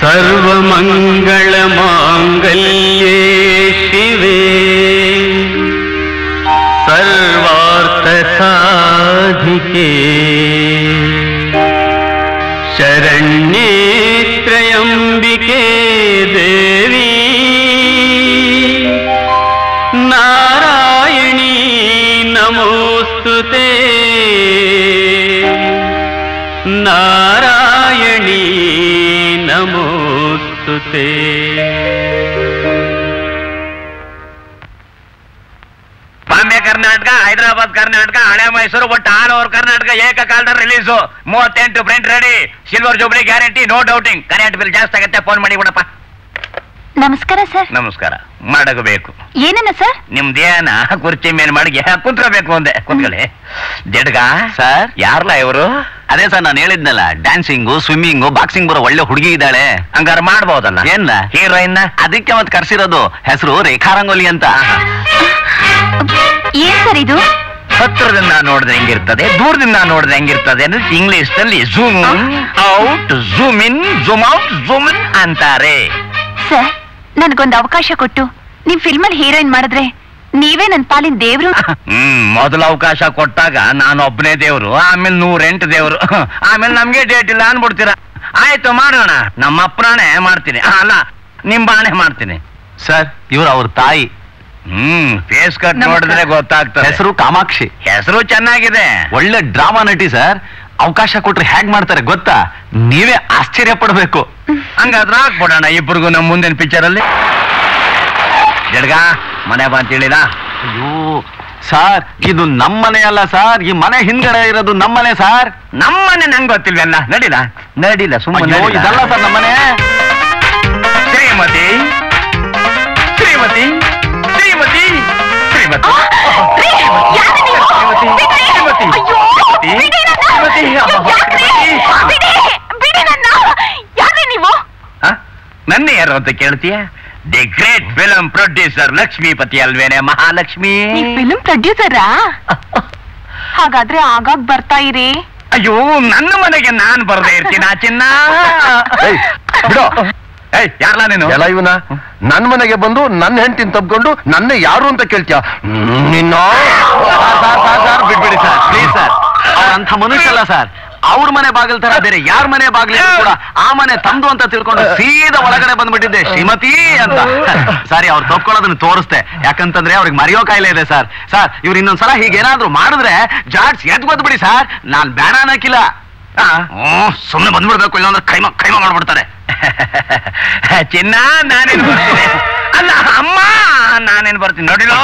ಸರ್ವಮಂಗಳ ಮಾಂಗಲ್ಯೇ ಶಿವೆ ಸರ್ವಾರ್ಥ ಸಾಧಿಕೆ ಶರಣ್ಯೇ ತ್ರಯಂಬಿಕೆ ದೇವಿ ನಾರಾಯಣೀ ನಮೋಸ್ತುತೇ ನಾರಾಯಣೀ ನಮೋಸ್ತುತೇ. ಬಾಂಬೆ ಕರ್ನಾಟಕ, ಹೈದರಾಬಾದ್ ಕರ್ನಾಟಕ, ಹಳೆ ಮೈಸೂರು, ಒಟ್ಟು all over Karnataka ಏಕಕಾಲದಲ್ಲಿ release. 38 print ready. Silver jubilee guarantee, no doubting. Current bill ಜಾಸ್ತಿ ಆಗುತ್ತೆ, ಫೋನ್ ಮಾಡಿ ಬಿಡಪ್ಪ. ನಮಸ್ಕಾರ ಸರ್. ನಮಸ್ಕಾರ. ಮಾಡಬೇಕು ಏನನ್ನ ಸರ್? ನಿಮ್ದೇನ ಕುರ್ಚಿ ಮೇಲೆ ಮಾಡಿ ಕುಂತ್ಕೋಬೇಕು ಅಂದೆ. ಕುಂತ್ಕೊಳ್ಳಿ. ಜಡ್ಗ ಸರ್, ಯಾರಲ್ಲ ಇವರು? ಅದೇ ಸರ್, ನಾನು ಹೇಳಿದ್ನಲ್ಲ, ಡ್ಯಾನ್ಸಿಂಗು, ಸ್ವಿಮ್ಮಿಂಗು, ಬಾಕ್ಸಿಂಗ್ ಬರೋ ಒಳ್ಳೆ ಹುಡುಗಿ ಇದ್ದಾಳೆ. ಹಂಗಾರ ಮಾಡ್ಬೋದಲ್ಲ? ಏನ್ ಹೀರೋಯಿನ್? ಅದಕ್ಕೆ ಮತ್ತೆ ಕರ್ಸಿರೋದು. ಹೆಸರು ರೇಖಾ ರಂಗೋಲಿ ಅಂತ. ಏನ್ ಸರ್ ಇದು? ಹತ್ರದಿಂದ ನೋಡಿದ್ರೆ ಹೆಂಗಿರ್ತದೆ, ದೂರದಿಂದ ನೋಡಿದ್ರೆ ಹೆಂಗಿರ್ತದೆ ಅಂದ್ರೆ ಇಂಗ್ಲಿಷ್ ನಲ್ಲಿ zoom out, zoom in, zoom out, zoom in ಅಂತಾರೆ. ಸರ್, ನನ್ಗೊಂದು ಅವಕಾಶ ಕೊಟ್ಟು ನಿಮ್ ಫಿಲ್ಮ್ ಅಲ್ಲಿ ಹೀರೋಯಿನ್ ಮಾಡಿದ್ರೆ ನೀವೇ ನನ್ ಪಾಲಿನ ದೇವ್ರು. ಮೊದಲು ಅವಕಾಶ ಕೊಟ್ಟಾಗ ನಾನು ಒಬ್ಬನೇ ದೇವ್ರು, ಆಮೇಲೆ 108 ದೇವ್ರು, ಆಮೇಲೆ ನಮ್ಗೆ ಡೇಟ್ ಇಲ್ಲ ಅನ್ಬಿಡ್ತೀರಾ. ಆಯ್ತು, ಮಾಡೋಣ. ನಮ್ಮ ಅಪ್ಪನೇ ಮಾಡ್ತೀನಿ, ಅಲ್ಲ ನಿಮ್ ಬಾಣೆ ಮಾಡ್ತೀನಿ. ಸರ್, ಇವ್ರು ಅವ್ರ ತಾಯಿ. ಫೇಸ್ ಕಟ್ ನೋಡಿದ್ರೆ ಗೊತ್ತಾಗ್ತದೆ. ಹೆಸರು ಕಾಮಾಕ್ಷಿ. ಹೆಸರು ಚೆನ್ನಾಗಿದೆ. ಒಳ್ಳೆ ಡ್ರಾಮಾ ನಟಿ ಸರ್. ಅವಕಾಶ ಕೊಟ್ರೆ ಹೇಗ್ ಮಾಡ್ತಾರೆ ಗೊತ್ತಾ? ನೀವೇ ಆಶ್ಚರ್ಯ ಪಡ್ಬೇಕು. ಹಂಗಾದ್ರೆ ಹಾಕ್ಬಿಡೋಣ ಇಬ್ಬರಿಗೂ ನಮ್ಮ ಮುಂದಿನ ಪಿಕ್ಚರ್ ಅಲ್ಲಿ. ಜಡ್ಗ ಮನೆ ಬಾ ಅಂತ ಹೇಳಿದ. ಅಯ್ಯೋ ಸಾರ್, ಇದು ನಮ್ಮನೆ ಅಲ್ಲ ಸಾರ್, ಈ ಮನೆ ಹಿಂದ್ಗಡೆ ಇರೋದು ನಮ್ಮನೆ ಸಾರ್. ನಮ್ಮನೆ ನಂಗೆ ಗೊತ್ತಿಲ್ವಲ್ಲ. ನಡಿಲ್ಲ ನಡಿಲ್ಲ, ಸುಮ್ಮನೆ ಇದಲ್ಲ ಸರ್ ನಮ್ಮನೆ. ಶ್ರೀಮತಿ ಶ್ರೀಮತಿ ಶ್ರೀಮತಿ ಶ್ರೀಮತಿ ನನ್ನ ಯಾರು ಅಂತ ಕೇಳ್ತೀಯ? The great film producer Lakshmipati ಅಲ್ವೇನೆ? ಮಹಾಲಕ್ಷ್ಮಿ. ಫಿಲ್ಮ್ ಪ್ರೊಡ್ಯೂಸರಾ? ಹಾಗಾದ್ರೆ ಆಗಾಗ ಬರ್ತಾ ಇರಿ. ಅಯ್ಯೋ, ನನ್ನ ಮನೆಗೆ ನಾನ್ ಬರ್ದೇ ಇರ್ತೀನಿ ಆ ಚಿನ್ನ. ಬಿಡೋ. ಯಾರಲ್ಲ ನೀನು? ಎಲ್ಲ ಇವನ ನನ್ ಮನೆಗೆ ಬಂದು ನನ್ನ ಹೆಂಡತಿನ ತಬ್ಕೊಂಡು ನನ್ನ ಯಾರು ಅಂತ ಕೇಳ್ತೀಯ? ನಿನ್ನ ಬಿಡ್ಬಿಡಿ ಸರ್, ಪ್ಲೀಸ್ ಸರ್. ಅವ್ರಂಥ ಮನುಷ್ಯ ಅಲ್ಲ ಸರ್. ಅವ್ರ ಮನೆ ಬಾಗಿಲ್ ತರ ಬೇರೆ ಯಾರ ಮನೆ ಬಾಗಿಲು ಕೂಡ ಆ ಮನೆ ತಮ್ದು ಅಂತ ತಿಳ್ಕೊಂಡು ಸೀದಾ ಒಳಗಡೆ ಬಂದ್ಬಿಟ್ಟಿದ್ದೆ ಶ್ರೀಮತಿ ಅಂತ. ಸಾರಿ, ಅವ್ರು ತಪ್ಕೊಳ್ಳೋದನ್ನ ತೋರಿಸ್ತೆ. ಯಾಕಂತಂದ್ರೆ ಅವ್ರಿಗೆ ಮರೆಯೋ ಕಾಯಿಲೆ ಇದೆ ಸರ್. ಸರ್, ಇವ್ರು ಇನ್ನೊಂದ್ಸಲ ಹೀಗೇನಾದ್ರು ಮಾಡಿದ್ರೆ ಜಾಡ್ಸ್ ಎದ್ ಗೊತ್ಬಿಡಿ ಸರ್. ನಾನ್ ಬೇಡ ಅನ್ನಕ್ಕಿಲ್ಲ. ಸುಮ್ಮನೆ ಬಂದ್ಬಿಡ್ಬೇಕು, ಇಲ್ಲಾಂದ್ರೆ ಕೈಮ ಮಾಡ್ಬಿಡ್ತಾರೆ. ಚಿನ್ನ, ನಾನೇನು ಬರ್ತೀನಿ. ಅಲ್ಲ ಅಮ್ಮ, ನಾನೇನು ಬರ್ತೀನಿ ನೋಡಿಲೋ.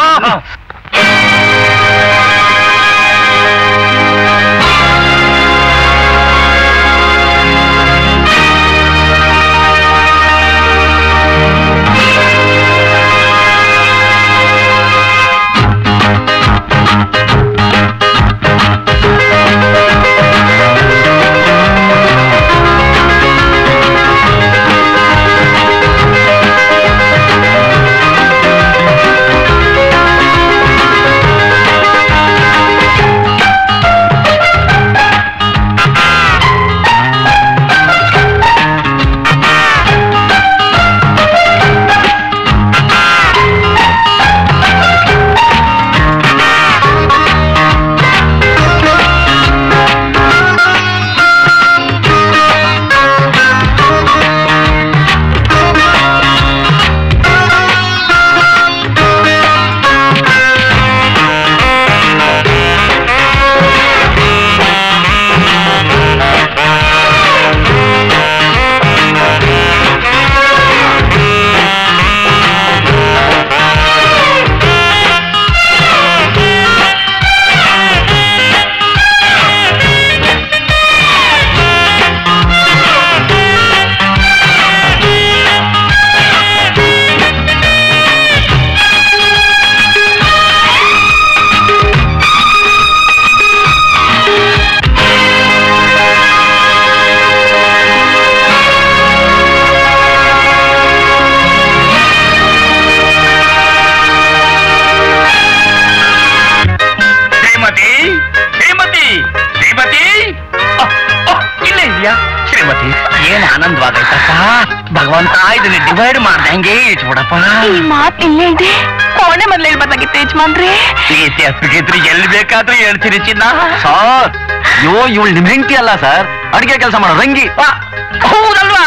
ಏನ್ ಆನಂದವಾಗೈತಪ್ಪ. ಭಗವಂತ ಇದನ್ನ ಡಿವೈಡ್ ಮಾಡ್ದೆ ಹಂಗೆ ಇಟ್ಬಿಡಪ್ಪ. ಈ ಮಾತು ಇಲ್ಲೇ ಇದೆ, ಕೋಣೆ ಮೊದ್ಲು ಹೇಳ್ಬಾರ್ದಾಗಿತ್ತು ಯಜಮಾನ್ರಿ. ಪ್ರೀತಿ ಅಪ್ಪಿಗಿದ್ರಿ ಎಲ್ಲಿ ಬೇಕಾದ್ರೂ ಹೇಳ್ತೀರಿ ಚಿನ್ನ. ಸರ್ ಇವಳು ನಿಮ್ ಹೆಂಡತಿ ಅಲ್ಲ ಸರ್, ಅಡಿಗೆ ಕೆಲಸ ಮಾಡೋ ರಂಗಿ. ಹೌದಲ್ವಾ?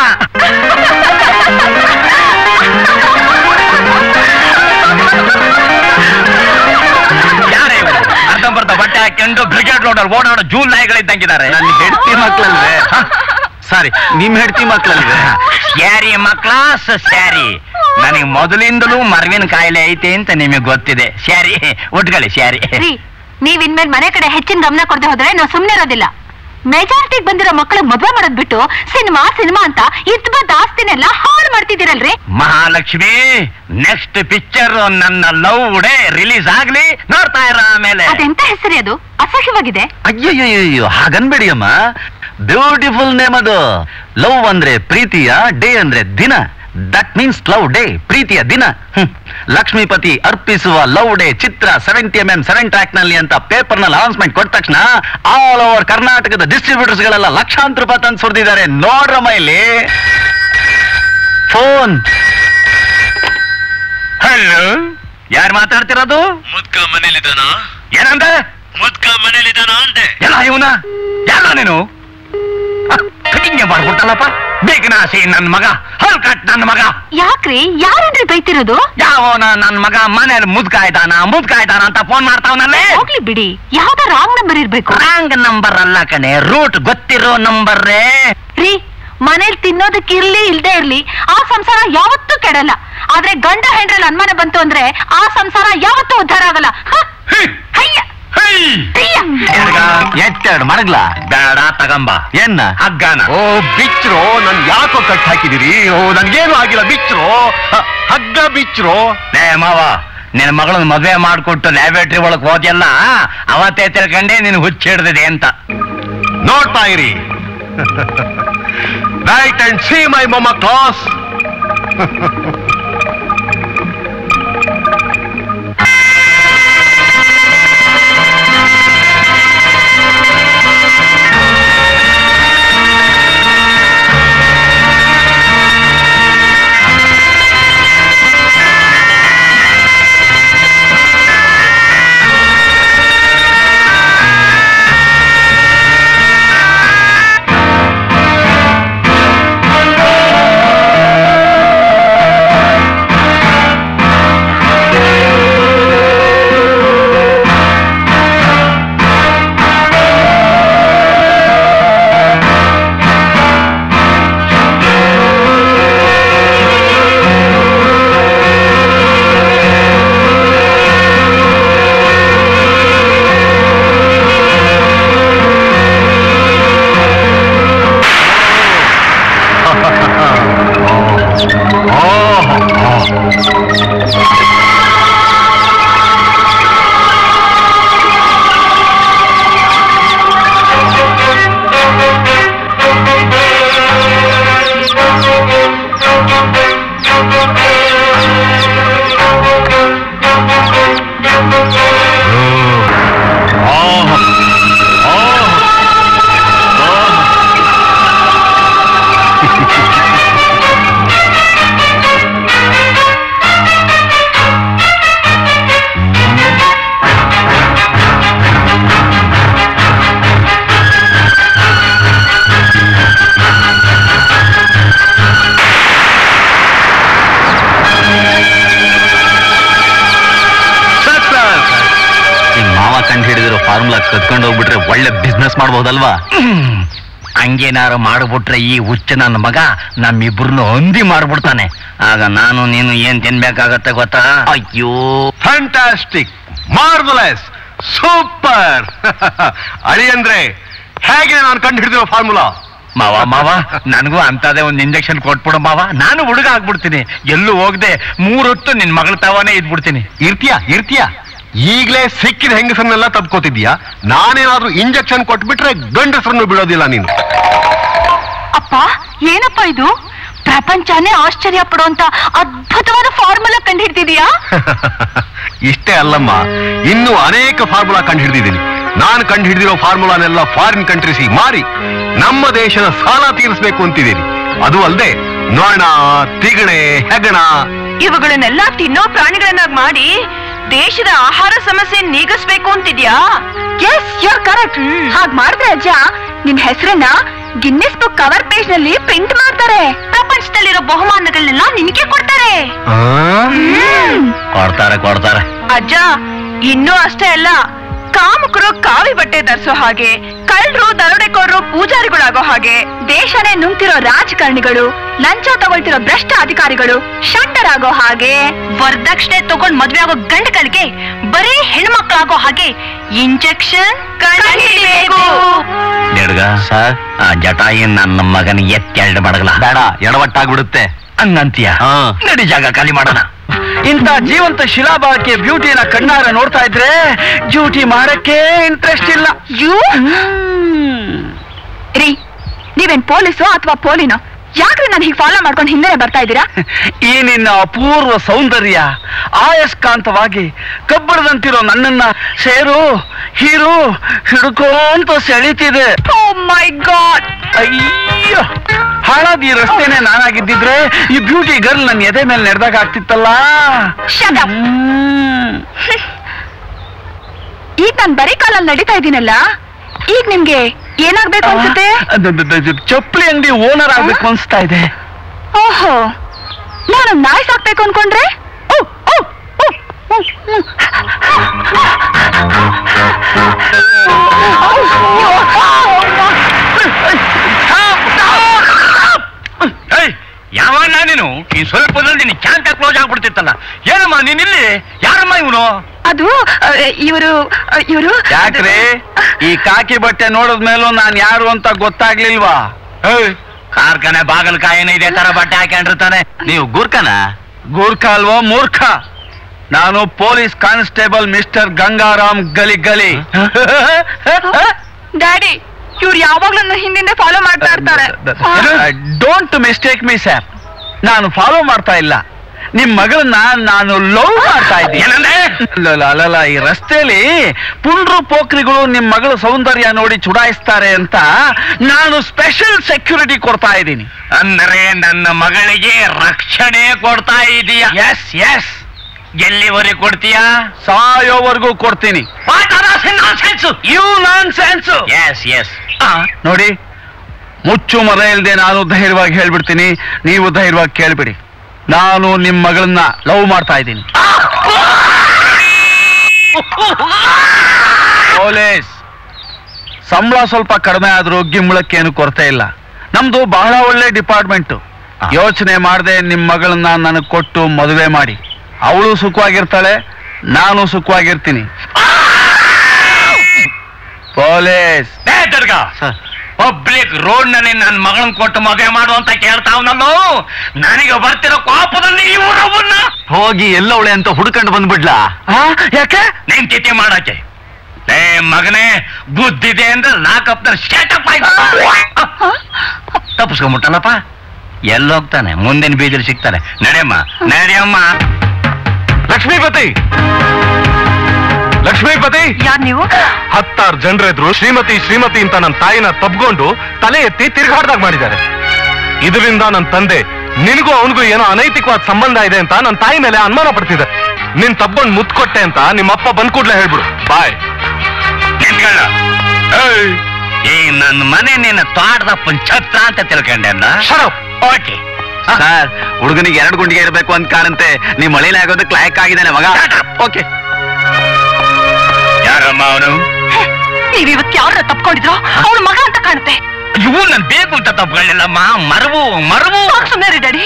ಯಾರೇ ಅರ್ಧಂಬರ್ಧ ಬಟ್ಟೆ ಹಾಕೊಂಡು ಬ್ರಿಗೇಡ್ ಲೋಡರ್ ಓಡಾಡೋ ಜೂಲ್ ನಾಯಿಗಳಿದ್ದಂಗಿದ್ದಾರೆ. ನನ್ನ ಹೆಂಡತಿ ಮಕ್ಳಲ್ವೇ? ಸಾರಿ, ನಿಮ್ ಹೆಂಡತಿ ಮಕ್ಳಲ್ವೇ? ಸ್ಯಾರಿ ಮಕ್ಳ ಸ್ಯಾರಿ. ನನಗೆ ಮೊದಲಿಂದಲೂ ಮರವಿನ ಕಾಯಿಲೆ ಐತೆ ಅಂತ ನಿಮಗೆ ಗೊತ್ತಿದೆ. ಸ್ಯಾರಿ ಉಟ್ಕೊಳ್ಳಿ ಸ್ಯಾರಿ. ನೀವ್ ಇನ್ಮೇಲೆ ಮನೆ ಕಡೆ ಹೆಚ್ಚಿನ ಗಮನ ಕೊಡದೆ ಹೋದ್ರೆ ನಾವು ಸುಮ್ನೆ ಇರೋದಿಲ್ಲ. ಮೆಜಾರಿಟಿಗೆ ಬಂದಿರೋ ಮಕ್ಕಳು ಮದ್ವೆ ಮಾಡೋದ್ ಬಿಟ್ಟು ಸಿನಿಮಾ ಸಿನಿಮಾ ಅಂತ ಇದ್ಬದ್ದ ಆಸ್ತಿನೆಲ್ಲ ಹಾಳು ಮಾಡ್ತಿದ್ದೀರಲ್ರಿ. ಮಹಾಲಕ್ಷ್ಮಿ, ನೆಕ್ಸ್ಟ್ ಪಿಕ್ಚರ್ ನನ್ನ ಲವ್ ಡೇ ರಿಲೀಸ್ ಆಗ್ಲಿ, ನೋಡ್ತಾ ಇರ. ಆಮೇಲೆ ಅದೆಂತ ಹೆಸರಿ ಅದು? ಅಸಹ್ಯವಾಗಿದೆ. ಅಯ್ಯಯ್ಯೋ ಹಾಗನ್ಬೇಡಿ ಅಮ್ಮ, ಬ್ಯೂಟಿಫುಲ್ ನೇಮ್ ಅದು. ಲವ್ ಅಂದ್ರೆ ಪ್ರೀತಿಯ, ಡೇ ಅಂದ್ರೆ ದಿನ. ದಟ್ ಮೀನ್ಸ್ ಲವ್ ಡೇ, ಪ್ರೀತಿಯ ದಿನ. ಲಕ್ಷ್ಮೀಪತಿ ಅರ್ಪಿಸುವ ಲವ್ ಡೇ ಚಿತ್ರ 70mm 7 ಟ್ರ್ಯಾಕ್ ನಲ್ಲಿ ಅಂತ ಪೇಪರ್ ನಲ್ಲಿ ಅನೌನ್ಸ್ಮೆಂಟ್ ಕೊಟ್ಟ ತಕ್ಷಣ ಆಲ್ ಓವರ್ ಕರ್ನಾಟಕದ ಡಿಸ್ಟ್ರಿಬ್ಯೂಟರ್ಸ್ ಗಳೆಲ್ಲ ಲಕ್ಷಾಂತರ ರೂಪಾಯಿ ತಂದು ಸುರಿದಿದ್ದಾರೆ. ನೋಡ್ರಮ್ಮ ಇಲ್ಲಿ ಫೋನ್. ಹಲೋ, ಯಾರು ಮಾತಾಡ್ತಿರೋದು? ಮುದ್ಕ ಮನೇಲಿದ್ದಾನ? ಏನಂದೆ? ಮುದ್ಕ ಮನೇಲಿದ್ದಾನ ಅಂದೆ. ಎಲ್ಲ ಇವನ ಎಲ್ಲ ನೀನು ಕಟಿಂಗ್ ಮಾಡ್ಬಿಟ್ಟಲ್ಲಪ್ಪ. ಬೇಗನಾಸಿ ನನ್ ಮಗ, ಹಲ್ಕಟ್ ನನ್ ಮಗ. ಯಾಕ್ರಿ, ಯಾರನ್ರಿ ಬೈತಿರೋದು? ಯಾವನ ನನ್ ಮಗ ಮನೇಲಿ ಮುದ್ಕಾಯ್ತಾನ ಅಂತ ಫೋನ್ ಮಾಡ್ತಾವನಲ್ಲೇ. ಹೋಗ್ಲಿ ಬಿಡಿ, ಯಾವ್ದೋ ರಾಂಗ್ ನಂಬರ್ ಇರ್ಬೇಕು. ರಾಂಗ್ ನಂಬರ್ ಅಲ್ಲ ಕಣೆ, ರೂಟ್ ಗೊತ್ತಿರೋ ನಂಬರ್ರೇ. ರೀ, ಮನೇಲಿ ತಿನ್ನೋದಕ್ಕೆ ಇರ್ಲಿ ಇಲ್ದೇ ಇರ್ಲಿ ಆ ಸಂಸಾರ ಯಾವತ್ತೂ ಕೆಡಲ್ಲ. ಆದ್ರೆ ಗಂಡ ಹೆಂಡ್ರಲ್ಲಿ ಅನುಮಾನ ಬಂತು ಅಂದ್ರೆ ಆ ಸಂಸಾರ ಯಾವತ್ತೂ ಉದ್ಧಾರ ಆಗಲ್ಲ. ಎತ್ತೆರಡು ಮಡಗ್ಲ ಬೇಡ, ತಗಂಬ. ಏನ್ನ ಹಗ್ಗನ. ಓ ಬಿಚ್ರೋ, ನನ್ ಯಾಕೋ ಕಟ್ ಹಾಕಿದಿರಿ? ಓ ನನ್ಗೇನು ಆಗಿಲ್ಲ, ಬಿಚ್ರೋ, ಹಗ್ಗ ಬಿಚ್ರೋ. ಲೇ ಮಾವ, ನಿನ್ನ ಮಗಳನ್ನ ಮದುವೆ ಮಾಡ್ಕೊಟ್ಟು ಲ್ಯಾಬೇಟ್ರಿ ಒಳಗ್ ಹೋದ್ಯಲ್ಲ, ಅವತ್ತೇ ತಿಳ್ಕೊಂಡೆ ನೀನು ಹುಚ್ಚಿಡ್ದಿದೆ ಅಂತ. ನೋಡ್ತಾ ಇರಿ. ರೈಟ್ ಅಂಡ್ ಸಿ ಮೈ ಮೊಮ್ಮ ಕ್ಲಾಸ್. ಫಾರ್ಮುಲಾ ಕತ್ಕೊಂಡು ಹೋಗ್ಬಿಟ್ರೆ ಒಳ್ಳೆ ಬಿಸ್ನೆಸ್ ಮಾಡಬಹುದಲ್ವಾ? ಹಂಗೇನಾರು ಮಾಡ್ಬಿಟ್ರೆ ಈ ಹುಚ್ಚ ನನ್ನ ಮಗ ನಮ್ಮಿಬ್ರನ್ನು ಹೊಂದಿ ಮಾಡ್ಬಿಡ್ತಾನೆ. ಆಗ ನಾನು ನೀನು ಏನ್ ತಿನ್ಬೇಕಾಗತ್ತೆ ಗೊತ್ತಾ? ಅಯ್ಯೋ, ಫ್ಯಾಂಟಾಸ್ಟಿಕ್, ಮಾರ್ವಲಸ್, ಸೂಪರ್. ಅಳಿ ಅಂದ್ರೆ ಹೇಗೆ ನಾನು ಕಂಡು ಹಿಡಿದಿರೋ ಫಾರ್ಮುಲಾ? ಮಾವ ನನಗೂ ಅಂತದೇ ಒಂದು ಇಂಜೆಕ್ಷನ್ ಕೊಟ್ಬಿಡು ಮಾವ, ನಾನು ಹುಡುಗ ಆಗ್ಬಿಡ್ತೀನಿ. ಎಲ್ಲೂ ಹೋಗದೆ 3 ಹೊತ್ತು ನಿನ್ ಮಗಳ ತಾವನೇ ಇದ್ಬಿಡ್ತೀನಿ. ಇರ್ತೀಯಾ ಈಗ್ಲೇ ಸಿಕ್ಕಿದ ಹೆಂಗಸನ್ನೆಲ್ಲ ತಪ್ಕೋತಿದ್ಯಾ? ನಾನೇನಾದ್ರೂ ಇಂಜೆಕ್ಷನ್ ಕೊಟ್ಬಿಟ್ರೆ ಗಂಡಸರನ್ನು ಬಿಡೋದಿಲ್ಲ ನೀನು. ಅಪ್ಪ, ಏನಪ್ಪ ಇದು? ಪ್ರಪಂಚನೇ ಆಶ್ಚರ್ಯ ಪಡುವಂತ ಅದ್ಭುತವಾದ ಫಾರ್ಮುಲಾ ಕಂಡು ಹಿಡ್ತಿದೀಯಾ? ಇಷ್ಟೇ ಅಲ್ಲಮ್ಮ, ಇನ್ನೂ ಅನೇಕ ಫಾರ್ಮುಲಾ ಕಂಡು ಹಿಡಿದಿದ್ದೀನಿ. ನಾನು ಕಂಡು ಹಿಡಿದಿರೋ ಫಾರ್ಮುಲಾನೆಲ್ಲ ಫಾರಿನ್ ಕಂಟ್ರೀಸಿಗೆ ಮಾರಿ ನಮ್ಮ ದೇಶದ ಸಾಲ ತೀರಿಸಬೇಕು ಅಂತಿದ್ದೀನಿ. ಅದು ಅಲ್ಲದೆ ನೊಣ, ತಿಗಣೆ, ಹೆಗಣ ಇವುಗಳನ್ನೆಲ್ಲ ತಿನ್ನೋ ಪ್ರಾಣಿಗಳನ್ನಾಗಿ ಮಾಡಿ ದೇಶದ ಆಹಾರ ಸಮಸ್ಯೆ ನೀಗಿಸ್ಬೇಕು ಅಂತಿದ್ಯಾ? Yes, you are correct. ಹಾಗ್ ಮಾಡಿದ್ರೆ ಅಜ್ಜ ನಿನ್ ಹೆಸರನ್ನ ಗಿನ್ನಿಸ್ ಬುಕ್ ಕವರ್ ಪೇಜ್ ನಲ್ಲಿ ಪ್ರಿಂಟ್ ಮಾಡ್ತಾರೆ. ಪ್ರಪಂಚದಲ್ಲಿರೋ ಬಹುಮಾನಗಳನ್ನೆಲ್ಲ ನಿನಗೆ ಕೊಡ್ತಾರೆ. ಕೊಡ್ತಾರೆ ಅಜ್ಜ, ಇನ್ನೂ ಅಷ್ಟೇ ಅಲ್ಲ, ಕಾಮುಕರು ಕಾವಿ ಬಟ್ಟೆ ಧರಿಸೋ ಹಾಗೆ, ಕಳ್ಳರು ದರೋಡೆಕೋರರು ಪೂಜಾರಿಗಳಾಗೋ ಹಾಗೆ, ದೇಶನೇ ನುಂಗ್ತಿರೋ ರಾಜಕಾರಣಿಗಳು, ಲಂಚ ತಗೊಳ್ತಿರೋ ಭ್ರಷ್ಟ ಅಧಿಕಾರಿಗಳು ಷಂಡರಾಗೋ ಹಾಗೆ, ವರದಕ್ಷಿಣೆ ತಗೊಂಡ್ ಮದ್ವೆ ಆಗೋ ಗಂಡಗಳಿಗೆ ಬರೀ ಹೆಣ್ಮಕ್ಳಾಗೋ ಹಾಗೆ ಇಂಜೆಕ್ಷನ್ ನಿಡ್ಗ ಸರ್ ಆ ಜಟಾಯಿ ನನ್ನ ಮಗನ ಎತ್ತೆರಡು ಮಡಗಲ ಬೇಡ, ಎಡವಟ್ಟಾಗ್ಬಿಡುತ್ತೆ ಹಂಗಂತೀಯ? ನಡಿ ಜಾಗ ಖಾಲಿ ಮಾಡೋಣ. ಇಂಥ ಜೀವಂತ ಶಿಲಾಬಾಕ್ಕೆ ಬ್ಯೂಟಿನ ಕಣ್ಣಾರ ನೋಡ್ತಾ ಇದ್ರೆ ಡ್ಯೂಟಿ ಮಾಡಕ್ಕೆ ಇಂಟ್ರೆಸ್ಟ್ ಇಲ್ಲ. ರೀ, ನೀವೇನ್ ಪೊಲೀಸು ಅಥವಾ ಪೋಲಿನೋ? ಯಾಕ್ರೆ ನಾನು ಹೀಗೆ ಫಾಲೋ ಮಾಡ್ಕೊಂಡು ಹಿಂದೆ ಬರ್ತಾ ಇದ್ದೀರಾ? ಈ ನಿನ್ನ ಅಪೂರ್ವ ಸೌಂದರ್ಯ ಆಯಸ್ಕಾಂತವಾಗಿ ಕಬ್ಬಡದಂತಿರೋ ನನ್ನನ್ನ ಸೇರು ಹೀರು ಹಿಡ್ಕೊಂತ ಸೆಳಿತಿದೆ. ಓ ಮೈ ಗಾಡ್! ಅಯ್ಯೋ, ಹಾಳಾದ ಈ ರಸ್ತೆನೆ ನಾನಾಗಿದ್ದಿದ್ರೆ ಈ ಬ್ಯೂಟಿ ಗರ್ಲ್ ನನ್ನ ಎದೆ ಮೇಲೆ ನಡೆದಾಗ ಆಗ್ತಿತ್ತಲ್ಲ. ಈಗ ನಾನು ಬರೀ ಕಾಲಲ್ಲಿ ನಡೀತಾ ಇದ್ದೀನಲ್ಲ, ಈಗ ನಿಮ್ಗೆ ಏನಾಗ್ಬೇಕು ಅನ್ಸುತ್ತೆ? ಚಪ್ಪಲಿ ಅಂಗಡಿ ಓನರ್ ಆಗ್ಬೇಕು ಅನ್ಸ್ತಾ ಇದೆ. ಓಹೋ, ನಾನು ನಾಯಿ ಸಾಕ್ಬೇಕು ಅನ್ಕೊಂಡ್ರೆ? ಯಾವಣ್ಣ ನೀನು? ಈ ಸ್ವಲ್ಪದಲ್ಲಿ ನೀನು ಕ್ಯಾಂತ ಕ್ಲೋಸ್ ಆಗ್ಬಿಡ್ತಿತ್ತಲ್ಲ. ಏನಮ್ಮ ನೀನಿಲ್ಲಿ? ಯಾರಮ್ಮ ಇವನು? ಅದು ಇವರು ಯಾಕ್ರೆ ಈ ಕಾಕಿ ಬಟ್ಟೆ ನೋಡಿದ್ಮೇಲೂ ನಾನ್ ಯಾರು ಅಂತ ಗೊತ್ತಾಗ್ಲಿಲ್ವಾ? ಕಾರ್ಖಾನೆ ಬಾಗಲಕಾಯಿನ ಇದೇ ತರ ಬಟ್ಟೆ ಹಾಕೊಂಡಿರ್ತಾನೆ. ನೀವು ಗೂರ್ಖನ? ಗೂರ್ಖ ಅಲ್ವೋ ಮೂರ್ಖ. ನಾನು police constable mister Gangaram Gali. Daddy, ಇವ್ರು ಯಾವಾಗ್ಲೂ ಹಿಂದಿಂದ ಫಾಲೋ ಮಾಡ್ತಾ ಇರ್ತಾರೆ. ಡೋಂಟ್ ಮಿಸ್ಟೇಕ್ ಮೀ ಸರ್, ನಾನು ಫಾಲೋ ಮಾಡ್ತಾ ಇಲ್ಲ, ನಿಮ್ ಮಗಳನ್ನ ನಾನು ಲವ್ ಮಾಡ್ತಾ ಇದ್ದೀನಿ. ಅಲ್ಲ, ಈ ರಸ್ತೆಯಲ್ಲಿ ಪುಂಡ್ರು ಪೋಖ್ರಿಗಳು ನಿಮ್ ಮಗಳ ಸೌಂದರ್ಯ ನೋಡಿ ಚುಡಾಯಿಸ್ತಾರೆ ಅಂತ ನಾನು ಸ್ಪೆಷಲ್ ಸೆಕ್ಯೂರಿಟಿ ಕೊಡ್ತಾ ಇದ್ದೀನಿ. ಅಂದ್ರೆ ನನ್ನ ಮಗಳಿಗೆ ರಕ್ಷಣೆ ಕೊಡ್ತಾ ಇದೀಯ? Yes yes. ಎಲ್ಲಿವರೆಗೆ ಕೊಡ್ತೀಯಾ? ಸಾಯೋವರೆಗೂ ಕೊಡ್ತೀನಿ. You nonsense. Yes yes. ನೋಡಿ, ಮುಚ್ಚು ಮರ ಇಲ್ದೆ ನಾನು ಧೈರ್ಯವಾಗಿ ಹೇಳ್ಬಿಡ್ತೀನಿ, ನೀವು ಧೈರ್ಯವಾಗಿ ಕೇಳ್ಬಿಡಿ. ನಾನು ನಿಮ್ ಮಗಳನ್ನ ಲವ್ ಮಾಡ್ತಾ ಇದ್ದೀನಿ. ಪೊಲೀಸ್ ಸಂಬಳ ಸ್ವಲ್ಪ ಕಡಿಮೆ ಆದ್ರೂ ಗಿಂಬಳಕ್ಕೇನು ಕೊರತೆ ಇಲ್ಲ. ನಮ್ದು ಬಹಳ ಒಳ್ಳೆ ಡಿಪಾರ್ಟ್ಮೆಂಟ್. ಯೋಚನೆ ಮಾಡದೆ ನಿಮ್ ಮಗಳನ್ನ ನನಗೆ ಕೊಟ್ಟು ಮದುವೆ ಮಾಡಿ. ಅವಳು ಸುಖವಾಗಿರ್ತಾಳೆ, ನಾನು ಸುಖವಾಗಿರ್ತೀನಿ. ಪೊಲೀಸ್ ಪಬ್ಲಿಕ್ ರೋಡ್ ನಲ್ಲಿ ನನ್ನ ಮಗಳನ್ನ ಕೊಟ್ಟು ಮದುವೆ ಮಾಡು ಅಂತ ಕೇಳ್ತಾವನಲ್ಲೋ. ನನಗೆ ಬರ್ತಿರೋ ಕೋಪದಲ್ಲಿ ಇವರವನ್ನ ಹೋಗಿ ಎಲ್ಲವಳೆ ಅಂತ ಹುಡ್ಕೊಂಡು ಬಂದ್ಬಿಡ್ಲಾ? ಯಾಕೆ? ನೀನ್ ತಿಥಿ ಮಾಡಕ್ಕೆ. ಮಗನೇ, ಬುದ್ಧಿದೆ ಅಂದ್ರೆ ಲಾಕಪ್ ಸ್ಟೇಟಪ್ ಆಯ್ತು. ತಪ್ಪಿಸ್ಕೊಂಡ್ಬಿಟ್ಟಲ್ಲಪ್ಪ. ಎಲ್ಲೋಗ್ತಾನೆ? ಮುಂದಿನ ಬೀದಿಲಿ ಸಿಗ್ತಾನೆ. ನಡೆಯಮ್ಮ. ಲಕ್ಷ್ಮೀಪತಿ, ಯಾರ್ ನೀವು? 10 ಜನರೆದ್ರು ಶ್ರೀಮತಿ ಅಂತ ನನ್ನ ತಾಯಿನ ತಬ್ಕೊಂಡು ತಲೆ ಎತ್ತಿ ತಿರ್ಗಾಡ್ದಾಗ ಮಾಡಿದ್ದಾರೆ. ಇದರಿಂದ ನನ್ನ ತಂದೆ ನಿನಗೂ ಅವನಿಗೂ ಏನೋ ಅನೈತಿಕವಾದ ಸಂಬಂಧ ಇದೆ ಅಂತ ನನ್ನ ತಾಯಿ ಮೇಲೆ ಅನುಮಾನ ಪಡ್ತಿದ್ದಾರೆ. ನಿನ್ ತಬ್ಕೊಂಡು ಮುತ್ತು ಕೊಟ್ಟೆ ಅಂತ ನಿಮ್ಮಪ್ಪ ಬಂದ್ ಕೂಡ್ಲೆ ಹೇಳ್ಬಿಡು. ಬಾಯ್. ಈ ನನ್ನ ಮನೆ ನಿನ್ನ ತೋಟದಪ್ಪನ ಛತ್ರ ಅಂತ ತಿಳ್ಕೊಂಡೆ. ಓಕೆ ಸರ್, ಹುಡುಗನಿಗೆ 2 ಗುಂಡಿಗೆ ಇರಬೇಕು ಅಂತ ಕಾಣಂತೆ. ನಿಮ್ ಮಳೆಯಲ್ಲಿ ಆಗೋದಕ್ಕೆ ಲಾಯಕ್ ಆಗಿದ್ದಾನೆ ಮಗ. ಓಕೆ. ಯಾರಮ್ಮ ಅವನು? ನೀವ್ ಇವತ್ತು ಯಾರನ್ನ ತಪ್ಕೊಂಡಿದ್ರು ಅವ್ರ ಮಗ ಅಂತ ಕಾಣುತ್ತೆ. ಇವು ನನ್ ಬೇಕು ಅಂತ ತಪ್ಕೊಳ್ಳಿಲ್ಲಮ್ಮ. ಮರವು ಸುಮ್ಮನೆ ಡ್ಯಾಡಿ.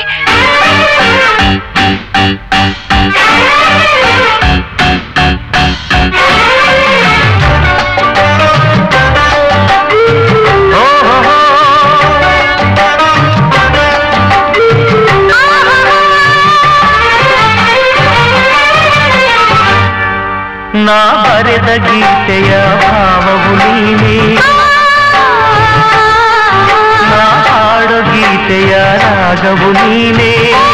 ನಾ ಬರೆದ ಗೀತೆಯ ಭಾವವು ನೀನೇ, ನಾ ಹಾಡೋ ಗೀತೆಯ ರಾಗವು ನೀನೇ.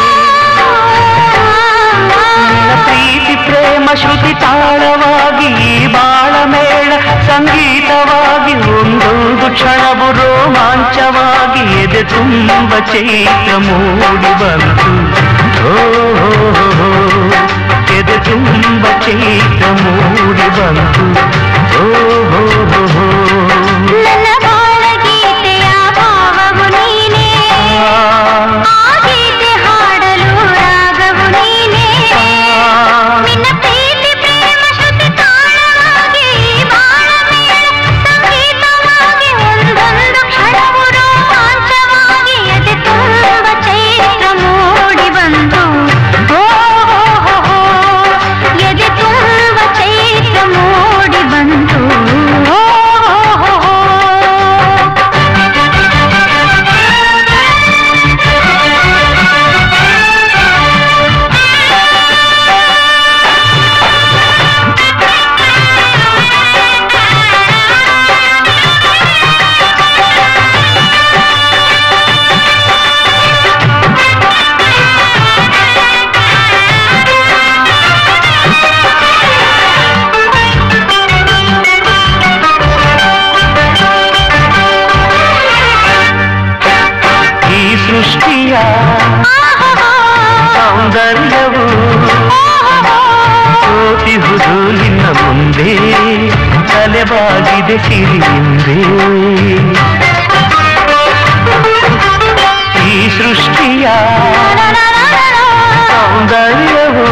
ನಿನ್ನ ಪ್ರೀತಿ ಪ್ರೇಮ ಶ್ರುತಿ ತಾಳವಾಗಿ ಈ ಬಾಳ ಮೇಳ ಸಂಗೀತವಾಗಿ ಒಂದೊಂದು ಕ್ಷಣವು ರೋಮಾಂಚವಾಗಿ ಎದೆ ಎದೆ ತುಂಬ ಚೈತ್ರ ಮೂಡಿ ಬಂತು ಎದೆ ತುಂಬ ಚೈತ್ರ ಮೂಡಿ ಬಂತು ನನ್ನ ಬಾಳ ಗೀತೆಯ ಭಾವವು ನೀನೇ ಆ ಗೀತೆ ಹಾಡಲು ರಾಗವು ನೀನೇ ನಿನ್ನ ಪ್ರೀತಿ ಪ್ರೇಮ ಶ್ರುತಿ ತಾಳವಾಗಿ ಬಾಳ ಮೇಳ ಸಂಗೀತವಾಗಿ ಒಂದೊಂದು ಕ್ಷಣವು ರೋಮಾಂಚವಾಗಿ ಎದೆ ತುಂಬ ಚೈತ್ರ ಮೂಡಿ ಬಂತು ಎದೆ ತುಂಬ ಚೈತ್ರ ಮೂಡಿ ಬಂತು ಸೃಷ್ಟಿಯ ಸೌಂದರ್ಯವು ಸೋತಿಹುದು ನಿನ್ನ ಮುಂದೆ ತಲೆಬಾಗಿದೆ ಸಿರಿಯಿಂದೆ ಈ ಸೃಷ್ಟಿಯ ಸೌಂದರ್ಯವು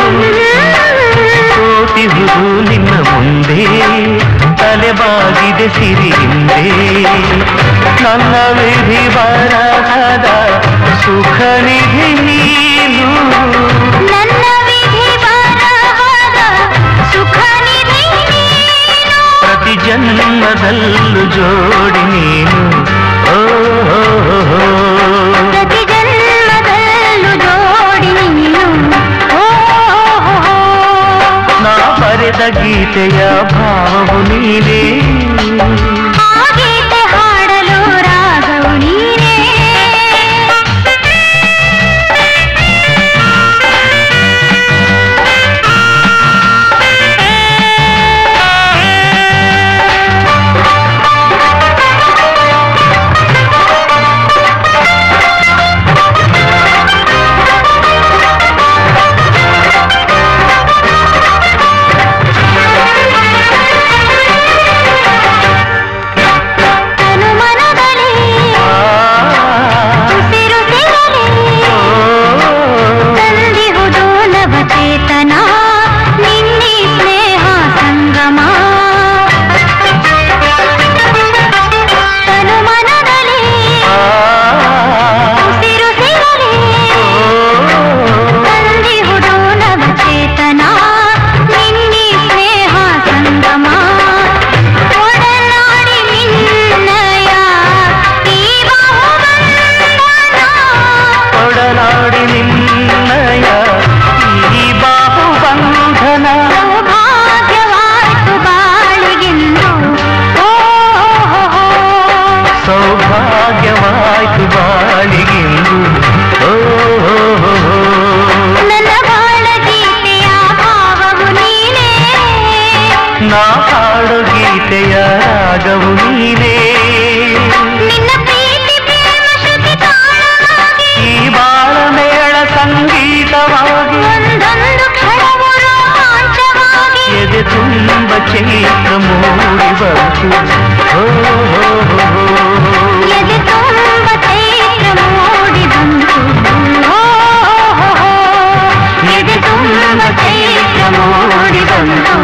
ಸೋತಿಹುದು ನಿನ್ನ ಮುಂದೆ ತಲೆಬಾಗಿದೆ ಸಿರಿಯಿಂದೆ ನನ್ನ ವಿಧಿ ಬರಹದ ಸುಖ ನಿಧಿ ನೀನು ನನ್ನ ವಿಧಿ ಬರಹದ ಸುಖ ನಿಧಿ ನೀನು ಪ್ರತಿ ಜನ್ಮದಲ್ಲೂ ಜೋಡಿ ನೀನು ಪ್ರತಿ ಜನ್ಮದಲ್ಲೂ ಜೋಡಿ ನೀನು ನಾ ಬರೆದ ಗೀತೆಯ ಭಾವವು ನೀನೇ ಆ ಗೀತೆ ಹಾಡಲು ರಾಗವು ನೀನೇ ಸೌಭಾಗ್ಯವಾಯ್ತು ಬಾಳಿಗೆಂದು ನನ್ನ ಬಾಳ ಗೀತೆಯ ಭಾವವು ನೀನೇ ನಾ ಹಾಡು ಗೀತೆಯ ರಾಗವು ನೀನೇ ನಿನ್ನ ಪ್ರೀತಿ ಪ್ರೇಮ ಶ್ರುತಿ ತಾಳವಾಗಿ ಈ ಬಾಳ ಮೇಳ ಸಂಗೀತವಾಗಿ ಒಂದೊಂದು ಕ್ಷಣವು ರೋಮಾಂಚವಾಗಿ ಎದೆ ತುಂಬ ಚೈತ್ರ ಮೂಡಿ ಬಂತು ಎದೆ ತುಂಬ ಚೈತ್ರ ಮೂಡಿ ಬಂತು ಎದೆ ತುಂಬ ಚೈತ್ರ ಮೂಡಿ ಬಂತು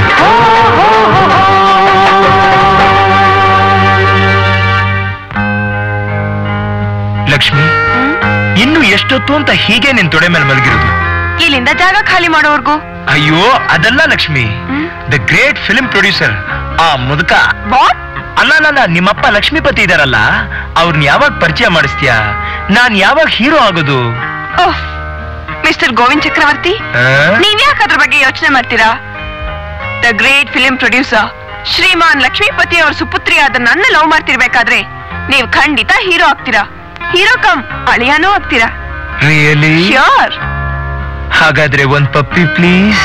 ಲಕ್ಷ್ಮಿ ಇನ್ನು ಎಷ್ಟೊತ್ತು ಅಂತ ಹೀಗೆ ನಿನ್ ತೊಡೆ ಮೇಲೆ ಮಲಗಿರೋದು? ಇಲ್ಲಿಂದ ಜಾಗ ಖಾಲಿ ಮಾಡೋವರ್ಗೂ. ಅಯ್ಯೋ ಅದಲ್ಲ Lakshmi, the great film producer ಆ ಮುದುಕ. ಅಲ್ಲ ನಿಮ್ಮಪ್ಪ ಲಕ್ಷ್ಮೀಪತಿ ಇದಾರಲ್ಲ, ಅವ್ರನ್ನ ಯಾವಾಗ ಪರಿಚಯ ಮಾಡಿಸ್ತೀಯಾ? ನಾನ್ ಯಾವಾಗ ಹೀರೋ ಆಗೋದು? ಮಿಸ್ಟರ್ ಗೋವಿಂದ್ ಚಕ್ರವರ್ತಿ, ನೀವ್ಯಾಕೆ ಅದ್ರ ಬಗ್ಗೆ ಯೋಚನೆ ಮಾಡ್ತೀರಾ? The great film producer Shriman Lakshmipati ಅವ್ರ ಸುಪುತ್ರಿಯಾದ ನನ್ನ ಲವ್ ಮಾಡ್ತಿರ್ಬೇಕಾದ್ರೆ ನೀವು ಖಂಡಿತ ಹೀರೋ ಆಗ್ತೀರಾ. ಹೀರೋ ಕಮ್ ಅಳಿಯಾನೂ ಆಗ್ತೀರಾ. ರಿಯಲಿ? ಶ್ಯೂರ್. ಹಾಗಾದ್ರೆ ಒಂದ್ ಪಪ್ಪಿ ಪ್ಲೀಸ್.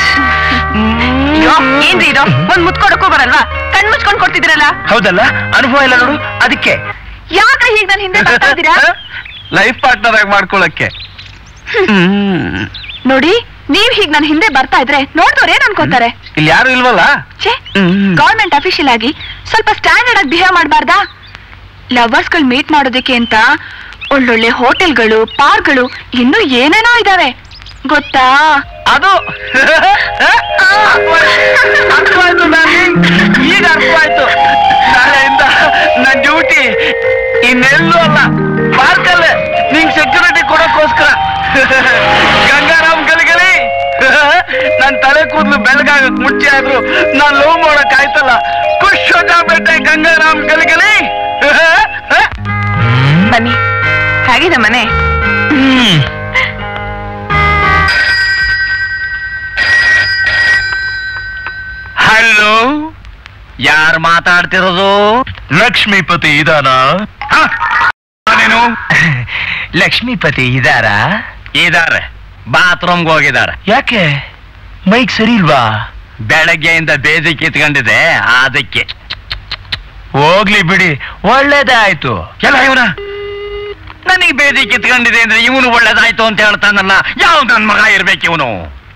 ಏನ್ರಿ ಇದು? ಒಂದ್ ಮುತ್ಕೊಡಕ್ಕೂ ಬರಲ್ವಾ? ಕಣ್ ಮುಚ್ಕೊಂಡ್ ಕೊಡ್ತಿದ್ದೀರಲ್ಲ. ಹೌದಲ್ಲ, ಅನುಭವ ಇಲ್ಲ ನೋಡು. ಅದಕ್ಕೆ ಯಾಕೆ ಹೀಗೆ ನನ್ನ ಹಿಂದೆ ಬರ್ತಾ ಇದ್ದೀರಾ? ಲೈಫ್ ಪಾರ್ಟ್ನರ್ ಆಗಿ ಮಾಡ್ಕೊಳಕ್ಕೆ. ನೋಡಿ, ನೀವ್ ಹೀಗ್ ನನ್ನ ಹಿಂದೆ ಬರ್ತಾ ಇದ್ರೆ ನೋಡ್ದವ್ರು ಏನ್ ಅನ್ಕೋತಾರೆ? ಇಲ್ಲಿ ಯಾರು ಇಲ್ವಲ್ಲ? ಗವರ್ಮೆಂಟ್ ಅಫಿಷಿಯಲ್ ಆಗಿ ಸ್ವಲ್ಪ ಸ್ಟ್ಯಾಂಡರ್ಡ್ ಆಗಿ ಬಿಹೇವ್ ಮಾಡಬಾರ್ದಾ? ಲವರ್ಸ್ ಗಳು ಮೀಟ್ ಮಾಡೋದಕ್ಕೆ ಅಂತ ಒಳ್ಳೊಳ್ಳೆ ಹೋಟೆಲ್ಗಳು, ಪಾರ್ಕ್ಗಳು ಇನ್ನೂ ಏನೇನೋ ಇದಾವೆ ಗೊತ್ತಾ? ಅದು ಅರ್ಥವಾಯ್ತು darling. ಈಗ ಅರ್ಥವಾಯ್ತು. ನಾಳೆಯಿಂದ ನನ್ನ ಡ್ಯೂಟಿ ಇನ್ನೆಲ್ಲೂ ಅಲ್ಲ, ಪಾರ್ಕಲ್ಲೇ ನಿಂಗೆ ಸೆಕ್ಯೂರಿಟಿ ಕೊಡೋಕ್ಕೋಸ್ಕರ. ಗಂಗಾರಾಮ್ ಗಲಿಗಲಿ, ನನ್ ತಲೆ ಕೂದಲು ಬೆಳಗಾಗಕ್ ಮುಂಚೆ ಆದ್ರು ನಾನ್ ಲವ್ ಮಾಡಕ್ ಆಯ್ತಲ್ಲ. ಖುಷ್ ಹೋಗ್ಬೇಟೆ ಗಂಗಾರಾಮ್ ಗಲಿಗಲಿ. ಬನ್ನಿ, ಹೇಗಿದೆ ಮನೆ? ಹಲೋ, ಯಾರು ಮಾತಾಡ್ತಿರೋದು? ಲಕ್ಷ್ಮೀಪತಿ ಇದಾನ? ನೀನು ಲಕ್ಷ್ಮೀಪತಿ ಇದಾರಾ? ಇದಾರೆ, ಬಾತ್ರೂಮ್ಗೆ ಹೋಗಿದ್ದಾರೆ. ಯಾಕೆ ಮೈಕ್ ಸರಿ ಇಲ್ವಾ? ಬೆಳಗ್ಗೆಯಿಂದ ಬೇದಿ ಕಿತ್ಕೊಂಡಿದೆ, ಅದಕ್ಕೆ. ಹೋಗ್ಲಿ ಬಿಡಿ, ಒಳ್ಳೇದೇ ಆಯ್ತು. ಎಲ್ಲ ಇವನ ನನಗೆ ಬೇದಿ ಕಿತ್ಕೊಂಡಿದೆ ಅಂದ್ರೆ ಇವನು ಒಳ್ಳೇದಾಯ್ತು ಅಂತ ಹೇಳ್ತಾನಲ್ಲ. ಯಾವ ನನ್ ಮಗ ಇರ್ಬೇಕು ಇವನು?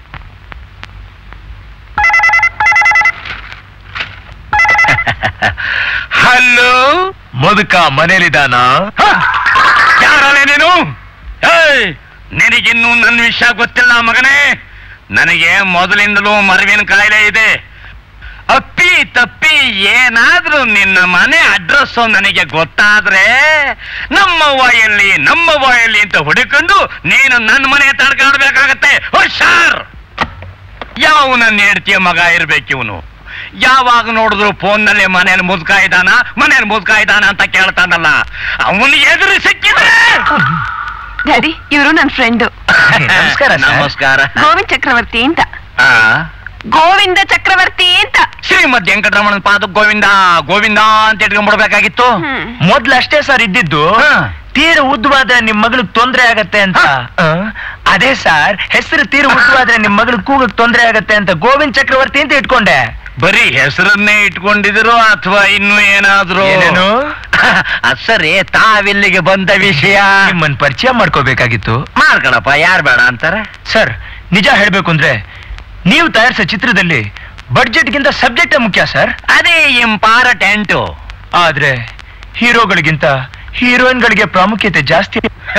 ಹಲೋ, ಮುದುಕ ಮನೇಲಿದಾನ? ಯಾರಲ್ಲೇ ನೀನು? ನಿನಗಿನ್ನೂ ನನ್ನ ವಿಷಯ ಗೊತ್ತಿಲ್ಲ ಮಗನೇ. ನನಗೆ ಮೊದಲಿಂದಲೂ ಮರವಿನ ಕಾಯಿಲೆ ಇದೆ. ಅಪ್ಪಿ ತಪ್ಪಿ ಏನಾದ್ರೂ ನಿನ್ನ ಮನೆ ಅಡ್ರೆಸ್ ನನಗೆ ಗೊತ್ತಾದ್ರೆ ನಮ್ಮವ್ವ ಎಲ್ಲಿ ಅಂತ ಹುಡುಕೊಂಡು ನೀನು ನನ್ನ ಮನೆ ತಡ್ಕಾಡ್ಬೇಕಾಗತ್ತೆ. ಹುಷಾರ್! ಯಾವ ನನ್ನ ಹೆಂಡತಿಯ ಮಗ ಇರ್ಬೇಕಿವನು. ಯಾವಾಗ ನೋಡಿದ್ರು ಫೋನ್ನಲ್ಲಿ ಮನೇಲಿ ಮುದುಕ ಇದ್ದಾನ ಅಂತ ಕೇಳ್ತಾನಲ್ಲ. ಅವನು ಎದುರು ಸಿಕ್ಕಿದ್ರೆ ಡ್ಯಾಡಿ, ಇವರು ನನ್ನ ಫ್ರೆಂಡು. ನಮಸ್ಕಾರ. ನಮಸ್ಕಾರ. ಗೋವಿಂದ ಚಕ್ರವರ್ತಿ ಅಂತ. ಗೋವಿಂದ ಚಕ್ರವರ್ತಿ ಅಂತ. ಶ್ರೀಮದ್ ವೆಂಕಟರಮಣನ ಪಾದ ಗೋವಿಂದ ಅಂತ ಇಟ್ಕೊಂಡ್ಬಿಡ್ಬೇಕಾಗಿತ್ತು. ಮೊದ್ಲಷ್ಟೇ ಸರ್ ಇದ್ದಿದ್ದು. ತೀರ ಉದ್ದವಾದ್ರೆ ನಿಮ್ ಮಗಳಿಗೆ ತೊಂದ್ರೆ ಆಗತ್ತೆ ಅಂತ. ಅದೇ ಸರ್, ಹೆಸರು ತೀರ ಉದ್ದವಾದ್ರೆ ನಿಮ್ ಮಗಳಿಗೆ ಕೂಗಕ್ ತೊಂದ್ರೆ ಆಗತ್ತೆ ಅಂತ ಗೋವಿಂದ ಚಕ್ರವರ್ತಿ ಅಂತ ಇಟ್ಕೊಂಡೆ. ಬರೀ ಹೆಸರನ್ನೇ ಇಟ್ಕೊಂಡಿದ್ರು ಅಥವಾ ಇನ್ನು ಏನಾದ್ರು? ಏನೇನು? ಸರಿ, ತಾವಿಲ್ಲಿಗೆ ಬಂದ ವಿಷಯ ನಿಮ್ಮನ್ ಪರಿಚಯ ಮಾಡ್ಕೋಬೇಕಾಗಿತ್ತು. ಮಾಡ್ಕೊಳಪ್ಪ, ಯಾರು ಬೇಡ ಅಂತಾರೆ? ಸರ್, ನಿಜ ಹೇಳ್ಬೇಕು ಅಂದ್ರೆ ನೀವು ತಯಾರಿಸೋ ಚಿತ್ರದಲ್ಲಿ ಬಡ್ಜೆಟ್ಗಿಂತ ಸಬ್ಜೆಕ್ಟ್ ಮುಖ್ಯ ಸರ್. ಅದೇ ಇಂಪಾರ್ಟೆಂಟು. ಆದ್ರೆ ಹೀರೋಗಳಿಗಿಂತ ಹೀರೋಯಿನ್ಗಳಿಗೆ ಪ್ರಾಮುಖ್ಯತೆ ಜಾಸ್ತಿ.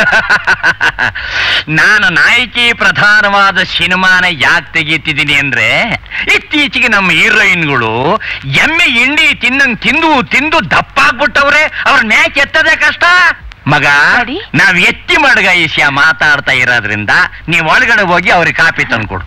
ನಾನು ನಾಯಕಿ ಪ್ರಧಾನವಾದ ಸಿನಿಮಾನ ಯಾಕೆ ತೆಗೀತಿದ್ದೀನಿ ಅಂದ್ರೆ, ಇತ್ತೀಚೆಗೆ ನಮ್ಮ ಹೀರೋಯಿನ್ಗಳು ಎಮ್ಮೆ ಹಿಂಡಿ ತಿಂದು ದಪ್ಪಾಗ್ಬಿಟ್ಟವ್ರೆ. ಅವ್ರ ಮ್ಯಾಕ್ ಎತ್ತದೇ ಕಷ್ಟ ಮಗ. ನಾವ್ ಎತ್ತಿ ಮಡ್ಗ ವಿಷಯ ಮಾತಾಡ್ತಾ ಇರೋದ್ರಿಂದ ನೀವ್ ಒಳಗಡೆ ಹೋಗಿ ಅವ್ರಿಗೆ ಕಾಪಿ ತಂದ್ಕೊಡು.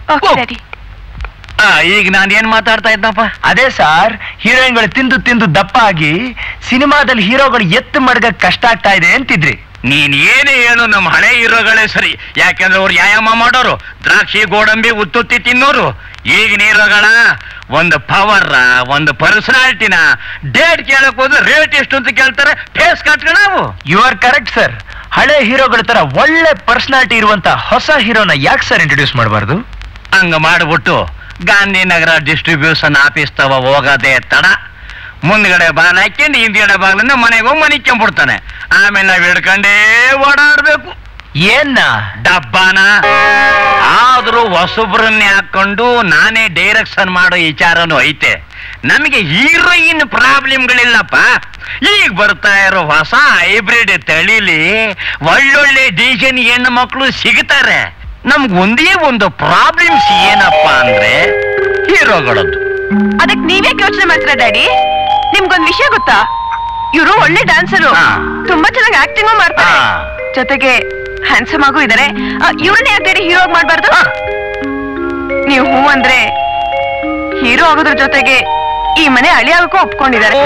ಈಗ ನಾನೇನ್ ಮಾತಾಡ್ತಾ ಇದ್ದಪ್ಪ? ಅದೇ ಸರ್, ಹೀರೋಯಿನ್ಗಳು ತಿಂದು ದಪ್ಪ ಆಗಿ ಸಿನಿಮಾದಲ್ಲಿ ಹೀರೋಗಳು ಎತ್ತು ಮಡ್ಗ ಕಷ್ಟ ಆಗ್ತಾ ಇದೆ ಅಂತಿದ್ರಿ. ನೀನ್ ಏನೇ ಹೇಳು, ನಮ್ಮ ಹಳೆ ಹೀರೋಗಳೇ ಸರಿ. ಯಾಕೆಂದ್ರೆ ಅವ್ರು ವ್ಯಾಯಾಮ ಮಾಡೋರು, ದ್ರಾಕ್ಷಿ ಗೋಡಂಬಿ ಉತ್ತುತ್ತಿ ತಿನ್ನೋರು. ಈಗಿನ ಹೀರೋಗಳ ಒಂದು ಪವರ್, ಒಂದು ಪರ್ಸನಾಲಿಟಿನ ಡೇಟ್ ಕೇಳಕ್ ಹೋದ್ರೆ ರೇಟ್ ಎಷ್ಟು ಅಂತ ಕೇಳ್ತಾರೆ. ಫೇಸ್ ಕಟ್ಕೊಂಡು ನಾವು. You are correct sir. ಹಳೆ ಹೀರೋಗಳ ತರ ಒಳ್ಳೆ ಪರ್ಸನಾಲಿಟಿ ಇರುವಂತ ಹೊಸ ಹೀರೋನ ಯಾಕೆ ಸರ್ ಇಂಟ್ರೊಡ್ಯೂಸ್ ಮಾಡಬಾರ್ದು? ಹಂಗ ಮಾಡ್ಬಿಟ್ಟು ಗಾಂಧಿನಗರ ಡಿಸ್ಟ್ರಿಬ್ಯೂಷನ್ ಆಫೀಸ್ ತವ ಹೋಗೋದೇ ತಡ. ಮುಂದ್ಗಡೆ ಬಾಗಿಲು ಹಾಕೊಂಡು ಹಿಂದ್ಗಡೆ ಬಾಗಿಲಿಂದ ಮನೆಗೆ ಹೋಗಿ ಮನಿಕೊಂಡ್ಬಿಡ್ತಾನೆ. ಆಮೇಲೆ ನಾವ್ ಹಿಡ್ಕೊಂಡೇ ಓಡಾಡ್ಬೇಕು. ಏನ್ನ ಡಬ್ಬಾನ ಆದ್ರೂ ಹೊಸಬ್ರನ್ನೇ ಹಾಕೊಂಡು ನಾನೇ ಡೈರೆಕ್ಷನ್ ಮಾಡೋ ವಿಚಾರನೂ ಐತೆ. ನಮಗೆ ಹೀರೋಯಿನ್ ಪ್ರಾಬ್ಲಮ್ಗಳಿಲ್ಲಪ್ಪ. ಈಗ ಬರ್ತಾ ಇರೋ ಹೊಸ ಹೈಬ್ರಿಡ್ ತಳಿಲಿ ಒಳ್ಳೊಳ್ಳೆ ಡಿಸೈನ್ ಹೆಣ್ಣು ಮಕ್ಕಳು ಸಿಗ್ತಾರೆ. ನಮ್ಗೆ ಒಂದೇ ಒಂದು ಪ್ರಾಬ್ಲಮ್ಸ್ ಏನಪ್ಪ ಅಂದ್ರೆ ಹೀರೋಗಳದ್ದು. ಅದಕ್ಕೆ ನೀವ್ಯಾಕೆ ಯೋಚನೆ ಮಾಡ್ತೀರಾ ಡ್ಯಾಡಿ? ನಿಮ್ಗೊಂದ್ ವಿಷಯ ಗೊತ್ತಾ? ಇವರು ಒಳ್ಳೆ ಡ್ಯಾನ್ಸರು, ತುಂಬಾ ಚೆನ್ನಾಗಿ ಆಕ್ಟಿಂಗ್ ಮಾಡ್ತಾರೆ, ಜೊತೆಗೆ ಹ್ಯಾಂಡ್ಸಮ್ ಆಗೂ ಇದಾರೆ. ಇವ್ರನ್ನೇ ಯಾಕೆ ಹೀರೋ ಮಾಡ್ಬಾರ್ದು? ನೀವು ಹೂ ಅಂದ್ರೆ ಹೀರೋ ಆಗೋದ್ರ ಜೊತೆಗೆ ಈ ಮನೆ ಅಳಿ ಆಗೋಕ್ಕೂ ಒಪ್ಕೊಂಡಿದ್ದಾರೆ.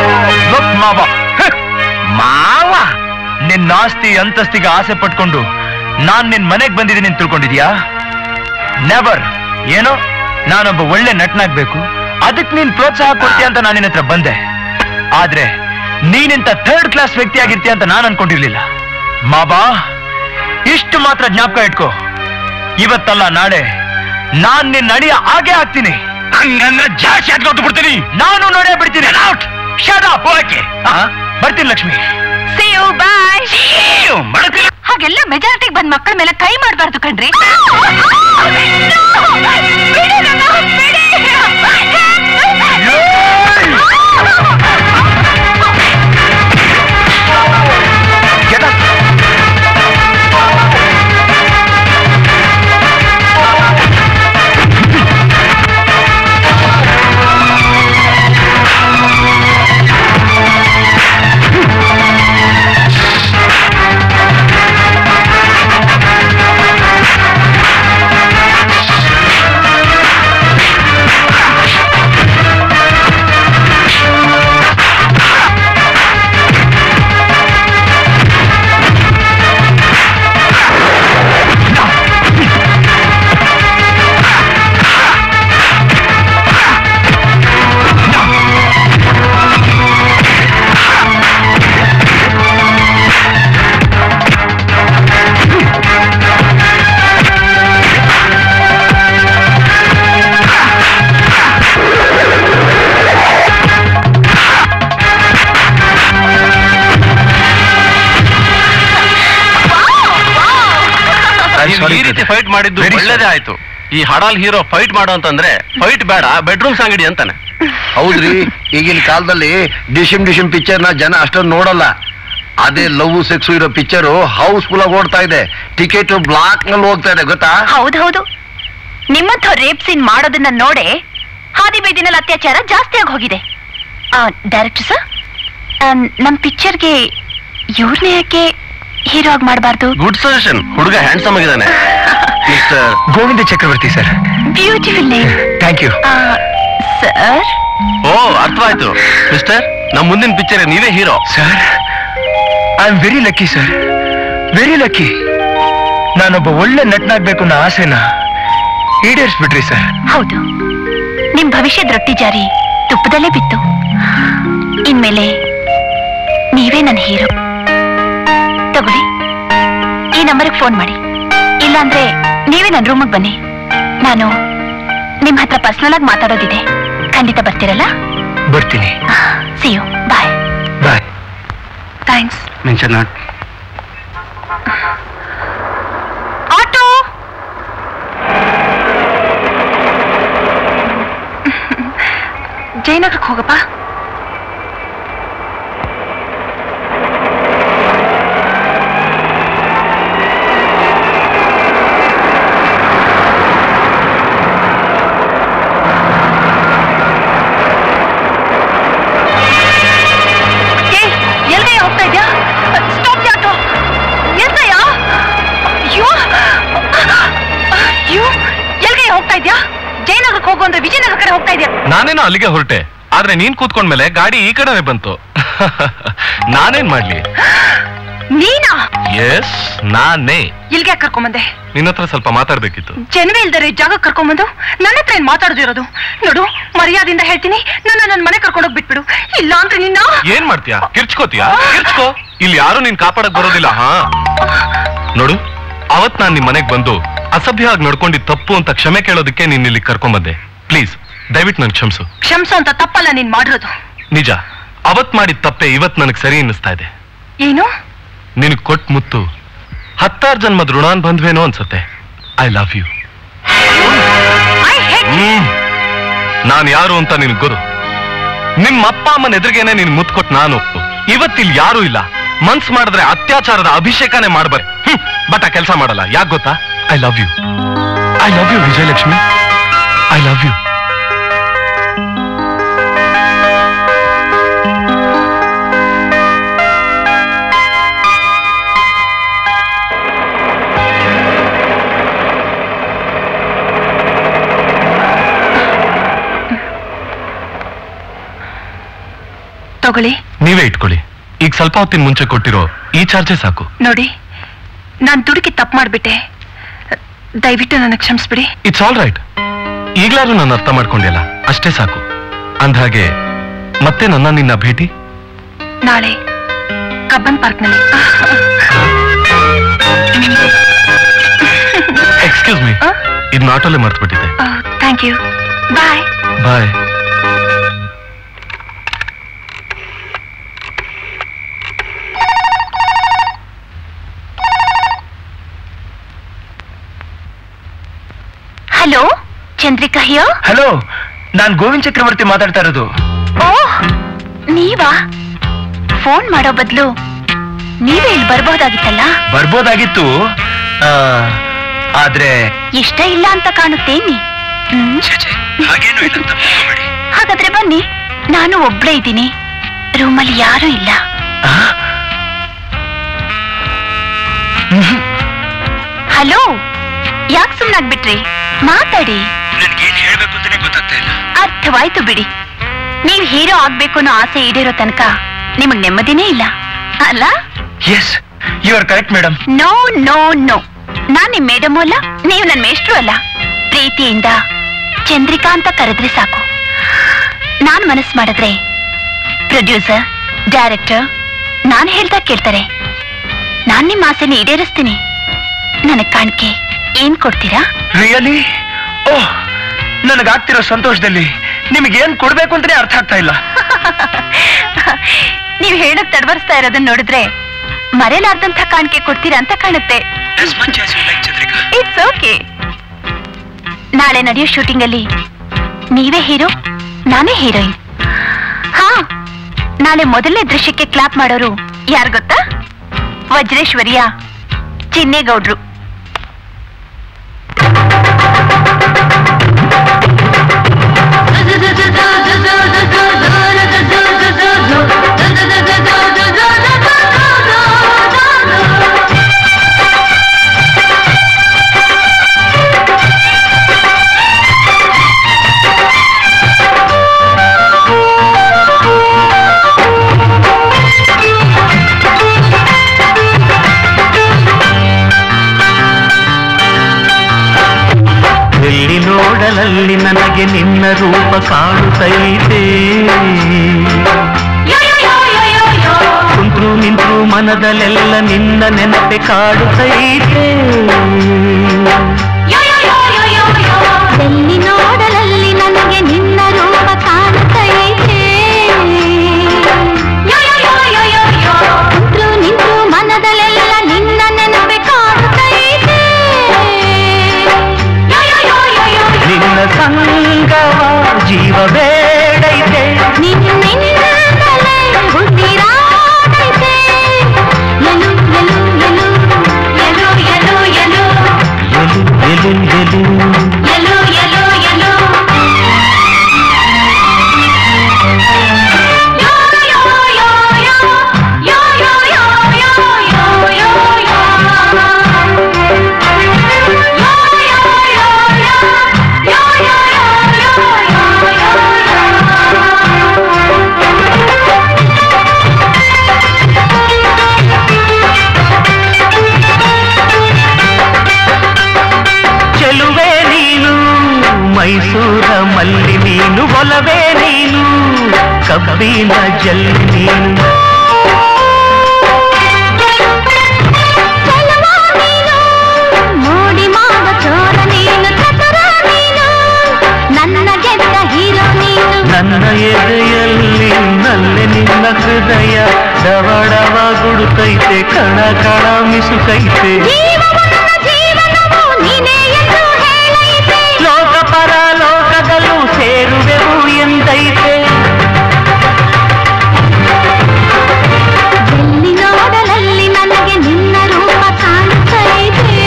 ಮಾವ, ನಿನ್ನ ಆಸ್ತಿ ಅಂತಸ್ತಿಗೆ ಆಸೆ ಪಟ್ಕೊಂಡು ನಾನ್ ನಿನ್ ಮನೆಗ್ ಬಂದಿದ್ದೀನಿ ಅಂತ ತಿಳ್ಕೊಂಡಿದ್ಯಾ? ನೆವರ್. ಏನೋ ನಾನೊಬ್ಬ ಒಳ್ಳೆ ನಟನಾಗ್ಬೇಕು, ಅದಕ್ಕೆ ನೀನ್ ಪ್ರೋತ್ಸಾಹ ಕೊಡ್ತೀಯ ಅಂತ ನಾನು ನಿನ್ನ ಹತ್ರ ಬಂದೆ. ಆದ್ರೆ ನೀನಿಂತ ಥರ್ಡ್ ಕ್ಲಾಸ್ ವ್ಯಕ್ತಿ ಆಗಿರ್ತೀಯ ಅಂತ ನಾನು ಅನ್ಕೊಂಡಿರ್ಲಿಲ್ಲ. ಮಾಬಾ, ಇಷ್ಟು ಮಾತ್ರ ಜ್ಞಾಪಕ ಇಟ್ಕೋ. ಇವತ್ತಲ್ಲ ನಾಳೆ ನಾನ್ ನಿನ್ನ ಅಳಿಯ ಹಾಗೆ ಆಗ್ತೀನಿ. ಹಂಗಂದ್ರೆ ಜಾಸ್ತಿ ಆಗಿ ಬಿಡ್ತೀನಿ. ನಾನು ನೋಡೇ ಬಿಡ್ತೀನಿ. ಬರ್ತೀನಿ ಲಕ್ಷ್ಮಿ. ಹಾಗೆಲ್ಲ ಮೆಜಾರಿಟಿಗೆ ಬಂದ್ ಮಕ್ಕಳ ಮೇಲೆ ಕೈ ಮಾಡಬಾರ್ದು ಕಣ್ರಿ. ಈ ರೀತಿ ಫೈಟ್ ಮಾಡಿದ್ದು ಒಳ್ಳೇದೇ ಆಯ್ತು. ಈ ಹಡಾಲ್ ಹೀರೋ ಫೈಟ್ ಮಾಡೋ ಅಂತಂದ್ರೆ ಫೈಟ್ ಬೇಡ, ಬೆಡ್ರೂಮ್ ಸಾಂಗಡಿ ಅಂತಾನೆ. ಹೌದ್ರಿ, ಈಗಿನ ಕಾಲದಲ್ಲಿ ಡಿಶಿಮ್ ಪಿಕ್ಚರ್ ನ ಜನ ಅಷ್ಟೊಂದು ನೋಡಲ್ಲ. ಅದೇ ಲವ್ ಸೆಕ್ಸ್ ಇರೋ ಪಿಕ್ಚರ್ ಹೌಸ್ಫುಲ್ ಆಗಿ ಓಡ್ತಾ ಇದೆ. ಟಿಕೆಟ್ ಬ್ಲಾಕ್ ನಲ್ಲಿ ಹೋಗ್ತಾ ಇದೆ, ಗೊತ್ತಾ? ಹೌದೌದು, ನಿಮ್ಮಂಥ ರೇಪ್ ಸೀನ್ ಮಾಡೋದನ್ನ ನೋಡೆ ಹಾದಿ ಬೀದಿನಲ್ಲಿ ಅತ್ಯಾಚಾರ ಜಾಸ್ತಿ ಆಗಿ ಹೋಗಿದೆ. ಡೈರೆಕ್ಟರ್ ಸರ್, ನಮ್ ಪಿಕ್ಚರ್ಗೆ ಇವ್ರನ್ನೇ ಯಾಕೆ ಹೀರೋ ಆಗಿ ಮಾಡಬಾರ್ದು? Good suggestion. ಹುಡುಗ ಹ್ಯಾಂಡ್ಸಮ್ ಆಗಿದ್ದಾನೆ. Mister Govinda Chakravarthi sir. Beautiful name. Thank you sir. ಓ, ಅರ್ಥವಾಯ್ತು. ಮಿಸ್ಟರ್, ನಮ್ಮ ಮುಂದಿನ ಪಿಕ್ಚರ್ ನೀವೇ hero. Sir, I am very lucky sir, very lucky. ನಾನೊಬ್ಬ ಒಳ್ಳೆ ನಟನಾಗ್ಬೇಕು ಅನ್ನೋ ಆಸೆನ ಈಡೇರಿಸ್ಬಿಟ್ರಿ ಸರ್. ಹೌದು, ನಿಮ್ ಭವಿಷ್ಯದ ರೊಟ್ಟಿ ಜಾರಿ ತುಪ್ಪದಲ್ಲೇ ಬಿತ್ತು. ಇನ್ಮೇಲೆ ನೀವೇ ನನ್ನ ಹೀರೋ. ತಗೊಳ್ಳಿ, ಈ ನಂಬರ್ಗೆ ಫೋನ್ ಮಾಡಿ. ಇಲ್ಲಾಂದ್ರೆ ನೀವೇ ನನ್ನ ರೂಮಿಗೆ ಬನ್ನಿ. ನಾನು ನಿಮ್ ಹತ್ರ ಪರ್ಸನಲ್ ಆಗಿ ಮಾತಾಡೋದಿದೆ. ಖಂಡಿತ ಬರ್ತೀರಲ್ಲ? ಬರ್ತೀನಿ. See you. Bye. Bye. Thanks. Mention not. Auto. ಜಯನಗರಕ್ಕೆ ಹೋಗಪ್ಪ. ವಿಜಯನಗರ ಕಡೆ ಹೋಗ್ತಾ ಇದೆಯಾ? ನಾನೇನೋ ಅಲ್ಲಿಗೆ ಹೊರಟೆ, ಆದ್ರೆ ನೀನ್ ಕೂತ್ಕೊಂಡ್ಮೇಲೆ ಗಾಡಿ ಈ ಕಡೆನೆ ಬಂತು. ನಾನೇನ್ ಮಾಡ್ಲಿ? ನೀನಾ? ಎಸ್, ನಾನೇ. ಇಲ್ಲಿಗೆ ಕರ್ಕೊಂಬಂದೆ. ನಿನ್ನ ಹತ್ರ ಸ್ವಲ್ಪ ಮಾತಾಡ್ಬೇಕಿತ್ತು. ಜನವೇ ಇಲ್ದರೆ ಜಾಗ ಕರ್ಕೊಂಬಂದು ನನ್ನ ಹತ್ರ ಏನ್ ಮಾತಾಡೋದಿರೋದು? ನೋಡು, ಮರ್ಯಾದಿಂದ ಹೇಳ್ತೀನಿ, ನನ್ನ ಮನೆ ಕರ್ಕೊಂಡೋಗ್ ಬಿಟ್ಬಿಡು. ಇಲ್ಲ ಅಂದ್ರೆ ನಿನ್ನ ಏನ್ ಮಾಡ್ತೀಯಾ? ಕಿರ್ಚ್ಕೋತೀಯಾ? ಕಿರ್ಚ್ಕೋ. ಇಲ್ಲಿ ಯಾರು ನೀನ್ ಕಾಪಾಡಕ್ ಬರೋದಿಲ್ಲ. ಹಾ, ನೋಡು, ಅವತ್ ನಾನ್ ನಿಮ್ ಮನೆಗ್ ಬಂದು ಅಸಭ್ಯವಾಗಿ ನಡ್ಕೊಂಡಿದ್ ತಪ್ಪು ಅಂತ ಕ್ಷಮೆ ಕೇಳೋದಕ್ಕೆ ನೀನ್ ಇಲ್ಲಿ ಕರ್ಕೊಂಬಂದೆ. ಪ್ಲೀಸ್, ದಯವಿಟ್ಟು ನನ್ ಕ್ಷಮಿಸು. ಕ್ಷಮಿಸು ಅಂತ ತಪ್ಪಲ್ಲ ನೀನ್ ಮಾಡಿರೋದು. ನಿಜ, ಅವತ್ ಮಾಡಿದ ತಪ್ಪೆ ಇವತ್ ನನಗ್ ಸರಿ ಅನ್ನಿಸ್ತಾ ಇದೆ. ಏನು? ನಿನಗ್ ಕೊಟ್ ಮುತ್ತು 10,000 ಜನ್ಮದ ಋಣಾನ್ ಬಂದ್ವೇನೋ ಅನ್ಸತ್ತೆ. I love you. ನಾನ್ ಯಾರು ಅಂತ ನಿನಗ್ ಗೊತ್ತು. ನಿಮ್ಮ ಅಪ್ಪ ಅಮ್ಮನ ಎದುರಿಗೇನೆ ನೀನ್ ಮುತ್ಕೊಟ್ ನಾನು. ಇವತ್ತಿಲ್ ಯಾರೂ ಇಲ್ಲ. ಮನ್ಸ್ ಮಾಡಿದ್ರೆ ಅತ್ಯಾಚಾರದ ಅಭಿಷೇಕನೇ ಮಾಡ್ಬಾರೆ. ಬಟ್ ಆ ಕೆಲಸ ಮಾಡಲ್ಲ. ಯಾಕೆ ಗೊತ್ತಾ? I love you. I love you Vijayalakshmi. I love you. ತಗೊಳ್ಳಿ. ನೀವೇ ಇಟ್ಕೊಳ್ಳಿ. ಈಗ ಸ್ವಲ್ಪ ಹೊತ್ತಿನ ಮುಂಚೆ ಕೊಟ್ಟಿರೋ ಈ ಚಾರ್ಜೆ ಸಾಕು. ನೋಡಿ, ನಾನ್ ದುಡುಕಿ ತಪ್ಪು ಮಾಡ್ಬಿಟ್ಟೆ. ದಯವಿಟ್ಟು ನನಗೆ ಕ್ಷಮಿಸ್ಬಿಡಿ. It's all right. ಈಗ್ಲಾದ್ರೂ ನಾನು ಅರ್ಥ ಮಾಡ್ಕೊಂಡಿಲ್ಲ, ಅಷ್ಟೇ ಸಾಕು. ಅಂದ್ಹಾಗೆ ಮತ್ತೆ ನನ್ನ ನಿನ್ನ ಭೇಟಿ ನಾಳೆ ಕಬ್ಬನ್ ಪಾರ್ಕ್ನಲ್ಲಿ. ಎಕ್ಸ್ಕ್ಯೂಸ್ ಮೀ, ಇದನ್ನ ಆಟೋಲೆ ಮರ್ತ್ಬಿಟ್ಟಿದ್ದೆ. Thank you. Bye. Bye. Chandrika ಹಿಯೋ. ಹಲೋ, ನಾನ್ ಗೋವಿಂದ್ ಚಕ್ರವರ್ತಿ ಮಾತಾಡ್ತಾ ಇರೋದು. ಓಹ್, ನೀವಾ? ಫೋನ್ ಮಾಡೋ ಬದಲು ನೀವೇ ಇಲ್ಲಿ ಬರ್ಬೋದಾಗಿತ್ತಲ್ಲ. ಬರ್ಬೋದಾಗಿತ್ತು, ಆದ್ರೆ ಇಷ್ಟ ಇಲ್ಲ ಅಂತ ಕಾಣುತ್ತೇನಿ. ಹಾಗೇನು ಇಲ್ಲ, ತಪ್ಪಿಸ್ಕೊಬೇಡಿ. ಹಾಗಾದ್ರೆ ಬನ್ನಿ, ನಾನು ಒಬ್ಳೇ ಇದ್ದೀನಿ, ರೂಮಲ್ಲಿ ಯಾರೂ ಇಲ್ಲ. ಹಲೋ, ಯಾಕೆ ಸುಮ್ನಾಗ್ಬಿಟ್ರಿ? ಮಾತಾಡಿ. ನನ್ಗೇನ್ ಹೇಳ್ಬೇಕು ಅಂತಾನೆ ಗೊತ್ತಾಗ್ತಾ ಇಲ್ಲ. ಅರ್ಥವಾಯ್ತು ಬಿಡಿ. ನೀವ್ ಹೀರೋ ಆಗ್ಬೇಕು ಅನ್ನೋ ಆಸೆ ಈಡೇರೋ ತನಕ ನಿಮಗ್ ನೆಮ್ಮದಿನೇ ಇಲ್ಲ ಅಲ್ಲ? Yes, you are correct madam. No no no, ನಾನ್ ನಿಮ್ ಮೇಡಮು ಅಲ್ಲ, ನೀವು ನನ್ ಮೇಷ್ಟ್ರು ಅಲ್ಲ. ಪ್ರೀತಿಯಿಂದ ಚಂದ್ರಿಕಾ ಅಂತ ಕರೆದ್ರೆ ಸಾಕು. ನಾನ್ ಮನಸ್ಸು ಮಾಡಿದ್ರೆ ಪ್ರೊಡ್ಯೂಸರ್, ಡೈರೆಕ್ಟರ್ ನಾನ್ ಹೇಳ್ತಾ ಕೇಳ್ತಾರೆ. ನಾನ್ ನಿಮ್ ಆಸೆನ ಈಡೇರಿಸ್ತೀನಿ. ನನಗ್ ಕಾಣಿಕೆ ಏನ್ ಕೊಡ್ತೀರಾ? ರಿಯಲಿ? ಓಹ್, ನನಗಾಗ್ತಿರೋ ಸಂತೋಷದಲ್ಲಿ ನಿಮಗೇನ್ ಕೊಡ್ಬೇಕು ಅಂತಾನೆ ಅರ್ಥ ಆಗ್ತಾ ಇಲ್ಲ. ನೀವ್ ಹೇಳಕ್ ತಡವರ್ಸ್ತಾ ಇರೋದನ್ನ ನೋಡಿದ್ರೆ ಮರೆಯಲಾರ್ದಂಥ ಕಾಣಿಕೆ ಕೊಡ್ತೀರಾ ಅಂತ ಕಾಣುತ್ತೆ. It's okay. ನಾಳೆ ನಡೆಯೋ ಶೂಟಿಂಗ್ ಅಲ್ಲಿ ನೀವೇ ಹೀರೋ, ನಾನೇ ಹೀರೋಯಿನ್. ಹಾ, ನಾಳೆ ಮೊದಲನೇ ದೃಶ್ಯಕ್ಕೆ ಕ್ಲಾಪ್ ಮಾಡೋರು ಯಾರು ಗೊತ್ತಾ? ವಜ್ರೇಶ್ವರಿಯ ಚಿನ್ನೇಗೌಡ್ರು. ನೋಡಲಲ್ಲಿ ನನಗೆ ನಿನ್ನ ರೂಪ ಕಾಣುತ್ತೈತೆ. ಕುಂತ್ರು ನಿಂತ್ರು ಮನದಲ್ಲೆಲ್ಲ ನಿನ್ನ ನೆನಪೆ ಕಾಡುತ್ತೈತೆ. ಎಲ್ಲಿ ನೋಡಲಲ್ಲಿ ನನಗೆ ನಿನ್ನ ರೂಪ ಕಾಣುತ್ತೈತೆ. ಕುಂತ್ರು ನಿಂತ್ರು ಮನದಲ್ಲೆಲ್ಲ ನಿನ್ನ ನೆನಪೆ ಕಾಡುತ್ತೈತೆ. ನಿನ್ನ ಸಂಗವ ಜೀವ ಬೇಡೈತೆ. ನಿನ್ನಿಂದಲೇ ಉಸಿರಾಡೈತೆ. ಎಲು ಎಲು ಎಲು ಎಲು ಎಲು ಎಲು ಎಲು ಎಲು ಎಲು ಎಲು ಎಲು ಎಲು ಮೈಸೂರ ಮಲ್ಲಿ ನೀನು, ಒಲವೇ ನೀನು, ಕಬ್ಬಿನ ಜಲ್ಲಿ ನೀನು. ಮೋಡಿ ಮಾವ ಚೋರ ನೀನು, ಚತುರ ನೀನು, ನನ್ನ ಗೆದ್ದ ಹೀರೋ ನೀನು. ನನ್ನ ಎದೆಯಲ್ಲಿ ನಲ್ಲೆ ನಿನ್ನ ಹೃದಯ ಡವಡವ ಗುಡುಕೈತೆ, ಕಣ ಕಣ ಮಿಸುಕೈತೆ. ಜೀವನವು ನೀನೇ ಎಂದು ಹೇಳೈತೆ. ಲೋಕ ಪರ ಲೋಕದಲ್ಲೂ ಸೇರುವೆವು ಎಂದೈತೆ. ಎಲ್ಲಿ ನೋಡಲಲ್ಲಿ ನನಗೆ ನಿನ್ನ ರೂಪ ಕಾಣುತ್ತೈತೆ.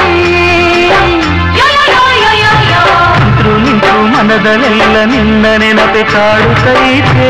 ನಿಂತ್ರು ನಿಂತ್ರು ಮನದಲ್ಲೆಲ್ಲ ನಿನ್ನ ನೆನಪೆ ಕಾಡುತ್ತೈತೆ.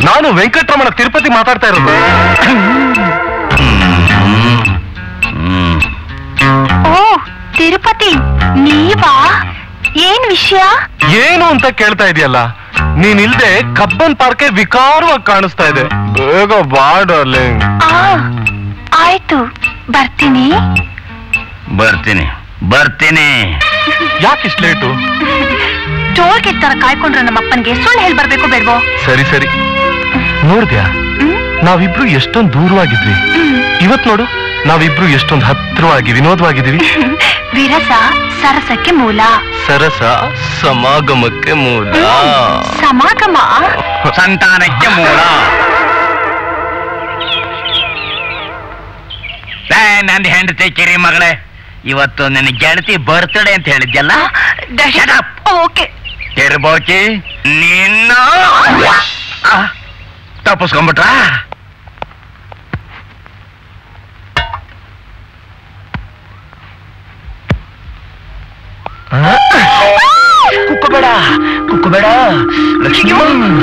ನಾನು ವೆಂಕಟರಮಣ ತಿರುಪತಿ ಮಾತಾಡ್ತಾ ಇರೋದು. ಓ ತಿರುಪತಿ, ನೀವಾ? ಏನ್ ವಿಷಯ? ಏನು ಅಂತ ಕೇಳ್ತಾ ಇದೆಯಲ್ಲ, ನೀನಿಲ್ದೆ ಕಬ್ಬನ್ ಪಾರ್ಕೆ ವಿಕಾರವಾಗಿ ಕಾಣಿಸ್ತಾ ಇದೆ. ಬೇಗ ಬಾ ಡಾರ್ಲಿಂಗ್. ಆಯ್ತು, ಬರ್ತೀನಿ. ಬರ್ತೀನಿ ಬರ್ತೀನಿ. ಯಾಕಿಷ್ಟು ಲೇಟು? ಟೋಲ್ ಗೇಟ್ ತರ ಕಾಯ್ಕೊಂಡ್ರೆ ನಮ್ಮ ಅಪ್ಪನ್ಗೆ ಸುಳ್ಳು ಹೇಳಿ ಬರ್ಬೇಕು ಬೇಡ್ವೋ? ಸರಿ ಸರಿ. ನೋಡ್ದ್ಯಾ, ನಾವಿಬ್ರು ಎಷ್ಟೊಂದು ದೂರವಾಗಿದ್ವಿ. ಇವತ್ ನೋಡು, ನಾವಿಬ್ರು ಎಷ್ಟೊಂದು ಹತ್ರವಾಗಿ ವಿನೋದವಾಗಿದ್ದೀವಿ. ವಿರಸ ಸರಸಕ್ಕೆ ಮೂಲ, ಸರಸ ಸಮಾಗಮಕ್ಕೆ ಮೂಲ, ಸಮಾಗಮ ಸಂತಾನಕ್ಕೆ ಮೂಲ. ನಂದು ಹೆಂಡತಿ ಕಿರಿ ಮಗಳೇ, ಇವತ್ತು ನನ್ನ ಗೆಳತಿ ಬರ್ತ್ಡೇ ಅಂತ ಹೇಳಿದ್ಯಲ್ಲ. ಓಕೆ ತಿರ್ಬೋಕಿ, ನಿನ್ನ ತಪ್ಪಿಸ್ಕೊಂಡ್ಬಿಟ್ರ? ಕುಕ್ಕಬೇಡ ಕುಕ್ಕಬೇಡ ಲಕ್ಷ್ಮಿ.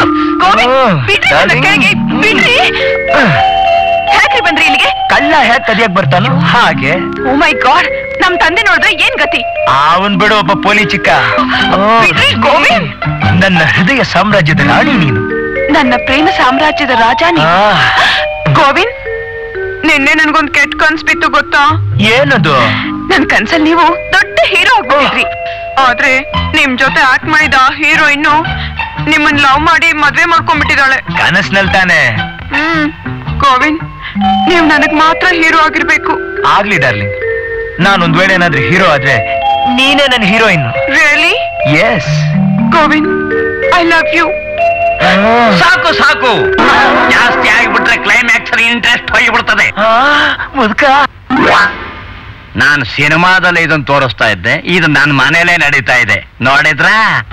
ಯಾಕ್ರಿ ಬಂದ್ರಿ ಇಲ್ಲಿಗೆ? ಕಳ್ಳ ಹೇಗ್ ಕದಿಯಕ್ ಬರ್ತಾನೋ ಹಾಗೆ. ಓ ಮೈ ಗಾಡ್, ನಮ್ ತಂದೆ ನೋಡಿದ್ರೆ ಏನ್ ಗತಿ? ಅವನ್ ಬಿಡು, ಒಬ್ಬ ಪೋಲಿ ಚಿಕ್ಕ. ಬಿಡ್ರಿ ಗೋವಿಂದ್. ನನ್ನ ಹೃದಯ ಸಾಮ್ರಾಜ್ಯದ ರಾಣಿ ನೀನು, ನನ್ನ ಪ್ರೇಮ ಸಾಮ್ರಾಜ್ಯದ ರಾಜ ನೀನು. ಗೋವಿಂದ್, ನಿನ್ನೆ ನನ್ಗೊಂದ್ ಕೆಟ್ಟ ಕನ್ಸ್ ಬಿತ್ತು ಗೊತ್ತಾ? ಏನದು? ನನ್ ಕನ್ಸಲ್ಲಿ ನೀವು ದೊಡ್ಡ ಹೀರೋ ಆಗ್ಬಿಟ್ಟಿದ್ರಿ. ಆದ್ರೆ ನಿಮ್ ಜೊತೆ ಆಕ್ಟ್ ಮಾಡಿದ ಹೀರೋಯಿನ್ನು ನಿಮ್ಮನ್ ಲವ್ ಮಾಡಿ ಮದ್ವೆ ಮಾಡ್ಕೊಂಡ್ಬಿಟ್ಟಿದ್ದಾಳೆ. ಕನಸ್ನಲ್ಲಿ ತಾನೆ? ಗೋವಿಂದ್, ನೀವ್ ನನಗ್ ಮಾತ್ರ ಹೀರೋ ಆಗಿರ್ಬೇಕು. ಆಗ್ಲಿ ಡಾರ್ಲಿಂಗ್, ನಾನೊಂದ್ ವೇಳೆ ಏನಾದ್ರೂ ಹೀರೋ ಆದ್ರೆ ನೀನೇ ನನ್ನ heroine. Really? Yes Govind, I love you. ಸಾಕು ಸಾಕು, ಜಾಸ್ತಿ ಆಗಿಬಿಟ್ರೆ ಕ್ಲೈಮ್ಯಾಕ್ಸ್ ಇಂಟ್ರೆಸ್ಟ್ ಹೋಗಿಬಿಡ್ತದೆ. ಮುದ್ಕ, ನಾನು ಸಿನಿಮಾದಲ್ಲಿ ಇದನ್ನ ತೋರಿಸ್ತಾ ಇದ್ದೆ, ಇದು ನನ್ನ ಮನೇಲೇ ನಡೀತಾ ಇದೆ. ನೋಡಿದ್ರ?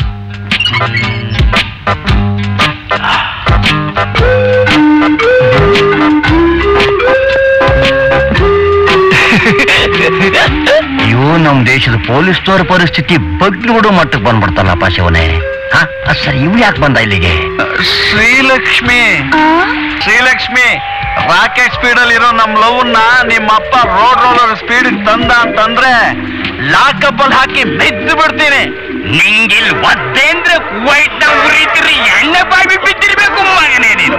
ಇವು ನಮ್ ದೇಶದ ಪೊಲೀಸ್ನವ್ರ ಪರಿಸ್ಥಿತಿ ಬಗ್ಲುಬಿಡೋ ಮಟ್ಟಕ್ಕೆ ಬಂದ್ಬಿಡ್ತಲ್ಲಪ್ಪ ಶಿವನೇ. ಸರ್, ಇವು ಯಾಕೆ ಬಂದ ಇಲ್ಲಿಗೆ? ಶ್ರೀಲಕ್ಷ್ಮಿ, ಶ್ರೀಲಕ್ಷ್ಮಿ, ರಾಕೆಟ್ ಸ್ಪೀಡ್ ಅಲ್ಲಿ ಇರೋ ನಮ್ ಲವ್ನ ನಿಮ್ಮಪ್ಪ ರೋಡ್ ರೋಲರ್ ಸ್ಪೀಡ್ ತಂದ ಅಂತಂದ್ರೆ ಲಾಕಪ್ ಅಲ್ಲಿ ಹಾಕಿ ಬಿದ್ದು ಬಿಡ್ತೀನಿ. ನಿಂಗಿಲ್ ಒದ್ದೆ ಅಂದ್ರೆ ಕುವೈಟ್ ನ ಉರಿತಿರಿ ಎಣ್ಣೆ ಬಾಯಿ ಬಿದ್ದಿರ್ಬೇಕು ಮಗನೇ ನೀನು.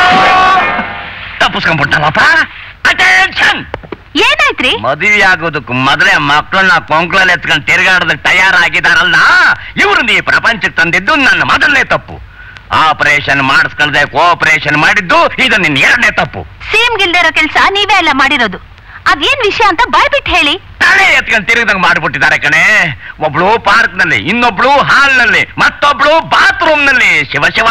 ತಪ್ಪಿಸ್ಕೊಂಡ್ಬಿಟ್ಟಲ್ಲಪ್ಪ. ಅಟೆನ್ಷನ್. ಏನಾಯ್ತ್ರಿ? ಮದುವೆ ಆಗೋದಕ್ಕೂ ಮೊದಲೇ ಮಕ್ಕಳನ್ನ ಕೊಂಕ್ಲಲ್ಲಿ ಎತ್ಕೊಂಡು ತಿರುಗಾಡೋದಕ್ಕೆ ತಯಾರಾಗಿದಾರಲ್ಲ, ಇವ್ರನ್ನ ಈ ಪ್ರಪಂಚಕ್ಕೆ ತಂದಿದ್ದು ನನ್ನ ಮೊದಲನೇ ತಪ್ಪು. ಆಪರೇಷನ್ ಮಾಡಿಸ್ಕೊಳ್ದೆ ಕೋಆಪರೇಷನ್ ಮಾಡಿದ್ದು ಇದು ನಿನ್ನ ಎರಡನೇ ತಪ್ಪು. ಸೇಮ್ ಗಿಲ್ದೇ ಇರೋ ಕೆಲ್ಸ ನೀವೇ ಎಲ್ಲ ಮಾಡಿರೋದು. ಅದೇನ್ ವಿಷಯ ಅಂತ ಬಾಯ್ಬಿಟ್ಟು ಹೇಳಿ. ತಲೆ ಎತ್ಕೊಂಡು ತಿರುಗದಂಗ್ ಮಾಡ್ಬಿಟ್ಟಿದ್ದಾರೆ ಕಣೆ. ಒಬ್ಳು ಪಾರ್ಕ್ ನಲ್ಲಿ, ಇನ್ನೊಬ್ಳು ಹಾಲ್ ನಲ್ಲಿ, ಮತ್ತೊಬ್ಳು ಬಾತ್ರೂಮ್ ನಲ್ಲಿ. ಶಿವ ಶಿವ.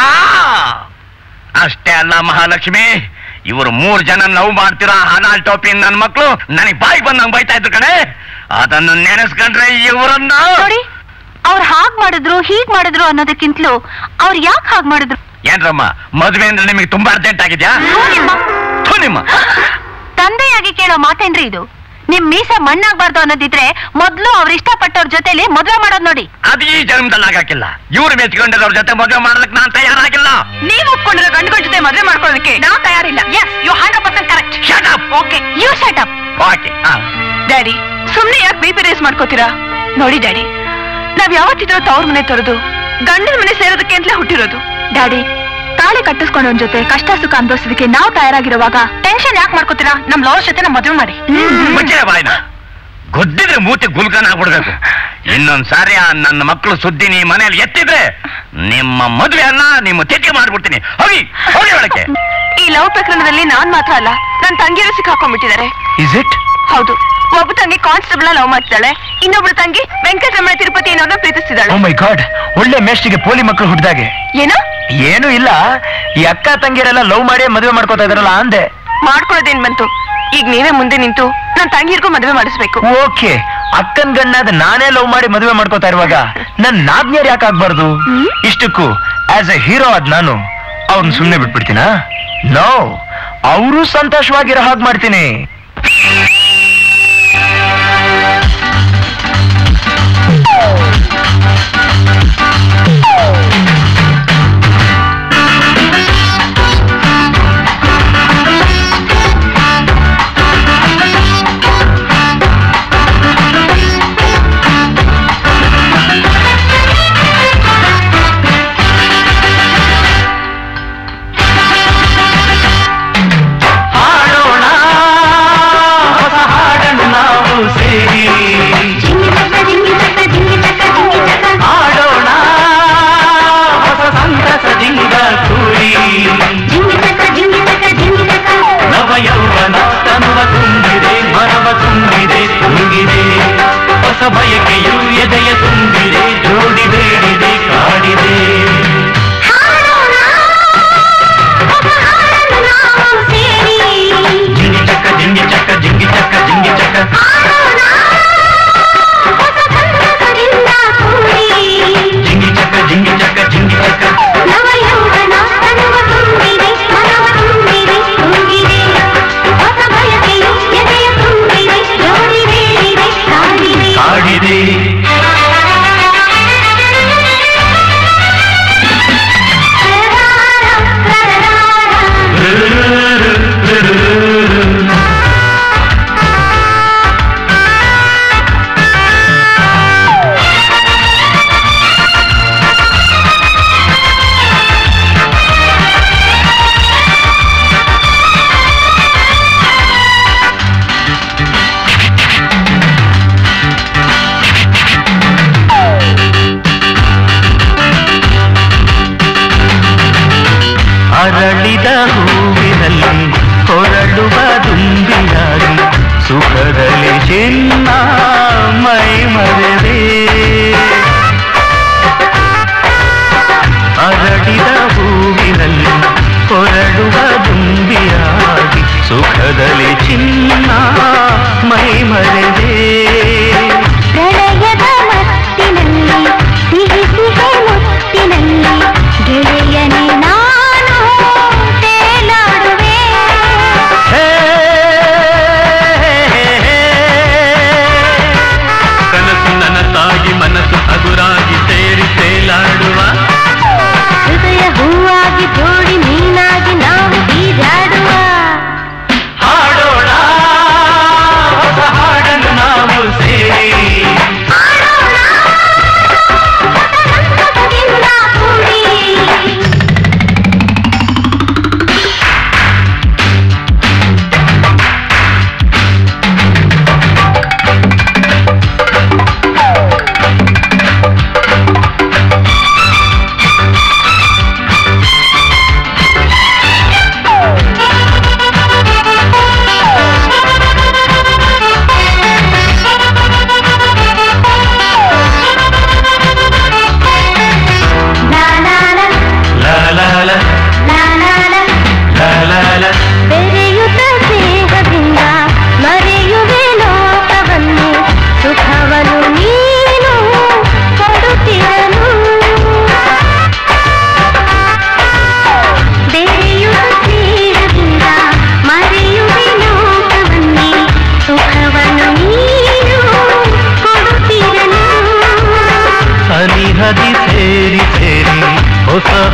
ಅಷ್ಟೇ ಅಲ್ಲ ಮಹಾಲಕ್ಷ್ಮಿ, ಇವರು 3 ಜನ ಲವ್ ಮಾಡ್ತೀರಾ ಹನಾಲ್ ಟೋಪಿ ನನ್ನ ಮಕ್ಕಳು ನನಗೆ ಬಾಯಿ ಬಂದಂಗ್ ಬೈತಾ ಇದ್ರು ಕಣೆ. ಅದನ್ನು ನೆನೆಸ್ಕೊಂಡ್ರೆ ಇವರನ್ನ ನೋಡಿ, ಅವ್ರು ಹಾಗ್ ಮಾಡಿದ್ರು ಹೀಗ್ ಮಾಡಿದ್ರು ಅನ್ನೋದಕ್ಕಿಂತಲೂ ಅವ್ರು ಯಾಕೆ ಹಾಗ್ ಮಾಡಿದ್ರು? ಏನ್ರಮ್ಮ, ಮದ್ವೆ ಅಂದ್ರೆ ನಿಮಗೆ ತುಂಬಾ ಅರ್ಜೆಂಟ್ ಆಗಿದ್ಯಾ? ನಿಮ್ಮ ತಂದೆಯಾಗಿ ಕೇಳೋ ಮಾತೇನ್ರಿ ಇದು? ನಿಮ್ ಮೀಸೆ ಮಣ್ಣಾಗ್ಬಾರ್ದು ಅನ್ನೋದಿದ್ರೆ ಮೊದ್ಲು ಅವ್ರ ಇಷ್ಟಪಟ್ಟವ್ರ ಜೊತೆಲಿ ಮದ್ವೆ ಮಾಡೋದ್ ನೋಡಿ. ಅದು ಈ ಜನ್ಮದಲ್ಲಿ ಆಗಾಕಿಲ್ಲ. ಇವ್ರು ಮೆಚ್ಕೊಂಡಿರೋರ್ ಜೊತೆ ಮದ್ವೆ ಮಾಡ್ಲಿಕ್ಕೆ ನಾನ್ ತಯಾರಾಗಿಲ್ಲ. ನೀವು ಒಪ್ಕೊಂಡಿರೋ ಗಂಡುಗಳ ಜೊತೆ ಮದ್ವೆ ಮಾಡ್ಕೊಳ್ಳೋದಕ್ಕೆ ನಾವು ತಯಾರಿಲ್ಲ. Yes, you 100% correct. Shut up. Okay, you shut up. Okay. Daddy, ಸುಮ್ನೆ ಯಾಕೆ BP ರೇಸ್ ಮಾಡ್ಕೋತೀರಾ? ನೋಡಿ ಡ್ಯಾಡಿ, ನಾವ್ ಯಾವತ್ತಿದ್ರೂ ತವ್ರ ಮನೆ ತೊರೆದು ಗಂಡನ ಮನೆ ಸೇರೋದಕ್ಕೆ ಅಂತಲೇ ಹುಟ್ಟಿರೋದು. ಡ್ಯಾಡಿ, ತಾಳಿ ಕಟ್ಟಿಸ್ಕೊಂಡವನ್ ಜೊತೆ ಕಷ್ಟ ಸುಖ ಅನುಭವಿಸೋದಕ್ಕೆ ನಾವು ತಯಾರಾಗಿರುವಾಗ ಟೆನ್ಷನ್ ಯಾಕೆ ಮಾಡ್ಕೋತೀರಾ? ನಮ್ ಲವರ್ ಜೊತೆ ನಮ್ ಮದುವೆ ಮಾಡಿ. ಮುಚ್ಚೆ ಬಾಯ್ನ, ಗೊದ್ದಿದ್ರೆ ಮೂತಿ ಗುಲ್ಕನ್ ಆಗ್ಬಿಡ್ಬೇಕು. ಇನ್ನೊಂದ್ಸಾರಿ ನನ್ನ ಮಕ್ಕಳು ಸುದ್ದಿ ನೀ ಮನೇಲಿ ಎತ್ತಿದ್ರೆ ನಿಮ್ಮ ಮದುವೆ ಅನ್ನ ನಿಮ್ಮ ತಿಥಿ ಮಾಡ್ಬಿಡ್ತೀನಿ. ಹೋಗಿ ಹೋಗಿ ಒಳಕ್ಕೆ. ಈ ಲವ್ ಪ್ರಕರಣದಲ್ಲಿ ನಾನ್ ಮಾತ್ರ ಅಲ್ಲ, ನನ್ ತಂಗಿಯರು ಸಿಕ್ಕಾಕೊಂಡ್ಬಿಟ್ಟಿದ್ದಾರೆ. Is it? ಹೌದು. ಒಬ್ಬ ತಂಗಿ ಕಾನ್ಸ್ಟೇಬಲ್ ಲವ್ ಮಾಡ್ತಿದ್ದಾಳೆ, ಇನ್ನೊಬ್ಳು ತಂಗಿ ವೆಂಕಟರಮಣ ತಿರುಪತಿ ಅನ್ನೋದನ್ನ ಪ್ರೀತಿಸ್ತಿದ್ದಾಳೆ. ಓ ಮೈ ಗಾಡ್, ಒಳ್ಳೆ ಮೇಷ್ಟಿಗೆ ಪೋಲಿ ಮಕ್ಕಳು ಹುಟ್ಟಿದಾಗೆ. ಏನೋ? ಏನು ಇಲ್ಲ, ಈ ಅಕ್ಕ ತಂಗಿಯರೆಲ್ಲ ಲವ್ ಮಾಡಿ ಮದುವೆ ಮಾಡ್ಕೋತಾ ಇದಾರಲ್ಲ ಅಂದೆ. ಮಾಡ್ಕೊಳ್ಳೋದೇನ್ ಬಂತು? ಈಗ ನೀವೇ ಮುಂದೆ ನಿಂತು ನನ್ ತಂಗಿರ್ಗೂ ಮದುವೆ ಮಾಡಿಸ್ಬೇಕು. ಓಕೆ, ಅಕ್ಕನ್ ಗಣ್ಣಾದ ನಾನೇ ಲವ್ ಮಾಡಿ ಮದುವೆ ಮಾಡ್ಕೋತಾ ಇರುವಾಗ ನನ್ ನಾದ್ನಿಯರ್ ಯಾಕೆ ಆಗ್ಬಾರ್ದು? ಇಷ್ಟಕ್ಕೂ ಆಸ್ ಎ ಹೀರೋ ಆದ್ ನಾನು ಅವ್ರನ್ನ ಸುಮ್ನೆ ಬಿಟ್ಬಿಡ್ತೀನಾ? ನೋ, ಅವರು ಸಂತೋಷವಾಗಿರೋ ಹಾಗೆ ಮಾಡ್ತೀನಿ.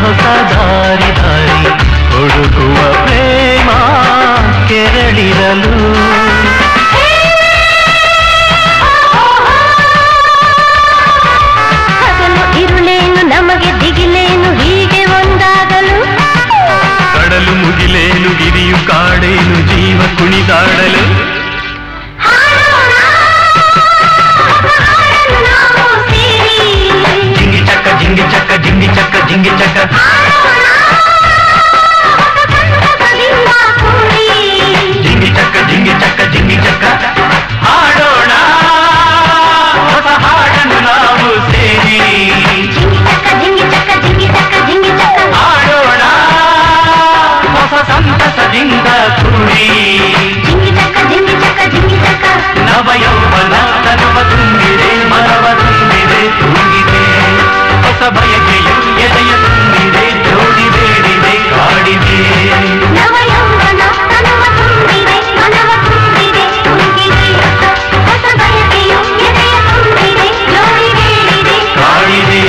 ಹೊಸ ದಾರಿ ದಾರಿ ಹುಡುಕುವ ಪ್ರೇಮ ಕೆರಳಿರಲು ಹಗಲು ಇರುಳೇನು ನಮಗೆ ದಿಗಿಲೇನು ಹೀಗೆ ಒಂದಾಗಲು ಕಡಲು ಮುಗಿಲೇನು ಗಿರಿಯು ಕಾಡೇನು ಜೀವ ಕುಣಿದಾಡಲು ಜಿಂಗಿ ಚಕ್ಕ ಜಿಂಗಿ ಚಕ್ಕ ಜಿಂಗಿ ಚಕ್ಕ ಜಿಂಗಿ ಚಕ್ಕ ಜಿಂಗಿ ಚಕ್ಕ ಜಿಂಗಿ ಚಕ್ಕ ಜಿಂಗಿ ಚಕ್ಕ ಹಾಡೋಣ ಹೊಸ ಹಾಡನ್ನು ನಾವು ಸೇರಿ ಹಾಡೋಣ ಹೊಸ ಸಂತಸದಿಂದ ಕೂಡಿ ನವ ಯೌವನ ತನುವ ತುಂಬಿದೆ ಮನವ ತುಂಬಿದೆ ತುಂಬಿದೆ ಹೊಸ ಬಯಕೆಯು ಎದೆಯ ತುಂಬಿದೆ ಜೋಡಿ ಬೇಡಿದೆ ಕಾಡಿದೆ ಕಾಡಿದೆ.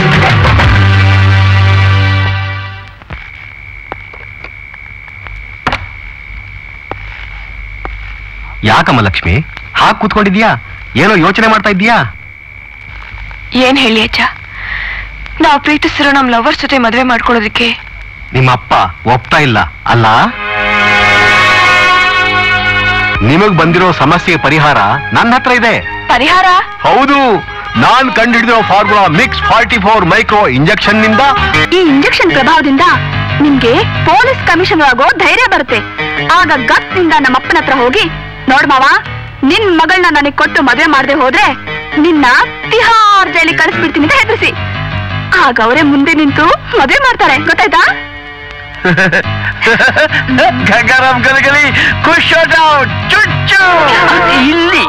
ಯಾಕಮ್ಮ ಲಕ್ಷ್ಮಿ ಹಾಗೆ ಕೂತ್ಕೊಂಡಿದ್ಯಾ? ಏನೋ ಯೋಚನೆ ಮಾಡ್ತಾ ಇದ್ದೀಯಾ? ಏನ್ ಹೇಳಿ ಅಜ್ಜ, ನಾವು ಪ್ರೀತಿಸಿರೋ ನಮ್ ಲವರ್ಸ್ ಜೊತೆ ಮದ್ವೆ ಮಾಡ್ಕೊಳ್ಳೋದಕ್ಕೆ ನಿಮ್ಮ ಅಪ್ಪ ಒಪ್ತಾ ಇಲ್ಲ ಅಲ್ಲ? ನಿಮಗ್ ಬಂದಿರೋ ಸಮಸ್ಯೆ ಪರಿಹಾರ ನನ್ನ ಹತ್ರ ಇದೆ. ಪರಿಹಾರ? ಹೌದು, ನಾನ್ ಕಂಡುಹಿಡಿದಿರೋ ಫಾರ್ಮುಲಾ ಮಿಕ್ಸ್ 44 ಮೈಕ್ರೋ ಇಂಜೆಕ್ಷನ್ ನಿಂದ. ಈ ಇಂಜೆಕ್ಷನ್ ಪ್ರಭಾವದಿಂದ ನಿಮ್ಗೆ ಪೊಲೀಸ್ ಕಮಿಷನರ್ ಆಗೋ ಧೈರ್ಯ ಬರುತ್ತೆ. ಆಗ ಗಟ್ನಿಂದ ನಮ್ಮಪ್ಪನ ಹತ್ರ ಹೋಗಿ, ನೋಡ್ ಮಾವ, ನಿನ್ ಮಗಳನ್ನ ನನಗ್ ಕೊಟ್ಟು ಮದ್ವೆ ಮಾಡದೆ ಹೋದ್ರೆ ನಿನ್ನ ತಿಹಾರ್ ಜೈಲಿಗೆ ಕಳಿಸ್ಬಿಡ್ತೀನಿ ಅಂತ ಹೆದರಿಸಿ. ಆಗ ಅವರೇ ಮುಂದೆ ನಿಂತು ಮದ್ವೆ ಮಾಡ್ತಾರೆ, ಗೊತ್ತಾಯ್ತಾ? ಗಗರಂ ಗಲಗಲಿ ಖುಷ್ ಹೋ ಜಾओ ಚುಚ್ಚು ಇಲ್ಲಿ.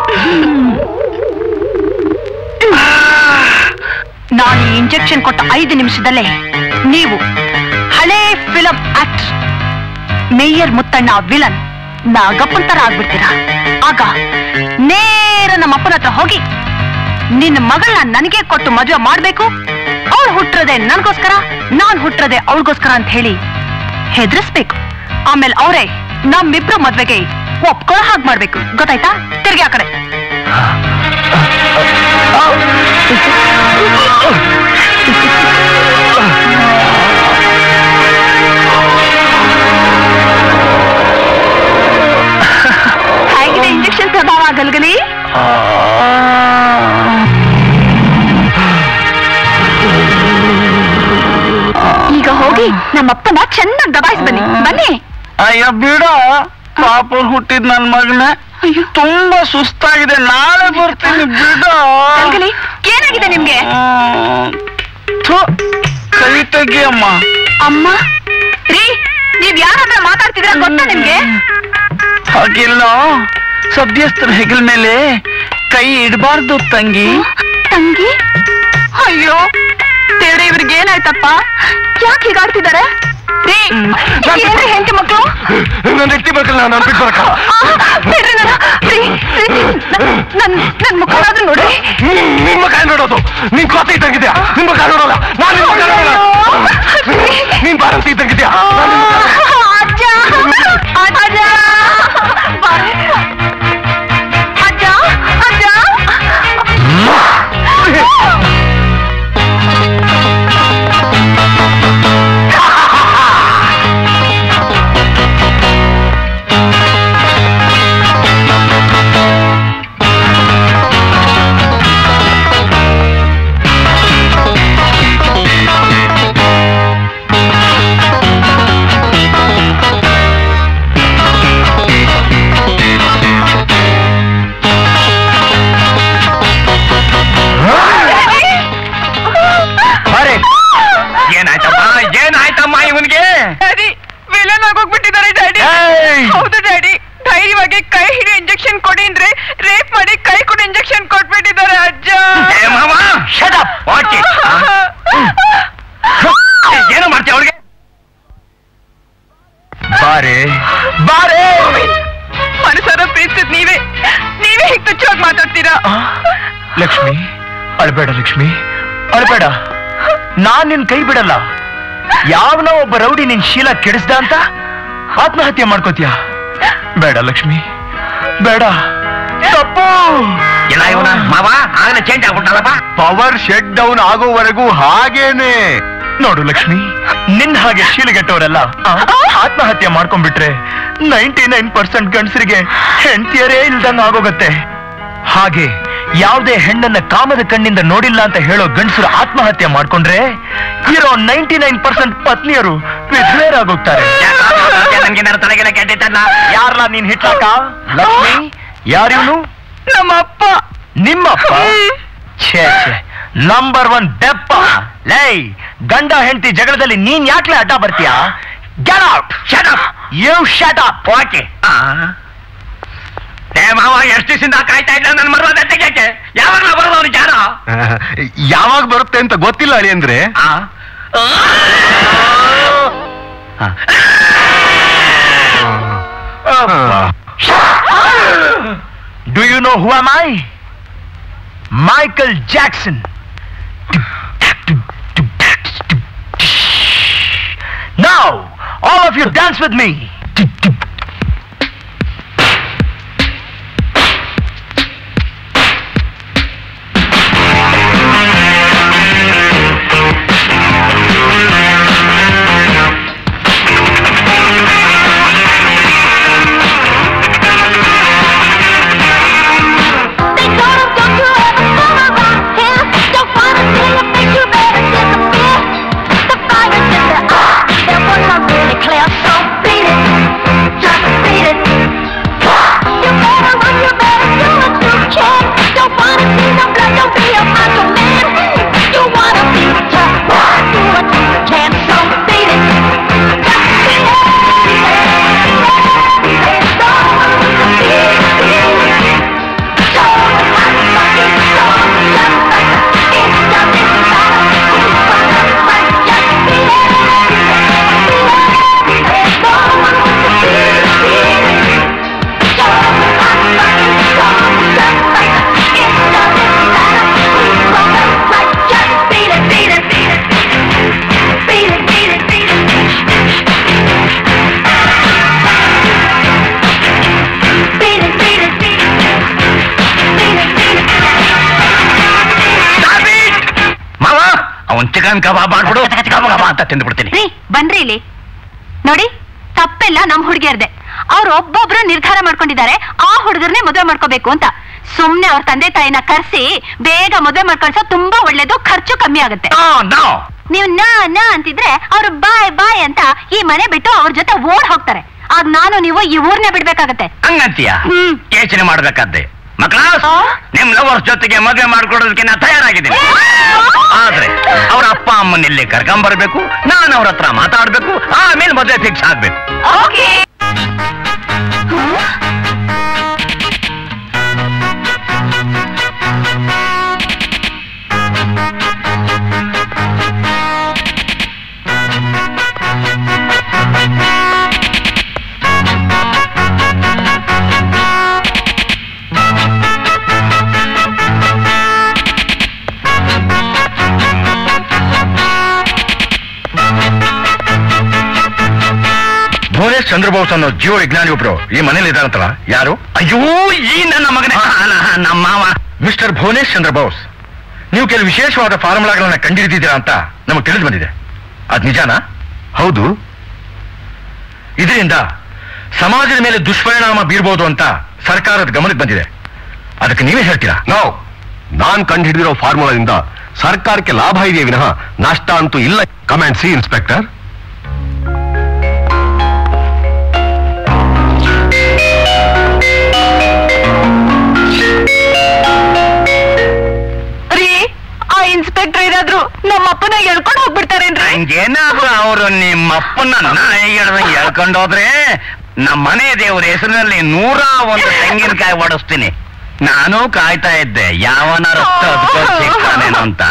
ನಾನು ಈ ಇಂಜೆಕ್ಷನ್ ಕೊಟ್ಟ 5 ನಿಮಿಷದಲ್ಲೇ ನೀವು ಹಳೇ film actor mayor Muttanna villain Nagappan ತರ ಆಗ್ಬಿಡ್ತೀರಾ. ಆಗ ನೇರ ನಮ್ಮ ಅಪ್ಪನ ಹತ್ರ ಹೋಗಿ ನಿನ್ನ ಮಗಳನ್ನ ನನಗೆ ಕೊಟ್ಟು ಮದುವೆ ಮಾಡ್ಬೇಕು, ಅವಳು ಹುಟ್ಟಿರೋದೆ ನನಗೋಸ್ಕರ, ನಾನ್ ಹುಟ್ಟಿರೋದೆ ಅವಳಿಗೋಸ್ಕರ ಅಂತ ಹೇಳಿ ಹೆದರಿಸ್ಬೇಕು. ಆಮೇಲೆ ಅವರೇ ನಮ್ಮಿಬ್ರು ಮದ್ವೆಗೆ ಒಪ್ಕೊಳ್ಳೋ ಹಾಗೆ ಮಾಡ್ಬೇಕು, ಗೊತ್ತಾಯ್ತಾ? ತಿರ್ಗಿ ಆ ಕಡೆ. ಹೇಗಿದೆ ಇಂಜೆಕ್ಷನ್ ಪ್ರಭಾವ ಗಲ್ಗಲಿ? ಈಗ ಹೋಗಿ ನಮ್ಮಪ್ಪನ ಚೆನ್ನಾಗಿ ದಬಾಯಿಸಿ ಬನ್ನಿ. ಬನ್ನಿ. ಅಯ್ಯ ಬಿಡ, ಪಾಪ ಹುಟ್ಟಿದ್ ನನ್ ಮಗನ ತುಂಬಾ ಸುಸ್ತಾಗಿದೆ, ನಾಳೆ ಬರ್ತೀನಿ ಬಿಡ. ಗಲ್ಗಲಿ, ಏನಾಗಿದೆ ನಿಮ್ಗೆ? ಕೈ ತೆಗಿಯಮ್ಮ. ಅಮ್ಮ ರೀ, ನೀವ್ ಯಾರಾದ್ರೂ ಮಾತಾಡ್ತಿದ್ರ ಗೊತ್ತಾ ನಿಮ್ಗೆ? ಹಾಗಿಲ್ಲ, ಸದ್ಯಸ್ಥರ ಹೆಗಲ ಮೇಲೆ ಕೈ ಇಡಬಾರ್ದು ತಂಗಿ. ತಂಗಿ? ಅಯ್ಯೋ ದೇವ್ರೆ, ಇವ್ರಿಗೆ ಏನಾಯ್ತಪ್ಪ? ಯಾಕೆ ಹೀಗಾಡ್ತಿದ್ದಾರೆ? ರೀ, ಏನ್ರಿ ಹೆಂಡತಿ ಮಕ್ಕಳು? ನನ್ನ ಹೆಂಡತಿ ಮಕ್ಕಳನ್ನ ನಾನು ಬಿಟ್ಟು ಬರಕ. ನನ್ ಮುಖನಾದ್ರೂ ನೋಡಿ. ನಿಮ್ಮ ಕೈ ನೋಡೋದು ನಿನ್ ಕೋತಿ ಇದ್ದಂಗಿದ್ಯಾ? ನಿಮ್ಮ ಕೈ ನೋಡೋಲ್ಲ, ನಾನು ನಿಮ್ಮ ಕೈ ನೋಡೋಲ್ಲ. ನೀನ್ ಭಾರತ ಇದ್ದಂಗಿದ್ಯಾ? ಅಜ್ಜ ಅಜ್ಜ ಅಜ್ಜ ಅಜ್ಜ. ಏನಾಯ್ತಮ್ಮ ಇವನ್ಗೆ? ಡ್ಯಾಡಿ, ವಿಲನ್ ಆಗೋಗ್ಬಿಟ್ಟಿದ್ದಾರೆ ಡ್ಯಾಡಿ. ಹೌದು ಡ್ಯಾಡಿ, ಧೈರ್ಯವಾಗಿ ಕೈ ಹಿಡಿ ಇಂಜೆಕ್ಷನ್ ಕೊಡಿ ಅಂದ್ರೆ ರೇಪ್ ಮಾಡಿ ಕೈ ಕೊಡಿ ಇಂಜೆಕ್ಷನ್ ಕೊಟ್ಬಿಟ್ಟಿದ್ದಾರೆ ಅಜ್ಜ. ಏನು ಮಾಡ್ತೀಯ ಅವ್ರಿಗೆ? ಬಾರೆ ಬಾರೆ. ಮನಸಾರ ಪ್ರೀತಿಸಿದ್ ನೀವೇ ಹೀಗೆ ತುಚ್ಛವಾಗಿ ಮಾತಾಡ್ತೀರಾ? ಲಕ್ಷ್ಮಿ, ಅಳ್ಬೇಡ ಲಕ್ಷ್ಮಿ, ಅಳ್ಬೇಡ. ನಾನ್ ನಿನ್ ಕೈ ಬಿಡಲ್ಲ. ಯಾವನೋ ಒಬ್ಬ ರೌಡಿ ನಿನ್ ಶೀಲ ಕೆಡಿಸ್ದ ಅಂತ ಆತ್ಮಹತ್ಯೆ ಮಾಡ್ಕೋತೀಯ? ಬೇಡ ಲಕ್ಷ್ಮಿ, ಬೇಡ, ತಪ್ಪು. ಎಲ್ಲ ಇವನ ಮಾವ ಆಗಲೇ ಚೇಂಜ್ ಆಗ್ಬಿಟ್ಟಲ್ಲಪ್ಪ. ಪವರ್ ಶಟ್ ಡೌನ್ ಆಗೋವರೆಗೂ ಹಾಗೇನೆ. ನೋಡು ಲಕ್ಷ್ಮಿ, ನಿನ್ನ ಹಾಗೆ ಶೀಲಗೆಟ್ಟವರೆಲ್ಲ ಆತ್ಮಹತ್ಯೆ ಮಾಡ್ಕೊಂಡ್ಬಿಟ್ರೆ 99% ಗಂಡಸರಿಗೆ ಹೆಂಡತಿಯರೇ ಇಲ್ದಂಗ ಆಗೋಗತ್ತೆ. ಹಾಗೆ ಯಾವುದೇ ಹೆಣ್ಣನ್ನ ಕಾಮದ ಕಣ್ಣಿಂದ ನೋಡಿಲ್ಲ ಅಂತ ಹೇಳೋ ಗಂಡಸರು ಆತ್ಮಹತ್ಯೆ ಮಾಡ್ಕೊಂಡ್ರೆ ಇರೋ 99% ಪತ್ನಿಯರು ವಿಧವೆಯರಾಗೋಗ್ತಾರೆ. ತಲೆಗೆಲ್ಲ ಕೆಟ್ಟಿದ್ದಲ್ಲ. ಯಾರಲ್ಲ ನೀನ್ ಹಿಟ್ಟಾಕ? ಲಕ್ಷ್ಮಿ, ಯಾರಿವನು? ನಮ್ಮಪ್ಪ. ನಿಮ್ಮಪ್ಪ? ಛೇ ಛೇ, ನಂಬರ್ 1 ಬೆಪ್ಪ. ಲೈ, ಗಂಡ ಹೆಂಡತಿ ಜಗಳದಲ್ಲಿ ನೀನ್ ಯಾಕ್ಲೆ ಅಡ್ಡ ಬರ್ತೀಯಾ? Get out! Shut up! You shut up! Okay. ಮಾವ ಎಷ್ಟು ದಿವಸದಿಂದ ಕಾಯ್ತಾ ಇದ್ದ ನನ್ನ ಮರ್ವಾದ ತೆಗೆಯಕ್ಕೆ. ಯಾವಾಗಲ ಬರೋದು ಜಾರ? ಯಾವಾಗ ಬರುತ್ತೆ ಅಂತ ಗೊತ್ತಿಲ್ಲ ಅಳಿ ಅಂದ್ರೆ. Do you know who am I? Michael Jackson. Now, all of you dance with me. Chicken kebab ಮಾಡ್ಬಿಡು, ಕಬಾಬ್ ಅಂತ ತಿಂದ್ಬಿಡ್ತೀನಿ. ಬನ್ರಿ ಇಲ್ಲಿ ನೋಡಿ, ತಪ್ಪೆಲ್ಲ ನಮ್ ಹುಡುಗಿಯರ್ದೆ. ಅವ್ರು ಒಬ್ಬೊಬ್ರು ನಿರ್ಧಾರ ಮಾಡ್ಕೊಂಡಿದ್ದಾರೆ ಆ ಹುಡುಗರ್ನೇ ಮದುವೆ ಮಾಡ್ಕೋಬೇಕು ಅಂತ. ಸುಮ್ನೆ ಅವ್ರ ತಂದೆ ತಾಯಿನ ಕರ್ಸಿ ಬೇಗ ಮದುವೆ ಮಾಡ್ಕೊಳ್ಸೋ ತುಂಬಾ ಒಳ್ಳೇದು, ಖರ್ಚು ಕಮ್ಮಿ ಆಗುತ್ತೆ. ನೀವು ನಾ ಅಂತಿದ್ರೆ ಅವ್ರು ಬಾಯ್ ಬಾಯ್ ಅಂತ ಈ ಮನೆ ಬಿಟ್ಟು ಅವ್ರ ಜೊತೆ ಓಡ್ ಹೋಗ್ತಾರೆ. ಆಗ ನಾನು ನೀವು ಈ ಊರ್ನೇ ಬಿಡ್ಬೇಕಾಗತ್ತೆ. ಹಂಗಂತೀಯ? ಯೋಚನೆ ಮಾಡ್ಬೇಕಾದ್ದೆ. ಮಕ್ಕಳ, ನಿಮ್ ಲವರ್ಸ್ ಜೊತೆಗೆ ಮದುವೆ ಮಾಡ್ಕೊಡೋದಕ್ಕೆ ನಾ ತಯಾರಾಗಿದ್ದೀನಿ. ಆದ್ರೆ ಅವ್ರ ಅಪ್ಪ ಅಮ್ಮನ ಇಲ್ಲಿ ಕರ್ಕೊಂಡ್ಬರ್ಬೇಕು, ನಾನು ಅವ್ರ ಹತ್ರ ಮಾತಾಡ್ಬೇಕು, ಆಮೇಲೆ ಮದುವೆ ಫಿಕ್ಸ್ ಆಗ್ಬೇಕು. ಭುವನೇಶ್ ಚಂದ್ರಬೋಸ್ ಅನ್ನೋ ಜೀವ ವಿಜ್ಞಾನಿ ಒಬ್ರು ಈ ಮನೇಲಿ ಇದ್ದಾರಂತಲ್ಲ, ಯಾರು? ಅಯ್ಯೋ, ಈ ನನ್ನ ಮಗನೇ, ನಮ್ಮ ಮಾವ. ಮಿಸ್ಟರ್ ಭುವನೇಶ್ ಚಂದ್ರಬೋಸ್, ನೀವು ಕೆಲವು ವಿಶೇಷವಾದ ಫಾರ್ಮುಲಾಗಳನ್ನ ಕಂಡುಹಿಡಿದಿದ್ದೀರಾ ಅಂತ ನಮಗೆ ತಿಳಿದು ಬಂದಿದೆ. ಅದ್ ನಿಜಾನಾ? ಹೌದು. ಇದರಿಂದ ಸಮಾಜದ ಮೇಲೆ ದುಷ್ಪರಿಣಾಮ ಬೀರ್ಬೋದು ಅಂತ ಸರ್ಕಾರದ ಗಮನಕ್ಕೆ ಬಂದಿದೆ. ಅದಕ್ಕೆ ನೀವೇ ಹೇಳ್ತೀರಾ? ನಾನ್ ಕಂಡುಹಿಡಿದಿರೋ ಫಾರ್ಮುಲಾದಿಂದ ಸರ್ಕಾರಕ್ಕೆ ಲಾಭ ಇದೆಯೇ ವಿನಃ ನಷ್ಟ ಅಂತೂ ಇಲ್ಲ. Command C inspector. ಇನ್ಸ್ಪೆಕ್ಟರ್ ಏನಾದ್ರು ನಮ್ಮಪ್ಪನ ಎಳ್ಕೊಂಡು ಹೋಗ್ಬಿಡ್ತಾರೇನ್ರಿ? ಹಂಗೇನಾದ್ರು ಅವರು ನಿಮ್ಮಪ್ಪನ ಎಳ್ಕೊಂಡು ಹೋದ್ರೆ ನಮ್ಮ ಮನೆ ದೇವ್ರ ಹೆಸರಿನಲ್ಲಿ 101 ತೆಂಗಿನಕಾಯಿ ಓಡಿಸ್ತೀನಿ. ನಾನು ಕಾಯ್ತಾ ಇದ್ದೆ ಯಾವನ ರಕ್ತ ಸಿಗ್ತಾನೇನೋ ಅಂತ.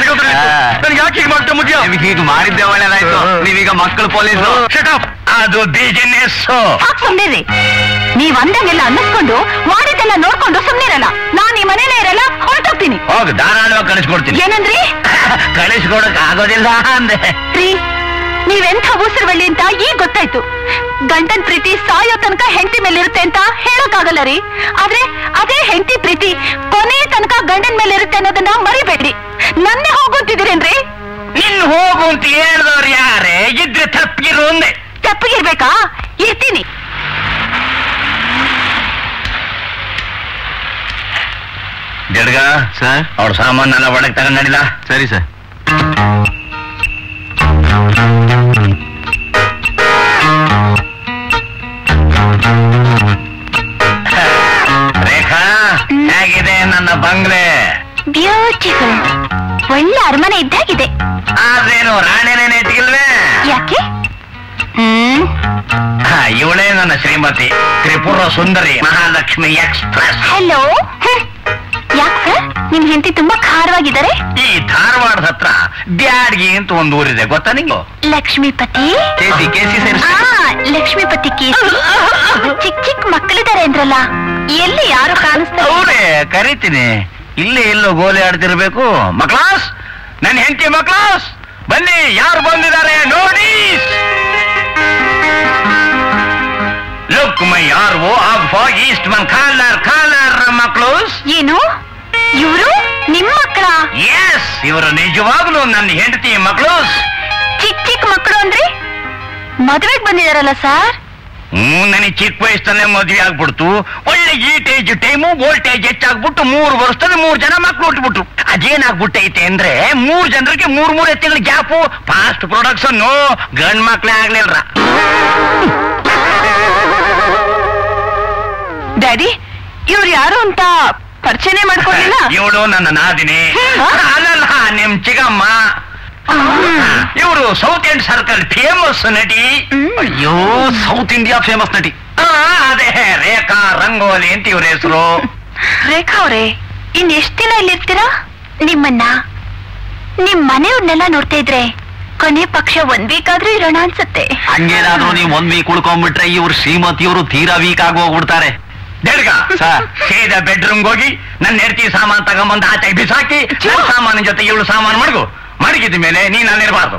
ನನ್ಗೆ ಯಾಕೆ ಹೀಗೆ ಮಾಡ್ತಾ ಮುಗಿಯ? ಹೀಗೆ ಮಾಡಿದ್ದೆ ಒಳ್ಳೇದಾಯ್ತು. ನೀವೀಗ ಮಕ್ಕಳು ಪೊಲೀಸರು. ಅದು ಬಿಸಿನೆಸ್. ಸುಮ್ನಿರಿ. ನೀವ್ ಅಂದಂಗೆಲ್ಲ ಅನ್ನಿಸ್ಕೊಂಡು ಮಾಡಿದ್ದೆಲ್ಲ ನೋಡ್ಕೊಂಡು ಸುಮ್ನಿರಲ್ಲ. ನಾನ್ ಈ ಮನೇಲೇ ಇರಲ್ಲ, ಹೊರಟೋಗ್ತೀನಿ. ಹೋಗ್ ಧಾರಾಳವಾಗಿ ಕಳಿಸ್ಕೊಡ್ತೀನಿ. ಏನಂದ್ರಿ? ಕಳಿಸ್ಕೊಡಕ್ ಆಗೋದಿಲ್ಲ ಅಂದೆ. ನೀವೆಂಥ ಉಸಿರುವಳ್ಳಿ ಅಂತ ಈಗ ಗೊತ್ತಾಯ್ತು. ಗಂಡನ್ ಪ್ರೀತಿ ಸಾಯೋ ತನಕ ಹೆಂಡತಿ ಮೇಲಿರುತ್ತೆ ಅಂತ ಹೇಳೋಕ್ಕಾಗಲ್ಲ ರೀ. ಆದ್ರೆ ಅದೇ ಹೆಂಡತಿ ಪ್ರೀತಿ ಕೊನೆ ತನಕ ಗಂಡನ್ ಮೇಲೆ ಇರುತ್ತೆ ಅನ್ನೋದನ್ನ ಮರಿಬೇಡ್ರಿ. ನನ್ನೇ ಹೋಗುಂತಿದ್ದೀರೇನ್ರಿ? ನಿನ್ ಹೋಗು ಅಂತ ಹೇಳ್ದವ್ರು ಯಾರೇ? ಇದ್ರೆ ತಪ್ಪಿರು ಒಂದೇ. ತಪ್ಪಿಗಿರ್ಬೇಕಾ? ಇರ್ತೀನಿ. ಜಡ್ಗ ಸರ್, ಅವ್ರ ಸಾಮಾನೆಲ್ಲ ಒಳಗೆ ತಗೊಂಡ್ ನಡಿಲ್ಲ. ಸರಿ ಸರ್. ರೇಖಾ, ಹೇಗಿದೆ ನನ್ನ ಬಂಗ್ಲೆ? ಬ್ಯೂಟಿಫುಲ್. ಒಳ್ಳೆ ಅರಮನೆ ಇದ್ದಾಗಿದೆ. ಆದ್ರೇನು ರಾಣಿನೇನೆ ಎತ್ತಿಗಿಲ್ವೇ? ಯಾಕೆ? ಇವಳೇ ನನ್ನ ಶ್ರೀಮತಿ, ತ್ರಿಪುರ ಸುಂದರಿ, ಮಹಾಲಕ್ಷ್ಮಿ ಎಕ್ಸ್ಪ್ರೆಸ್. ಹಲೋ. ಯಾಕೆ ನಿಮ್ ಹೆಂಡತಿ ತುಂಬಾ ಖಾರವಾಗಿದ್ದಾರೆ? ಈ ಧಾರವಾಡದ ಹತ್ರ ಬ್ಯಾಡ್ಗಿ ಅಂತ ಒಂದು ಊರಿದೆ, ಗೊತ್ತಾ ನಿಂಗು? ಲಕ್ಷ್ಮೀಪತಿ. ಕೇಸಿ ಲಕ್ಷ್ಮೀಪತಿ ಕೇಸಿ. ಚಿಕ್ಕ ಚಿಕ್ಕ ಮಕ್ಕಳಿದ್ದಾರೆ ಅಂದ್ರಲ್ಲ, ಎಲ್ಲಿ ಯಾರು ಕಾಣಿಸ್ತಾರೆ? ಅವರೇ ಕರಿತೀನಿ. ಇಲ್ಲೇ ಎಲ್ಲೋ ಗೋಲಿ ಆಡ್ತಿರ್ಬೇಕು. ಮಕ್ಳಾಸ್, ನನ್ನ ಹೆಂಡತಿ ಮಕ್ಳಾಸ್, ಬನ್ನಿ, ಯಾರು ಬಂದಿದ್ದಾರೆ ನೋಡಿ. ಲುಕ್ ಮೈ ಯಾರು ಫಾಗ್ ಈಸ್ಟ್ ಮನ್ ಕಾಲರ್ ಮಕ್ಳೂಸ್. ಏನು ಇವರು ನಿಮ್ಮ ಮಕ್ಕಳ? ಎಸ್, ಇವರು ನಿಜವಾಗ್ಲೂ ನನ್ನ ಹೆಂಡತಿ ಮಕ್ಳೂಸ್. ಚಿಕ್ಕ ಚಿಕ್ಕ ಮಕ್ಕಳು ಅಂದ್ರೆ ಮದುವೆಗೆ ಬಂದಿದಾರಲ್ಲ ಸರ್? ನನಗೆ ಚಿಕ್ಕ ವಯಸ್ಸಲ್ಲೇ ಮದುವೆ ಆಗ್ಬಿಡ್ತು. ಒಳ್ಳೆ ಈಟೇಜ್ ಟೈಮು ವೋಲ್ಟೇಜ್ ಹೆಚ್ಚಾಗ್ಬಿಟ್ಟು 3 ವರ್ಷದಲ್ಲಿ 3 ಜನ ಮಕ್ಳು ಹುಟ್ಟುಬಿಟ್ರು. ಅದೇನಾಗ್ಬಿಟ್ಟೈತೆ ಅಂದ್ರೆ 3 ಜನರಿಗೆ 3 ಎತ್ತಿಗಳ ಗ್ಯಾಪು. ಫಾಸ್ಟ್ ಪ್ರೊಡಕ್ಷನ್, ಗಂಡ್ ಮಕ್ಳೇ ಆಗ್ಲಿಲ್ರ. ಡ್ಯಾಡಿ, ಇವ್ರು ಯಾರು ಅಂತ ಪರಿಚಯನೇ ಮಾಡ್ಕೊಂಡಿಲ್ಲ. ಇವಳು ನನ್ನ ನಾದಿನಿ. ಅಲ್ಲಲ್ಲ, ನಿಮ್ ಚಿಗಮ್ಮ. ಇವರು ಸೌತ್ ಇಂಡ್ ಸರ್ಕಲ್ ಫೇಮಸ್ ನಟಿ. ಅಯ್ಯೋ, ಸೌತ್ ಇಂಡಿಯಾ ಫೇಮಸ್ ನಟಿ. ಅದೇ ರೇಖಾ ರಂಗೋಲಿ ಅಂತ ಇವ್ರ ಹೆಸರು. ರೇಖಾ ಅವ್ರೆ, ಇನ್ ಎಷ್ಟ್ ದಿನ ಇಲ್ಲಿರ್ತೀರಾ? ನಿಮ್ಮನ್ನ ನಿಮ್ ಮನೆಯವ್ರನ್ನೆಲ್ಲ ನೋಡ್ತಾ ಇದ್ರೆ ಕೊನೆ ಪಕ್ಷ 1 ವೀಕ್ ಆದ್ರೂ ಇರೋಣ ಅನ್ಸುತ್ತೆ. ಹಂಗೇನಾದ್ರೂ ನೀವು 1 ವೀಕ್ ಉಳ್ಕೊಂಡ್ಬಿಟ್ರೆ ಇವ್ರು ಶ್ರೀಮತಿಯವರು ತೀರಾ ವೀಕ್ ಆಗಿ ಹೋಗ್ಬಿಡ್ತಾರೆ. ದೇಡ್ಗ ಸೀದಾ ಬೆಡ್ರೂಮ್ಗೆ ಹೋಗಿ ನನ್ನ ಹೆಂಡತಿ ಸಾಮಾನು ತಗೊಂಬಂದು ಆಚೆಗೆ ಬಿಸಾಕಿ ನನ್ನ ಸಾಮಾನಿನ ಜೊತೆ ಇವಳು ಸಾಮಾನು ಮಡಗಿದ ಮೇಲೆ ನೀನ್ ಅಲ್ಲಿರಬಾರ್ದು.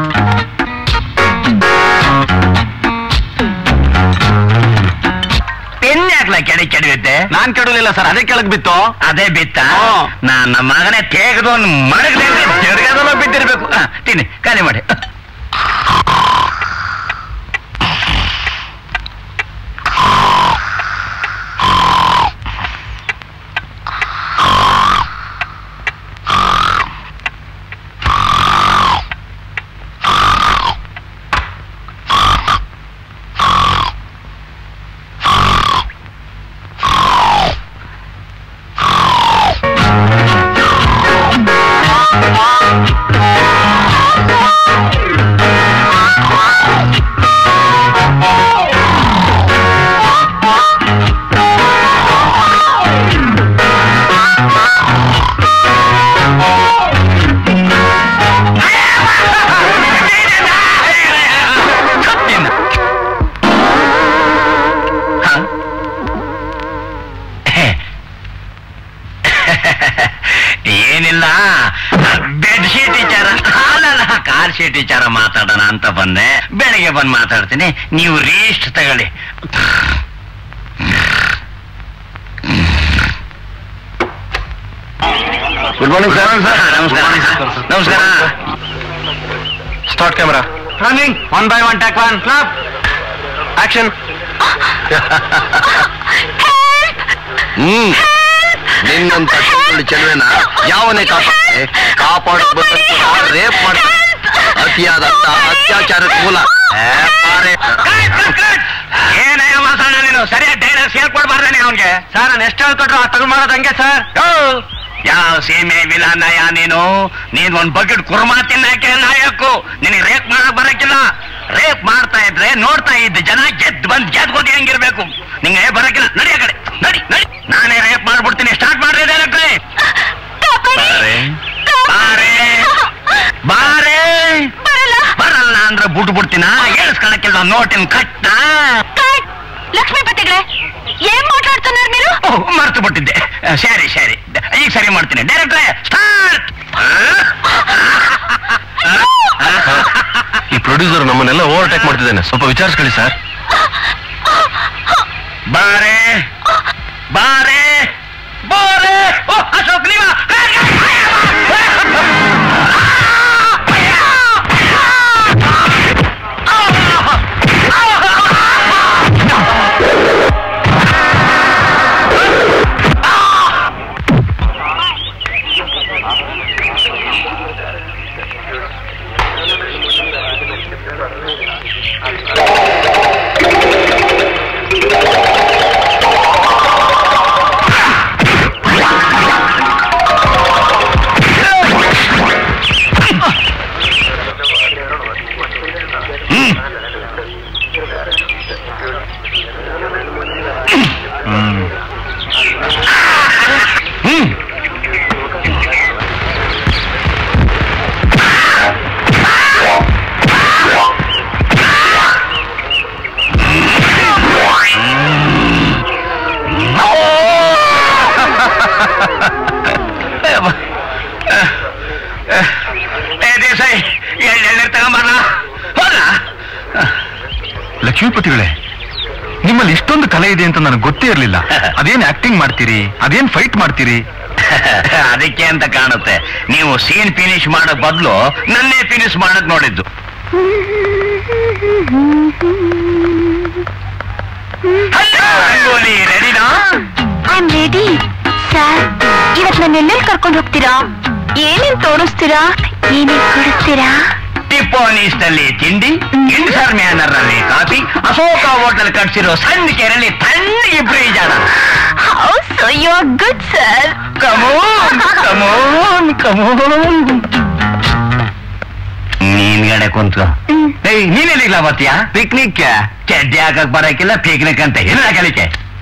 ಪೆನ್ ಯಾಕ್ಲ ಕೆಡವಿದ್ದೆ? ನಾನ್ ಕೆಡಲಿಲ್ಲ ಸರ್, ಅದೇ ಕೆಳಗ್ ಬಿತ್ತು. ಅದೇ ಬಿತ್ತ? ನನ್ನ ಮಗನೇ ತೆಗೆದು ಮಡಗದೆ ಜರ್ಗದಲ್ಲ ಬಿದ್ದಿರ್ಬೇಕು. ತಿನ್ನಿ, ಖಾಲಿ ಮಾಡಿ. ಏನಿಲ್ಲ, ಬೆಡ್ಶೀಟ್ ವಿಚಾರ, ಕಾಲ್ ಶೀಟ್ ವಿಚಾರ ಮಾತಾಡೋಣ ಅಂತ ಬಂದೆ. ಬೆಳಿಗ್ಗೆ ಬಂದು ಮಾತಾಡ್ತೀನಿ, ನೀವು ರೀಸ್ಟ್ ತಗೊಳ್ಳಿ. Good morning sir. ನಮಸ್ಕಾರ. ನಮಸ್ಕಾರ. Start camera running 1 by 1 take 1 clap action. ನಿನ್ನಂತ ಚೆಲುವೆನ ಯಾವನೇ ಕಾಪಾಡಕ್ ಬಂದ ರೇಪ್ ಮಾಡ್ತಾರೆ. ಅತಿಯಾದ ಅತ್ಯಾಚಾರಕ್ಕೆ ಮೂಲ. ಏನಯ್ಯ ಮಾತಾಡ ನೀನು? ಸರಿಯಾಗಿ ಡೈಲಾಗ್ಸ್ ಹೇಳ್ಕೊಡ್ಬಾರ್ದಾನೆ ಅವನ್ಗೆ. ಸರ್, ನಾನು ಎಷ್ಟು ಹೇಳ್ಕೊಟ್ರು ಆ ತಗೊಂಡು ಮಾಡೋದು ಹಂಗೆ ಸರ್. ಯಾವ ಸೀಮೆ ವಿಲಾನಯ ನೀನು? ನೀನ್ ಒಂದ್ ಬಕೆಟ್ ಕುರ್ಮಾ ತಿನ್ನಕ್ಕೆ ನಾಯಕು. ನಿನಗೆ ರೇಪ್ ಮಾಡಕ್ ಬರಕ್ಕಿಲ್ಲ. ರೇಪ್ ಮಾಡ್ತಾ ಇದ್ರೆ ನೋಡ್ತಾ ಇದ್ದ ಜನ ಗೆದ್ಗೋದಿ ಹೆಂಗಿರ್ಬೇಕು. ನಿಂಗೆ ಬರಕ್ಕಿಲ್ಲ. ನಡಿ ಆ ಕಡೆ, ನಡಿ ನಡಿ. ನಾನೇ ರೇಪ್ ಮಾಡ್ಬಿಡ್ತೀನಿ. ಸ್ಟಾರ್ಟ್ ಮಾಡ್ರಿ ಡೈರೆಕ್ಟ್ರಿ. ಬಿಡ್ತೀನ ಏಳಿಸ್ಕೊಳಕ್ಕಿಲ್ಲ ನೋಟಿನ ಕಟ್ಟ. ಲಕ್ಷ್ಮೀಪತಿಗಳೇ ಏನ್ ಮಾತಾಡ್ತಾರ ನೀವು? ಮರ್ತು ಬಿಟ್ಟಿದ್ದೆ. ಸರಿ ಸರಿ, ಈಗ ಸರಿ ಮಾಡ್ತೀನಿ. ಡೈರೆಕ್ಟ್ರೆ ಸ್ಟಾರ್ಟ್. ಈ ಪ್ರೊಡ್ಯೂಸರ್ ನಮ್ಮನ್ನೆಲ್ಲ ಓವರ್ಟೇಕ್ ಮಾಡ್ತಿದ್ದಾನೆ, ಸ್ವಲ್ಪ ವಿಚಾರಿಸ್ಕೊಳ್ಳಿ ಸರ್. ಬಾರೆ ಬಾರೆ ಬಾರೆ. ಅಶೋಕ್ ನೀವ ಲಕ್ಷ್ಮೀಪತಿಗಳೇ, ನಿಮ್ಮಲ್ಲಿ ಇಷ್ಟೊಂದು ಕಲೆ ಇದೆ ಅಂತ ನನಗೆ ಗೊತ್ತೇ ಇರಲಿಲ್ಲ. ಅದೇನ್ ಆಕ್ಟಿಂಗ್ ಮಾಡ್ತೀರಿ, ಅದೇನ್ ಫೈಟ್ ಮಾಡ್ತೀರಿ? ಅದಕ್ಕೆ ಅಂತ ಕಾಣುತ್ತೆ ನೀವು ಸೀನ್ ಫಿನಿಶ್ ಮಾಡೋ ಬದಲು ನನ್ನೇ ಫಿನಿಶ್ ಮಾಡಕ್ ನೋಡಿದ್ದು. ರೆಡಿನಾ? I am ready sir. ಇವತ್ತು ನನ್ನ ಎಲ್ಲೆಲ್ಲಿ ಕರ್ಕೊಂಡು ಹೋಗ್ತೀರಾ? ಏನೇನ್ ತೋರಿಸ್ತೀರಾ? ಏನೇನ್ ಕೊಡಿಸ್ತೀರಾ? ಟಿಪ್ಪೋನಿಸ್ಟಲ್ಲಿ ತಿಂಡಿ, ಇನ್ಸರ್ ಮ್ಯಾನರ್ ನಲ್ಲಿ ಕಾಫಿ, ಅಶೋಕ ಹೋಟೆಲ್ ಕಟ್ಸಿರೋ ಸಣ್ಣ ಕೆರೆಯಲ್ಲಿ ತಣ್ಣಗೆ ಬ್ರೀಜಾನ. How so you are good sir. Come on come on come on. ನೀನ್ಗಡೆ ಕುಂತು ನೀನೆಲ್ಲಿಲ್ಲ ಬರ್ತೀಯಾ? ಪಿಕ್ನಿಕ್. ಚಡ್ಡಿ ಹಾಕಕ್ ಬರಕಿಲ್ಲ, ಪಿಕ್ನಿಕ್ ಅಂತ ಏನ ಕಲಿಕೆ.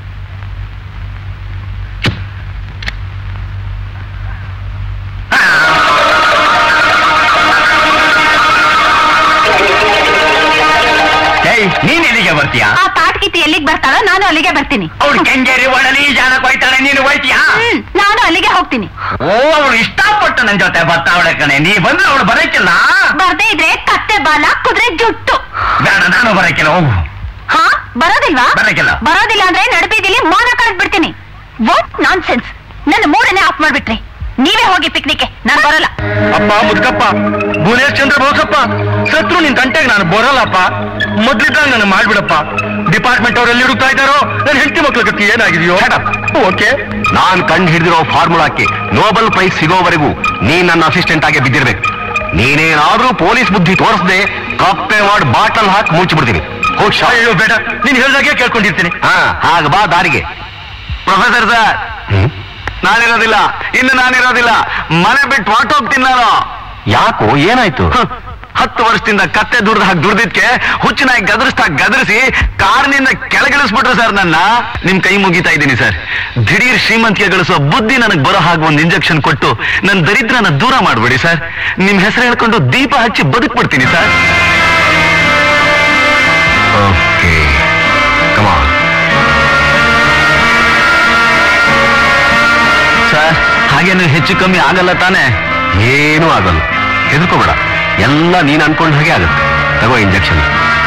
ನೀನ್ ಎಲ್ಲಿಗೆ ಬರ್ತೀಯಾ? ಆ ಪಾಟ್ಕಿತಿ ಎಲ್ಲಿಗೆ ಬರ್ತಾಳೋ ನಾನು ಅಲ್ಲಿಗೆ ಬರ್ತೀನಿ. ಅವ್ಳು ಕೆಂಗೇರಿ ಒಡಲಿ ಜಾನಕ್ ಹೋಯ್ತಾಳೆ, ನೀನು ಹೋಯ್ತೀಯಾ? ನಾನು ಅಲ್ಲಿಗೆ ಹೋಗ್ತೀನಿ. ಓ, ಅವಳು ಇಷ್ಟಪಟ್ಟು ನನ್ ಜೊತೆ ಬರ್ತಾವಳೆ ಕಣೆ. ನೀ ಬಂದ್ರೆ ಅವಳು ಬರಕಿಲ್ಲ. ಬರ್ದೇ ಇದ್ರೆ ಕತ್ತೆ ಬಾಲ, ಕುದುರೆ ಜುಟ್ಟು. ಬೇಡ, ನಾನು ಬರಕಿಲ್ಲ. ಹೋಗು. ಹಾ, ಬರೋದಿಲ್ವಾ? ಬರಕಿಲ್ಲ. ಬರೋದಿಲ್ಲ ಅಂದ್ರೆ ನಡುಬೀದಿಲಿ ಮೌನ ಕರೆದ್ ಬಿಡ್ತೀನಿ. What nonsense. ನನ್ನ ಮೂರನ್ನೇ ಆಫ್ ಮಾಡ್ಬಿಟ್ರಿ. ನೀವೇ ಹೋಗಿ ಪಿಕ್ನಿಕ್ಗೆ, ನಾನು ಬರೋಲ್ಲ. ಅಪ್ಪ ಮುದ್ಕಪ್ಪ, ಭುವನೇಶ್ ಚಂದ್ರ ಬೋಸಪ್ಪ, ಸತ್ರು ನಿನ್ ಗಂಟೆಗೆ ನಾನು ಬರೋಲ್ಲಪ್ಪ. ಮೊದ್ಲಿದ್ದಾಗ ನಾನು ಮಾಡ್ಬಿಡಪ್ಪ. ಡಿಪಾರ್ಟ್ಮೆಂಟ್ ಅವರೆಲ್ಲಿ ಹುಡುಕ್ತಾ ಇದ್ದಾರೋ, ನನ್ನ ಹೆಂಡತಿ ಮಕ್ಳ ಗತಿ ಏನಾಗಿದೆಯೋ? ಓಕೆ, ನಾನ್ ಕಂಡು ಹಿಡಿದಿರೋ ಫಾರ್ಮುಲಾಕ್ಕೆ ನೋಬೆಲ್ ಪ್ರೈಸ್ ಸಿಗೋವರೆಗೂ ನೀನ್ ನನ್ನ ಅಸಿಸ್ಟೆಂಟ್ ಆಗಿ ಬಿದ್ದಿರ್ಬೇಕು. ನೀನೇನಾದ್ರೂ ಪೊಲೀಸ್ ಬುದ್ಧಿ ತೋರಿಸದೆ ಕಪ್ಪೆ ಮಾಡಿ ಬಾಟಲ್ ಹಾಕಿ ಮುಚ್ಚಿಬಿಡ್ತೀನಿ. ಅಯ್ಯೋ ಬೇಡ, ನೀನ್ ಹೇಳ್ದಾಗೆ ಕೇಳ್ಕೊಂಡಿರ್ತೀನಿ. ಹಾಗ ಬಾ ದಾರಿಗೆ. ಪ್ರೊಫೆಸರ್ ಸರ್, ನಾನಿರೋದಿಲ್ಲ, ಇನ್ನು ನಾನಿರೋದಿಲ್ಲ. ಮನೆ ಬಿಟ್ಟು ಹೊರಟೋಗ್ತೀನಿ ನಾನು. ಯಾಕೋ, ಏನಾಯ್ತು? 10 ವರ್ಷದಿಂದ ಕತ್ತೆ ದುಡ್ದಿದ್ಕೆ ಹುಚ್ಚಿನಾಗಿ ಗದರಿಸಿ ಕಾರ್ನಿಂದ ಕೆಳಗಿಳಿಸ್ಬಿಟ್ರು ಸರ್ ನನ್ನ. ನಿಮ್ ಕೈ ಮುಗಿತಾ ಇದ್ದೀನಿ ಸರ್. ದಿಢೀರ್ ಶ್ರೀಮಂತಿಗೆ ಗಳಿಸೋ ಬುದ್ಧಿ ನನಗೆ ಬರೋ ಹಾಗೆ ಒಂದು ಇಂಜೆಕ್ಷನ್ ಕೊಟ್ಟು ನನ್ನ ದರಿದ್ರನ ದೂರ ಮಾಡ್ಬಿಡಿ ಸರ್. ನಿಮ್ ಹೆಸರು ಹೇಳ್ಕೊಂಡು ದೀಪ ಹಚ್ಚಿ ಬದುಕ್ಬಿಡ್ತೀನಿ sir. Okay, come on sir. ಹಾಗೇನು ಹೆಚ್ಚು ಕಮ್ಮಿ ಆಗಲ್ಲ ತಾನೆ? ಏನೂ ಆಗಲ್ಲ, ಹೆದರ್ಕೋಬೇಡ. ಎಲ್ಲ ನೀನ್ ಅನ್ಕೊಂಡ ಹಾಗೆ ಆಗುತ್ತೆ. ತಗೋ ಇಂಜೆಕ್ಷನ್.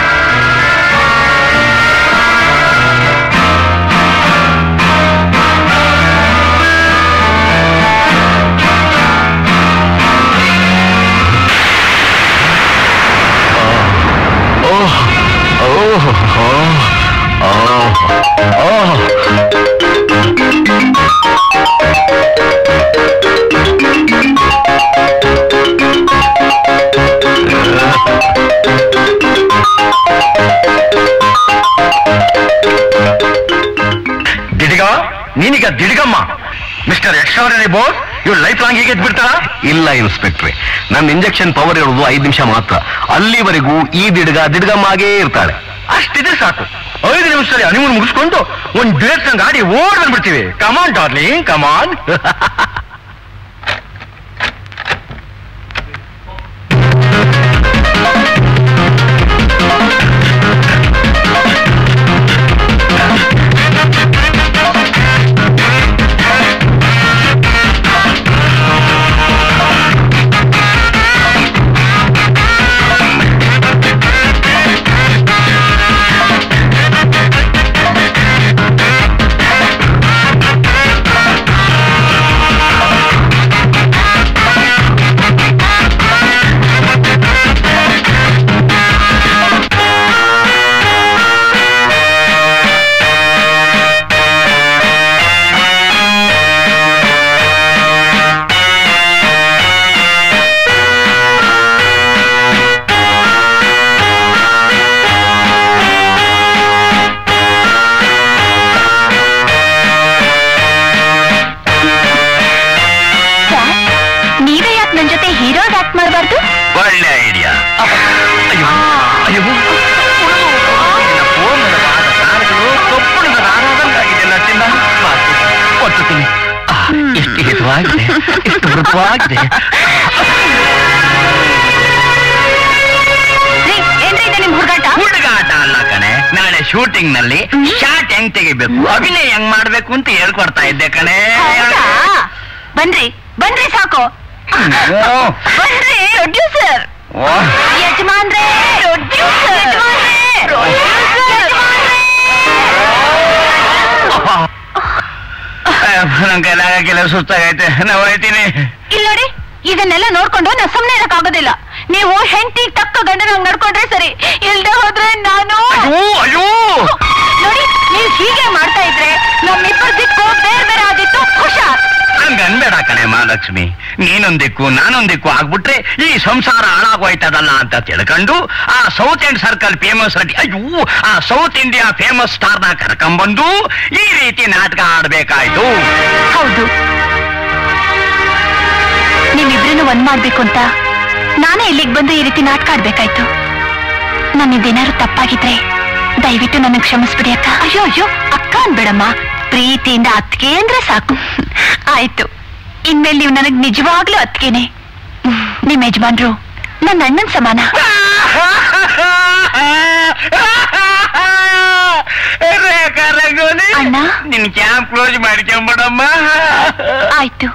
ನೀನೀಗ ದಿಡ್ಗಮ್ಮ. ಮಿಸ್ಟರ್ ಎಕ್ಸ್ಟ್ರಾರ್ಡಿನರಿ ಬೋಸ್, ಇವ್ರು ಲೈಫ್ ಲಾಂಗ್ ಹೀಗೆ ಬಿಡ್ತಾರ? ಇಲ್ಲ ಇನ್ಸ್ಪೆಕ್ಟ್ರೆ, ನನ್ನ ಇಂಜೆಕ್ಷನ್ ಪವರ್ ಇರೋದು 5 ನಿಮಿಷ ಮಾತ್ರ. ಅಲ್ಲಿವರೆಗೂ ಈ ದಿಡ್ಗಮ್ಮಾಗೇ ಇರ್ತಾಳೆ. ಅಷ್ಟಿದ್ರೆ ಸಾಕು. 5 ನಿಮಿಷದಲ್ಲಿ ಹನಿಮೂನ್ ಮುಗಿಸ್ಕೊಂಡು ಒಂದ್ ಡ್ಯೂಯೆಟ್ ಗಾಡಿ ಓಡ್ ಬಂದ್ಬಿಡ್ತೀವಿ. ಕಮಾನ್ ಡಾರ್ಲಿಂಗ್, ಕಮಾನ್. ಅಮೃತವಾಗಿದೆ. ಹುಡುಗಾಟ ಅಲ್ಲ ಕಣೆ, ನಾಳೆ ಶೂಟಿಂಗ್ ನಲ್ಲಿ ಶಾಟ್ ಹೆಂಗ್ ತೆಗಿಬೇಕು, ಅಭಿನಯ ಹೆಂಗ್ ಮಾಡ್ಬೇಕು ಅಂತ ಹೇಳ್ಕೊಡ್ತಾ ಇದ್ದೆ ಕಣೆ. ಬನ್ರಿ ಬನ್ರಿ ಸಾಕು, ಬನ್ರಿ ಪ್ರೊಡ್ಯೂಸರ್ ಯಜಮಾನ್ರೇ, ನನ್ ಕೈಲಾಗಕ್ಕೆಲ್ಲ ಸುಸ್ತಾಗೈತೆ, ನಾವು ಹೋಯ್ತೀನಿ. ಇಲ್ಲ ನೋಡಿ, ಇದನ್ನೆಲ್ಲ ನೋಡ್ಕೊಂಡು ನಾ ಸುಮ್ನೆ ಇರಕ್ಕಾಗೋದಿಲ್ಲ. ನೀವು ಹೆಂಡತಿ ತಕ್ಕ ಗಂಡನ ನಡ್ಕೊಂಡ್ರೆ ಸರಿ, ಇಲ್ದೆ ಹೋದ್ರೆ ನಾನು ಅಯ್ಯೋ ನೋಡಿ, ನೀವು ಹೀಗೆ ಮಾಡ್ತಾ ಇದ್ರೆ ನಮ್ಮಿಬ್ಬರ ದಿಕ್ಕು ಬೇರೆ ಬೇರೆ ಆದಿತ್ತು. ಹುಷಾರ್. ಹಂಗ ಅನ್ಬೇಡ ಕಣೆ ಮಹಾಲಕ್ಷ್ಮಿ, ನೀನೊಂದಿಕ್ಕು ನಾನೊಂದಿಕ್ಕು ಆಗ್ಬಿಟ್ರೆ ಈ ಸಂಸಾರ ಹಾಳಾಗೋಯ್ತದಲ್ಲ ಅಂತ ತಿಳ್ಕೊಂಡು ಆ ಸೌತ್ ಇಂಡ್ ಸರ್ಕಲ್ ಫೇಮಸ್ ಆ ಸೌತ್ ಇಂಡಿಯಾ ಫೇಮಸ್ ಸ್ಟಾರ್ ನ ಕರ್ಕೊಂಡ್ಬಂದು ಈ ರೀತಿ ನಾಟಕ ಆಡ್ಬೇಕಾಯ್ತು. ಹೌದು, ನೀವಿಬ್ರನ್ನು ಒಂದ್ ಮಾಡ್ಬೇಕು ಅಂತ ನಾನೇ ಇಲ್ಲಿಗೆ ಬಂದು ಈ ರೀತಿ ನಾಟಕ ಆಡ್ಬೇಕಾಯ್ತು. ನನ್ನಿದ್ದೇನಾದ್ರು ತಪ್ಪಾಗಿದ್ರೆ ದಯವಿಟ್ಟು ನನಗೆ ಕ್ಷಮಿಸ್ಬಿಡಿ ಅಕ್ಕ. ಅಯ್ಯೋ ಅಯ್ಯೋ ಅಕ್ಕ ಅನ್ಬೇಡಮ್ಮ, ಪ್ರೀತಿಯಿಂದ ಅತ್ತಿಗೆ ಅಂದ್ರೆ ಸಾಕು. ಆಯ್ತು, ಇನ್ಮೇಲೆ ನೀವು ನನಗ್ ನಿಜವಾಗ್ಲೂ ಅತ್ತಿಗೆನೆ. ನಿಮ್ ಯಜಮಾನ್ರು ನನ್ನ ಅಣ್ಣನ್ ಸಮಾನ. ಅಣ್ಣ, ನಿನ್ ಕ್ಯಾಂಪ್ ಕ್ಲೋಸ್ ಮಾಡ್ಕೊಂಬಿಡಮ್ಮ. ಆಯ್ತು.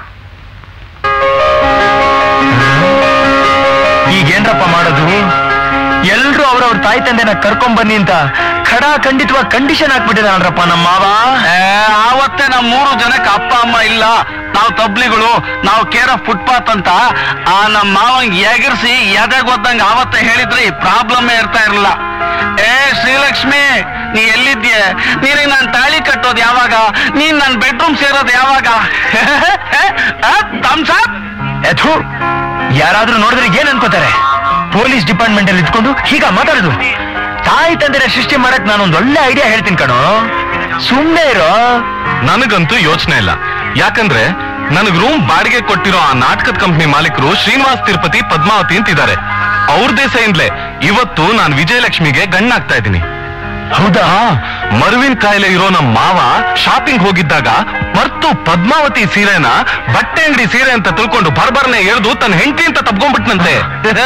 ಈಗೇನ್ರಪ್ಪ ಮಾಡೋದು? ಎಲ್ರು ಅವ್ರವ್ರ ತಾಯಿ ತಂದೆನ ಕರ್ಕೊಂಡ್ ಬನ್ನಿ ಅಂತ ಖಡಾ ಖಂಡಿತವಾಗಿ ಕಂಡೀಷನ್ ಹಾಕ್ಬಿಟ್ಟಿದಾರಪ್ಪ ನಮ್ಮ ಮಾವ. ಆವತ್ತೇ ನಮ್ 3 ಜನಕ್ಕೆ ಅಪ್ಪ ಅಮ್ಮ ಇಲ್ಲ, ನಾವು ತಬ್ಲಿಗಳು, ನಾವು ಕೇರ್ ಆಫ್ ಫುಟ್ಪಾತ್ ಅಂತ ಆ ನಮ್ಮ ಮಾವಂಗ್ ಎಗರ್ಸಿ ಎದೆ ಗೊತ್ತಂಗ ಆವತ್ತೇ ಹೇಳಿದ್ರೆ ಈ ಪ್ರಾಬ್ಲಮ್ಮೇ ಇರ್ತಾ ಇರಲಿಲ್ಲ. ಶ್ರೀಲಕ್ಷ್ಮಿ, ನೀ ಎಲ್ಲಿದ್ಯೆ? ನೀನಿಗೆ ನಾನು ತಾಳಿ ಕಟ್ಟೋದು ಯಾವಾಗ? ನೀನ್ ನನ್ನ ಬೆಡ್ರೂಮ್ ಸೇರೋದು ಯಾವಾಗ? ಯಾರಾದ್ರೂ ನೋಡಿದ್ರೆ ಏನ್ ಅನ್ಕೋತಾರೆ? ಪೊಲೀಸ್ ಡಿಪಾರ್ಟ್ಮೆಂಟ್ ಅಲ್ಲಿ ಇದ್ಕೊಂಡು ಹೀಗ ಮಾತಾಡುದು? ತಾಯಿ ತಂದೆನ ಸೃಷ್ಟಿ ಮಾಡಕ್ ನಾನೊಂದು ಒಳ್ಳೆ ಐಡಿಯಾ ಹೇಳ್ತೀನಿ ಕಣೋ, ಸುಮ್ಮನೆ ಇರೋ. ನನಗಂತೂ ಯೋಚನೆ ಇಲ್ಲ, ಯಾಕಂದ್ರೆ ನನಗ್ ರೂಮ್ ಬಾಡಿಗೆ ಕೊಟ್ಟಿರೋ ಆ ನಾಟಕದ ಕಂಪ್ನಿ ಮಾಲೀಕರು ಶ್ರೀನಿವಾಸ್ ತಿರುಪತಿ ಪದ್ಮಾವತಿ ಅಂತಿದ್ದಾರೆ. ಅವ್ರ ದೇಶದಿಂದಲೇ ಇವತ್ತು ನಾನು ವಿಜಯಲಕ್ಷ್ಮಿಗೆ ಗಣ್ಣಾಗ್ತಾ ಇದ್ದೀನಿ. ಹೌದಾ? ಮರುವಿನ ಕಾಯಿಲೆ ಇರೋ ನಮ್ಮ ಮಾವ ಶಾಪಿಂಗ್ ಹೋಗಿದ್ದಾಗ ಮರ್ತು ಪದ್ಮಾವತಿ ಸೀರೆನ ಬಟ್ಟೆ ಅಂಗಡಿ ಸೀರೆ ಅಂತ ತಿಳ್ಕೊಂಡು ಬರ್ಬರ್ನೆ ಎಳ್ದು ತನ್ನ ಹೆಂಡತಿ ಅಂತ ತಪ್ಕೊಂಡ್ಬಿಟ್ನಂತೆ.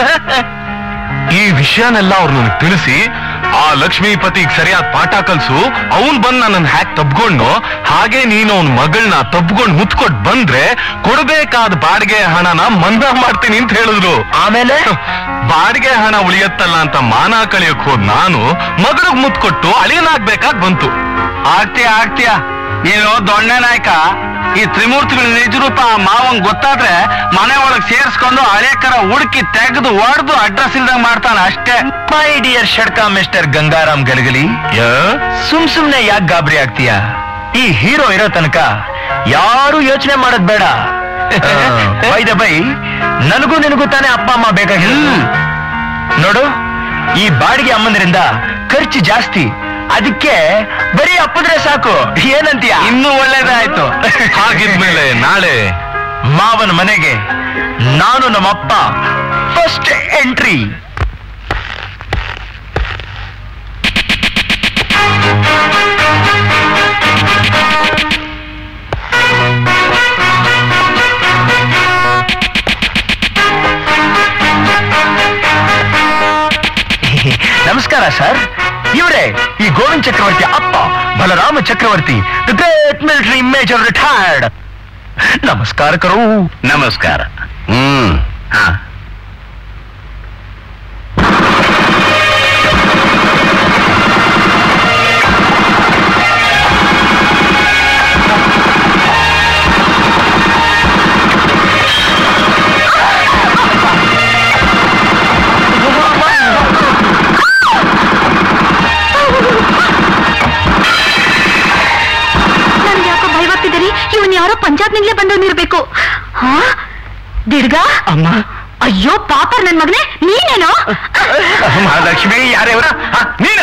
ಈ ವಿಷಯನೆಲ್ಲ ಅವ್ರು ನನಗೆ ತಿಳಿಸಿ, ಆ ಲಕ್ಷ್ಮೀಪತಿಗೆ ಸರಿಯಾದ ಪಾಠ ಕಲ್ಸು, ಅವನ್ ಬಂದ್ ನನ್ನ ಹ್ಯಾಕ್ ತಬ್ಕೊಂಡು, ಹಾಗೆ ನೀನು ಅವನ್ ಮಗಳನ್ನ ತಬ್ಕೊಂಡು ಮುತ್ಕೊಟ್ ಬಂದ್ರೆ ಕೊಡ್ಬೇಕಾದ ಬಾಡಿಗೆ ಹಣನ ಮನ್ನಾ ಮಾಡ್ತೀನಿ ಅಂತ ಹೇಳಿದ್ರು. ಆಮೇಲೆ ಬಾಡಿಗೆ ಹಣ ಉಳಿಯತ್ತಲ್ಲ ಅಂತ ಮಾನ ಕಳಿಯಕ್ ಹೋದ್ ನಾನು ಮಗಳಿಗೆ ಮುತ್ಕೊಟ್ಟು ಅಳಿಯನಾಗ್ಬೇಕಾಗ್ ಬಂತು. ಆಗ್ತೀಯ ನೀನು ದೊಣ್ಣೆ ನಾಯಕ. ಈ ತ್ರಿಮೂರ್ತಿಗಳ ನಿಜ ರೂಪ ಮಾವಂಗ್ ಗೊತ್ತಾದ್ರೆ ಮನೆ ಒಳಗ್ ಸೇರ್ಸ್ಕೊಂಡು ಹಳೆಕರ ಹುಡುಕಿ ತೆಗೆದು ಹೊಡೆದು ಅಡ್ರೆಸ್ ಇಲ್ದಂಗ್ ಮಾಡ್ತಾನ ಅಷ್ಟೇ. ಮೈ ಡಿಯರ್ ಷಡ್ಕ ಮಿಸ್ಟರ್ ಗಂಗಾರಾಮ್ ಗಲಗಲಿ, ಸುಮ್ನೆ ಯಾಕೆ ಗಾಬರಿ ಆಗ್ತೀಯ? ಈ ಹೀರೋ ಇರೋ ತನಕ ಯಾರು ಯೋಚನೆ ಮಾಡೋದ್ ಬೇಡ. ಬೈ ನನಗೂ ನಿನಗೂ ತಾನೇ ಅಪ್ಪ ಅಮ್ಮ ಬೇಕಾಗಿಲ್ಲ. ನೋಡು, ಈ ಬಾಡಿಗೆ ಅಮ್ಮಂದ್ರಿಂದ ಖರ್ಚು ಜಾಸ್ತಿ, ಅದಕ್ಕೆ ಬರೀ ಅಪ್ಪದ್ರೆ ಸಾಕು. ಏನಂತೀಯ? ಇನ್ನೂ ಒಳ್ಳೇದಾಯ್ತು. ಹಾಗಿದ್ಮೇಲೆ ನಾಳೆ ಮಾವನ ಮನೆಗೆ ನಾನು ನಮ್ಮಪ್ಪ ಫಸ್ಟ್ ಎಂಟ್ರಿ. ನಮಸ್ಕಾರ ಸರ್, ಇವರೇ ಈ ಗೋವಿಂದ್ ಚಕ್ರವರ್ತಿ ಅಪ್ಪ Balarama Chakravarti, the great military major retired. ನಮಸ್ಕಾರ ಕರು. ನಮಸ್ಕಾರ. ಇವನ್ ಯಾರೋ ಪಂಜಾಬ್ನಿಂದಲೇ ಬಂದವನಿರ್ಬೇಕು. ಹಾ ದಿಡ್ಗ ಅಮ್ಮ. ಅಯ್ಯೋ ಪಾಪ ನನ್ ಮಗನೇ, ನೀನೇನೋ? ಮಹಾಲಕ್ಷ್ಮಿ ಯಾರೇವ್ರ? ನೀನ?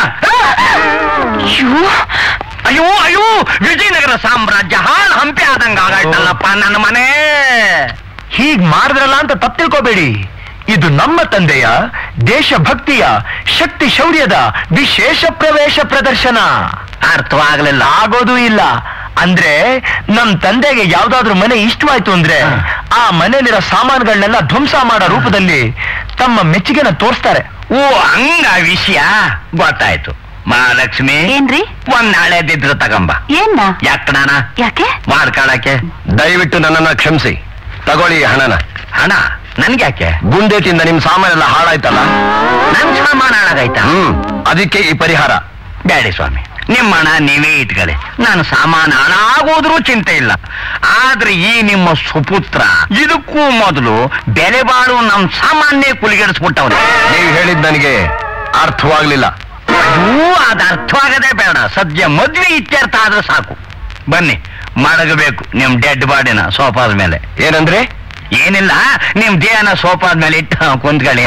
ಅಯ್ಯೋ ಅಯ್ಯೋ, ವಿಜಯನಗರ ಸಾಮ್ರಾಜ್ಯ ಹಾಳು ಹಂಪೆ ಆದಂಗ ಆಗಾಯ್ತಲ್ಲಪ್ಪ ನನ್ನ ಮನೆ. ಹೀಗ್ ಮಾಡಿದ್ರಲ್ಲ ಅಂತ ತಪ್ಪು ತಿಳ್ಕೋಬೇಡಿ. ಇದು ನಮ್ಮ ತಂದೆಯ ದೇಶಭಕ್ತಿಯ ಶಕ್ತಿ ಶೌರ್ಯದ ವಿಶೇಷ ಪ್ರವೇಶ ಪ್ರದರ್ಶನ. ಅರ್ಥವಾಗಲಿಲ್ಲ? ಆಗೋದೂ ಇಲ್ಲ. ಅಂದ್ರೆ ನಮ್ ತಂದೆಗೆ ಯಾವ್ದಾದ್ರು ಮನೆ ಇಷ್ಟವಾಯ್ತು ಅಂದ್ರೆ ಆ ಮನೆಯಲ್ಲಿರೋ ಸಾಮಾನುಗಳನ್ನೆಲ್ಲ ಧ್ವಂಸ ಮಾಡೋ ರೂಪದಲ್ಲಿ ತಮ್ಮ ಮೆಚ್ಚುಗೆನ ತೋರಿಸ್ತಾರೆ. ಓ ಹಂಗ ವಿಷಯ ಗೊತ್ತಾಯ್ತು. ಮಹಾಲಕ್ಷ್ಮಿ ಏನ್ರಿ? ಒಂದ್ ನಾಳೆದಿದ್ರು ತಗಂಬ. ಏನ್ನ? ಯಾಕಣಾನ? ಯಾಕೆ? ಮಾಡ್ಕೊಳಕ್ಕೆ. ದಯವಿಟ್ಟು ನನ್ನನ್ನ ಕ್ಷಮಿಸಿ, ತಗೊಳ್ಳಿ ಹಣನ. ಹಣ ನನ್ಗ್ಯಾಕೆ? ಗುಂಡೇಟಿಂದ ನಿಮ್ ಸಾಮಾನೆಲ್ಲ ಹಾಳಾಯ್ತಲ್ಲ. ನನ್ ಸಾಮಾನು ಹಾಳಾಗಾಯ್ತಾ? ಅದಕ್ಕೆ ಈ ಪರಿಹಾರ. ಬ್ಯಾಡಿ ಸ್ವಾಮಿ, ನಿಮ್ಮ ಹಣ ನೀವೇ ಇಟ್ಕೊಳ್ಳಿ, ನಾನು ಸಾಮಾನು ಹಾಳಾಗೋದ್ರೂ ಚಿಂತೆ ಇಲ್ಲ. ಆದ್ರೆ ಈ ನಿಮ್ಮ ಸುಪುತ್ರ ಇದಕ್ಕೂ ಮೊದಲು ಬೆಲೆ ಬಾಳು ನಮ್ ಸಾಮಾನ್ಯ ಕುಲಿಗೆಡಿಸ್ಬಿಟ್ಟವ್ರೆ. ನೀವು ಹೇಳಿದ್ ನನಗೆ ಅರ್ಥವಾಗ್ಲಿಲ್ಲ. ಅದು ಅರ್ಥವಾಗದೆ ಬೇಡ, ಸದ್ಯ ಮದ್ವೆ ಇತ್ಯರ್ಥ ಆದ್ರೆ ಸಾಕು. ಬನ್ನಿ, ಮಡಗಬೇಕು ನಿಮ್ ಡೆಡ್ ಬಾಡಿನ ಸೋಫಾದ ಮೇಲೆ. ಏನಂದ್ರೆ? ಏನಿಲ್ಲ, ನಿಮ್ ದೇಹನ ಸೋಫಾದ ಮೇಲೆ ಇಟ್ಟು ಕುಂತ್ಕೊಳ್ಳಿ.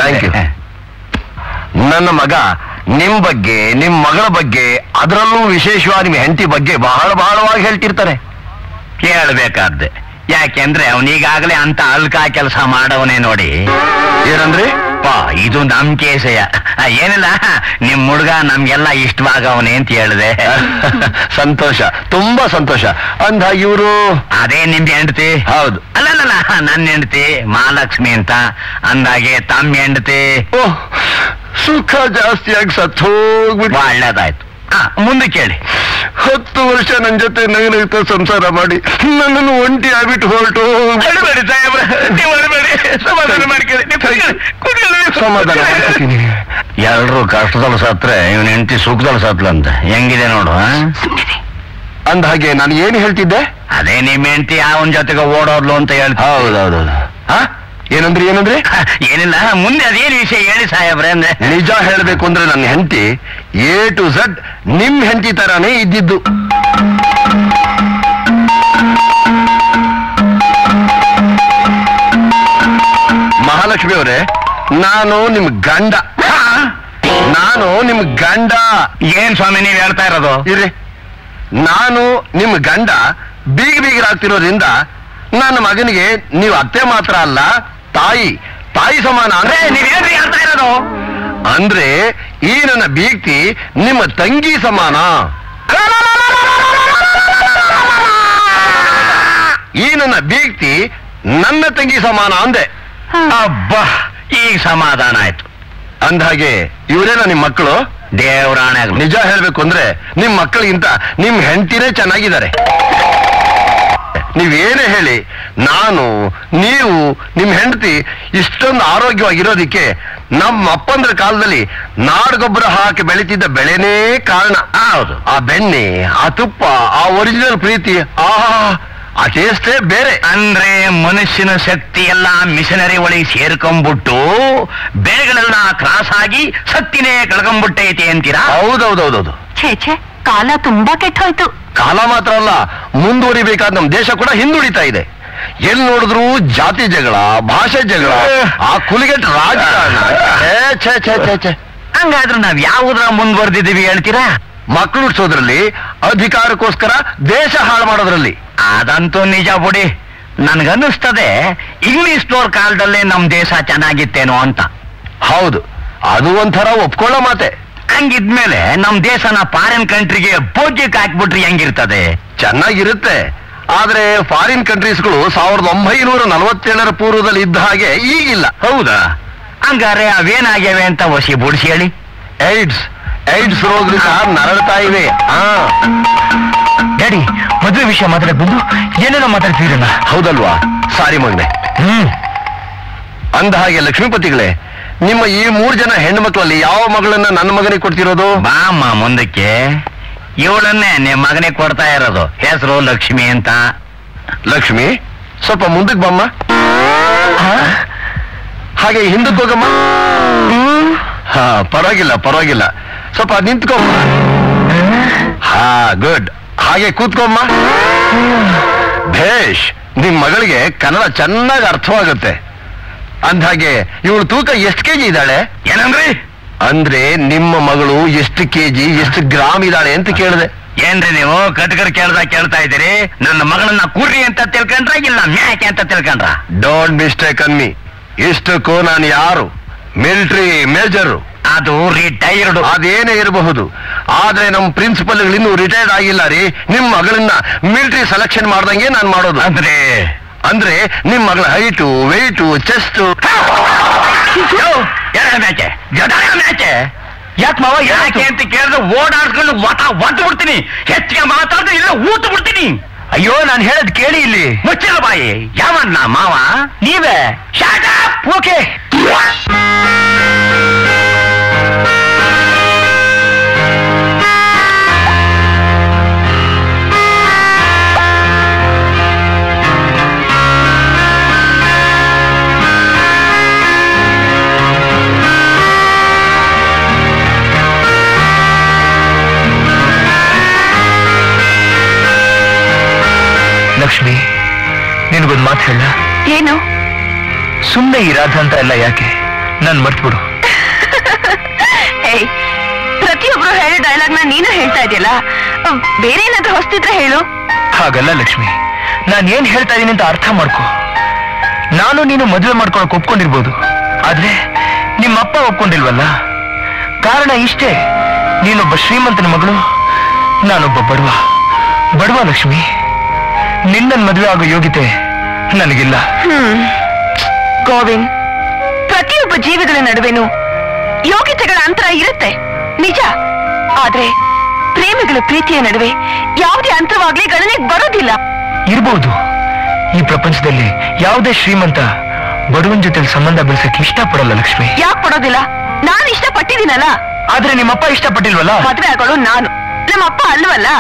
ನನ್ನ ಮಗ ನಿಮ್ ಬಗ್ಗೆ, ನಿಮ್ ಮಗಳ ಬಗ್ಗೆ, ಅದರಲ್ಲೂ ವಿಶೇಷವಾಗಿ ನಿಮ್ ಹೆಂಡತಿ ಬಗ್ಗೆ ಬಹಳವಾಗಿ ಹೇಳ್ತಿರ್ತಾರೆ. ಕೇಳ್ಬೇಕಾದ್ದೆ, ಯಾಕೆಂದ್ರೆ ಅವನೀಗಾಗಲೇ ಅಂತ ಅಲ್ಕ ಕೆಲಸ ಮಾಡವನೇ ನೋಡಿ. ಏನಂದ್ರೆ? ಇದು ನಮ್ ಕೇಸೆಯ. ಏನಿಲ್ಲ, ನಿಮ್ ಹುಡ್ಗ ನಮ್ಗೆಲ್ಲ ಇಷ್ಟವಾಗವನೇ ಅಂತ ಹೇಳಿದೆ. ಸಂತೋಷ, ತುಂಬಾ ಸಂತೋಷ. ಅಂದ ಇವರು? ಅದೇ ನಿಮ್ದು ಹೆಂಡತಿ? ಹೌದು. ಅಲ್ಲಲ್ಲ, ನನ್ನ ಹೆಂಡತಿ ಮಹಾಲಕ್ಷ್ಮಿ ಅಂತ. ಅಂದಾಗೆ ತಮ್ಮ ಹೆಂಡತಿ ಸುಖ ಜಾಸ್ತಿಯಾಗಿ ಸತ್ತೋಗ್ಬಿಟ್ಟು. ಒಳ್ಳೇದಾಯ್ತು. ಮುಂದೆ ಕೇಳಿ. 10 ವರ್ಷ ನನ್ನ ಜೊತೆ ನಗನಗ್ತಾ ಸಂಸಾರ ಮಾಡಿ ನನ್ನನ್ನು ಒಂಟಿ ಆಗ್ಬಿಟ್ಟು ಹೊರಟು. ಸಮಾಧಾನ ಮಾಡ್ತೀನಿ. ಎಲ್ರು ಕಷ್ಟದಲ್ಲಿ ಸತ್ರೆ ಇವನ್ ಹೆಂಡತಿ ಸುಖದಲ್ಲಿ ಸತ್ಲಂತ. ಹೆಂಗಿದೆ ನೋಡು. ಅಂದ ಹಾಗೆ ನಾನು ಏನು ಹೇಳ್ತಿದ್ದೆ? ಅದೇ ನಿಮ್ ಹೆಂಡತಿ ಅವನ ಜೊತೆಗೆ ಓಡೋದ್ಲು ಅಂತ ಹೇಳ್ತಾ. ಹೌದೌದು. ಏನಂದ್ರೆ? ಏನಿಲ್ಲ, ಮುಂದೆ ಅದೇನು ವಿಷಯ ಹೇಳಿ ಸಾಹೇಬ್ರೆ. ಅಂದ್ರೆ ನಿಜ ಹೇಳ್ಬೇಕು ಅಂದ್ರೆ ನನ್ನ ಹೆಂಡತಿ A to Z ನಿಮ್ ಹೆಂಡತಿ ತರಾನೇ ಇದ್ದಿದ್ದು. ಮಹಾಲಕ್ಷ್ಮಿ ಅವರೇ, ನಾನು ನಿಮ್ ಗಂಡ. ಏನ್ ಸ್ವಾಮಿ ನೀವ್ ಹೇಳ್ತಾ ಇರೋದು? ಇರ್ರಿ, ನಾನು ನಿಮ್ ಗಂಡ ಬೀಗರಾಗ್ತಿರೋದ್ರಿಂದ ನನ್ನ ಮಗನಿಗೆ ನೀವು ಅತ್ತೆ ಮಾತ್ರ ಅಲ್ಲ, ತಾಯಿ ಸಮಾನ. ಅಂದ್ರೆ ನೀವೇನ್ರಿ ಹೇಳ್ತಾ ಇರೋದು? ಅಂದ್ರೆ ಈ ನನ್ನ ಬೀಗ್ತಿ ನಿಮ್ಮ ತಂಗಿ ಸಮಾನ. ಈ ನನ್ನ ಬೀಗ್ತಿ ನನ್ನ ತಂಗಿ ಸಮಾನ ಅಂದೆ. ಅಬ್ಬಾ, ಈಗ ಸಮಾಧಾನ ಆಯ್ತು. ಅಂದ್ಹಾಗೆ ಇವರೇನ ನಿಮ್ ಮಕ್ಕಳು? ದೇವರಾಣೆ. ನಿಜ ಹೇಳ್ಬೇಕು ಅಂದ್ರೆ ನಿಮ್ ಮಕ್ಕಳಿಗಿಂತ ನಿಮ್ ಹೆಂಡತಿನೇ ಚೆನ್ನಾಗಿದ್ದಾರೆ. ನೀವೇನೇ ಹೇಳಿ, ನೀವು ನಿಮ್ ಹೆಂಡತಿ ಇಷ್ಟೊಂದು ಆರೋಗ್ಯವಾಗಿರೋದಿಕ್ಕೆ ನಮ್ಮ ಅಪ್ಪಂದ್ರ ಕಾಲದಲ್ಲಿ ನಾಡಗೊಬ್ಬರ ಹಾಕಿ ಬೆಳೀತಿದ್ದ ಬೆಳೆನೇ ಕಾರಣ. ಹೌದು. ಆ ಬೆಣ್ಣೆ, ಆ ತುಪ್ಪ, ಆ ಒರಿಜಿನಲ್ ಪ್ರೀತಿ, ಆ ಟೇಸ್ಟೇ ಬೇರೆ. ಅಂದ್ರೆ ಮನುಷ್ಯನ ಶಕ್ತಿ ಎಲ್ಲ ಮಿಷನರಿ ಒಳಗೆ ಸೇರ್ಕೊಂಡ್ಬಿಟ್ಟು ಬೆಳೆಗಳೆಲ್ಲ ಕ್ರಾಸ್ ಆಗಿ ಶಕ್ತಿನೇ ಕಳ್ಕೊಂಡ್ಬಿಟ್ಟೈತೆ ಅಂತೀರಾ? ಹೌದೌದೌದೌದು. ಛೇ, ಕಾಲ ತುಂಬಾ ಕೆಟ್ಟೋಯ್ತು. ಕಾಲ ಮಾತ್ರ ಅಲ್ಲ, ಮುಂದುವರಿಬೇಕಾದ ನಮ್ ದೇಶ ಕೂಡ ಹಿಂದುಳಿತಾ ಇದೆ. ಎಲ್ಲಿ ನೋಡಿದ್ರು ಜಾತಿ ಜಗಳ, ಭಾಷೆ ಜಗಳ, ಆ ಕುಲಿಗೆಟ್ ರಾಜಕಾರಣ. ಹಂಗಾದ್ರೆ ನಾವ್ ಯಾವುದ್ರ ಮುಂದುವರೆದಿದ್ದೀವಿ ಹೇಳ್ತೀರಾ? ಮಕ್ಕಳು ಹುಡ್ಸೋದ್ರಲ್ಲಿ, ಅಧಿಕಾರಕ್ಕೋಸ್ಕರ ದೇಶ ಹಾಳು ಮಾಡೋದ್ರಲ್ಲಿ. ಅದಂತೂ ನಿಜ ಬಿಡಿ. ನನ್ಗನ್ನಿಸ್ತದೆ ಇಂಗ್ಲಿಷ್ನವ್ರ ಕಾಲದಲ್ಲೇ ನಮ್ ದೇಶ ಚೆನ್ನಾಗಿತ್ತೇನೋ ಅಂತ. ಹೌದು, ಅದು ಒಂಥರ ಒಪ್ಕೊಳ್ಳೋ ಮಾತೆ. ಹಂಗಿದ್ಮೇಲೆ ನಮ್ ದೇಶನ ಫಾರಿನ್ ಕಂಟ್ರಿಗೆ ಬೋಗ್ಯಕ್ಕೆ ಹಾಕ್ಬಿಟ್ರಿ ಹೆಂಗಿರ್ತದೆ? ಚೆನ್ನಾಗಿರುತ್ತೆ. ಆದ್ರೆ ಫಾರಿನ್ ಕಂಟ್ರೀಸ್ಗಳು 1947 ಪೂರ್ವದಲ್ಲಿ ಇದ್ದ ಹಾಗೆ ಈಗಿಲ್ಲ. ಹೌದಾ? ಹಂಗಾರೆ ಅವೇನಾಗ್ಯಾವೆ ಅಂತ ಹೊಸಿ ಬುಡ್ಸಿ ಹೇಳಿ. ಏಡ್ಸ್ ರೋಗದಿಂದ ನರಳ್ತಾ ಇವೆ. ಡ್ಯಾಡಿ, ಮದುವೆ ವಿಷಯ ಮಾತಾಡಕ್ ಬಂದು ಏನೇನೋ ಮಾತಾಡ್ತಿದ್ರಲ್ಲ. ಹೌದಲ್ವಾ? ಸಾರಿ ಮಗನೆ. ಅಂದ ಹಾಗೆ ಲಕ್ಷ್ಮೀಪತಿಗಳೇ, ನಿಮ್ಮ ಈ 3 ಜನ ಹೆಣ್ಣು ಮಕ್ಕಳಲ್ಲಿ ಯಾವ ಮಗಳನ್ನ ನನ್ನ ಮಗನಿಗೆ ಕೊಡ್ತಿರೋದು? ಬಾಮ್ಮ ಮುಂದಕ್ಕೆ. ಇವಳನ್ನೇ ನಿಮ್ಮ ಮಗನಿಗೆ ಕೊಡ್ತಾ ಇರೋದು. ಹೆಸರು ಲಕ್ಷ್ಮಿ ಅಂತ. ಲಕ್ಷ್ಮಿ, ಸ್ವಲ್ಪ ಮುಂದಕ್ಕೆ ಬಮ್ಮ. ಹಾಗೆ ಹಿಂದಕ್ಕೆ ಹೋಗಮ್ಮ. ಪರವಾಗಿಲ್ಲ, ಸ್ವಲ್ಪ ನಿಂತ್ಕೊಮ್ಮ. ಗುಡ್. ಹಾಗೆ ಕೂತ್ಕೊಮ್ಮ. ಭೇಷ್. ನಿಮ್ ಮಗಳಿಗೆ ಕನ್ನಡ ಚೆನ್ನಾಗಿ ಅರ್ಥವಾಗುತ್ತೆ. ಅಂದ್ಹಾಗೆ ಇವಳು ತೂಕ ಎಷ್ಟು ಕೆಜಿ ಇದ್ದಾಳೆ? ಏನಂದ್ರಿ? ಅಂದ್ರೆ ನಿಮ್ಮ ಮಗಳು ಎಷ್ಟು ಕೆಜಿ, ಎಷ್ಟು ಗ್ರಾಮ್ ಇದ್ದಾಳೆ ಅಂತ ಕೇಳಿದೆ. ಏನ್ರಿ ನೀವು ಕಟ್ಕರ್ ಕೇಳ್ತಾ ಇದ್ದೀರಿ? ನನ್ನ ಮಗಳನ್ನ ಕುರ್ರಿ ಅಂತ ತಿಳ್ಕೊಂಡ್ರ ಇಲ್ಲ ಮ್ಯಾಕೆ ಅಂತ ತಿಳ್ಕೊಂಡ್ರ? Don't mistake on me. ಇಷ್ಟಕ್ಕೂ ನಾನು ಯಾರು? Military major. ಅದು ರಿಟೈರ್ಡ್. ಅದೇನೇ ಇರಬಹುದು, ಆದ್ರೆ ನಮ್ಮ ಪ್ರಿನ್ಸಿಪಲ್ಗಳು ಇನ್ನೂ ರಿಟೈರ್ಡ್ ಆಗಿಲ್ಲ ರೀ. ನಿಮ್ ಮಗಳನ್ನ ಮಿಲಿಟರಿ ಸೆಲೆಕ್ಷನ್ ಮಾಡ್ದಂಗೆ ನಾನು ಮಾಡೋದು. ಅಂದ್ರೆ ನಿಮ್ ಮಗಳ ಹೈಟು, ವೆಯ್ಟು, ಚೆಸ್ಟ್. ಯಾಕೆ ಮಾವ ಯಾಕೆ ಅಂತ ಕೇಳಿದ್ರೆ ಓಡಾಡ್ಕೊಂಡು ಒಟ್ಟು ಬಿಡ್ತೀನಿ. ಹೆಚ್ಚಿಗೆ ಮಾತಾಡಿದ್ರೆ ಇಲ್ಲ ಊಟ ಬಿಡ್ತೀನಿ. ಅಯ್ಯೋ ನಾನು ಹೇಳದ್ ಕೇಳಿ ಇಲ್ಲಿ. ಮುಚ್ಚಿನ ಬಾಯಿ. ಯಾವನ್ನ ಮಾವ? ನೀವೇ. ಓಕೆ. ಲಕ್ಷ್ಮಿ, ನಿನಗೊಂದು ಮಾತು ಹೇಳ. ಏನು? ಸುಮ್ಮನೆ ಈ ರಾಧ ಅಂತ ಎಲ್ಲ ಯಾಕೆ, ನನ್ ಮರ್ತ್ಬಿಡು. ಏಯ್, ಪ್ರತಿಯೊಬ್ರು ಹೇಳೋ ಡೈಲಾಗ್ನ ನೀನು ಹೇಳ್ತಾ ಇದೆಯಲ್ಲ, ಬೇರೆ ಏನಾದ್ರೂ ಹೊಸ್ತಿದ್ರೆ ಹೇಳು. ಹಾಗಲ್ಲ ಲಕ್ಷ್ಮಿ, ನಾನು ಏನ್ ಹೇಳ್ತಾ ಇದೀನಿ ಅಂತ ಅರ್ಥ ಮಾಡ್ಕೊ. ನಾನು ನೀನು ಮದುವೆ ಮಾಡ್ಕೊಳಕ್ ಒಪ್ಕೊಂಡಿರ್ಬೋದು, ಆದ್ರೆ ನಿಮ್ಮಪ್ಪ ಒಪ್ಕೊಂಡಿಲ್ವಲ್ಲ. ಕಾರಣ ಇಷ್ಟೇ, ನೀನೊಬ್ಬ ಶ್ರೀಮಂತನ ಮಗಳು, ನಾನೊಬ್ಬ ಬಡವ ಲಕ್ಷ್ಮಿ. ನಿನ್ನನ್ ಮದುವೆ ಆಗೋ ಯೋಗ್ಯತೆ ನನಗಿಲ್ಲ. ಗೋವಿಂದ್, ಪ್ರತಿಯೊಬ್ಬ ಜೀವಿಗಳ ನಡುವೆನೂ ಯೋಗ್ಯತೆಗಳ ಅಂತರ ಇರುತ್ತೆ ನಿಜ. ಆದ್ರೆ ಪ್ರೇಮಿಗಳ ಪ್ರೀತಿಯ ನಡುವೆ ಯಾವುದೇ ಅಂತರವಾಗ್ಲಿ ಗಣನೆಗೆ ಬರೋದಿಲ್ಲ. ಇರ್ಬೋದು. ಈ ಪ್ರಪಂಚದಲ್ಲಿ ಯಾವುದೇ ಶ್ರೀಮಂತ ಬಡವನ ಜೊತೆ ಸಂಬಂಧ ಬೆಳೆಸಕ್ಕೆ ಇಷ್ಟಪಡಲ್ಲ ಲಕ್ಷ್ಮಿ. ಯಾಕೆ ಪಡೋದಿಲ್ಲ? ನಾನು ಇಷ್ಟಪಟ್ಟಿದ್ದೀನಲ್ಲ. ಆದ್ರೆ ನಿಮ್ಮಪ್ಪ ಇಷ್ಟಪಟ್ಟಿಲ್ವಲ್ಲ. ಮದುವೆ ಆಗೋಳು ನಾನು, ನಮ್ಮಪ್ಪ ಅಲ್ವಲ್ಲ.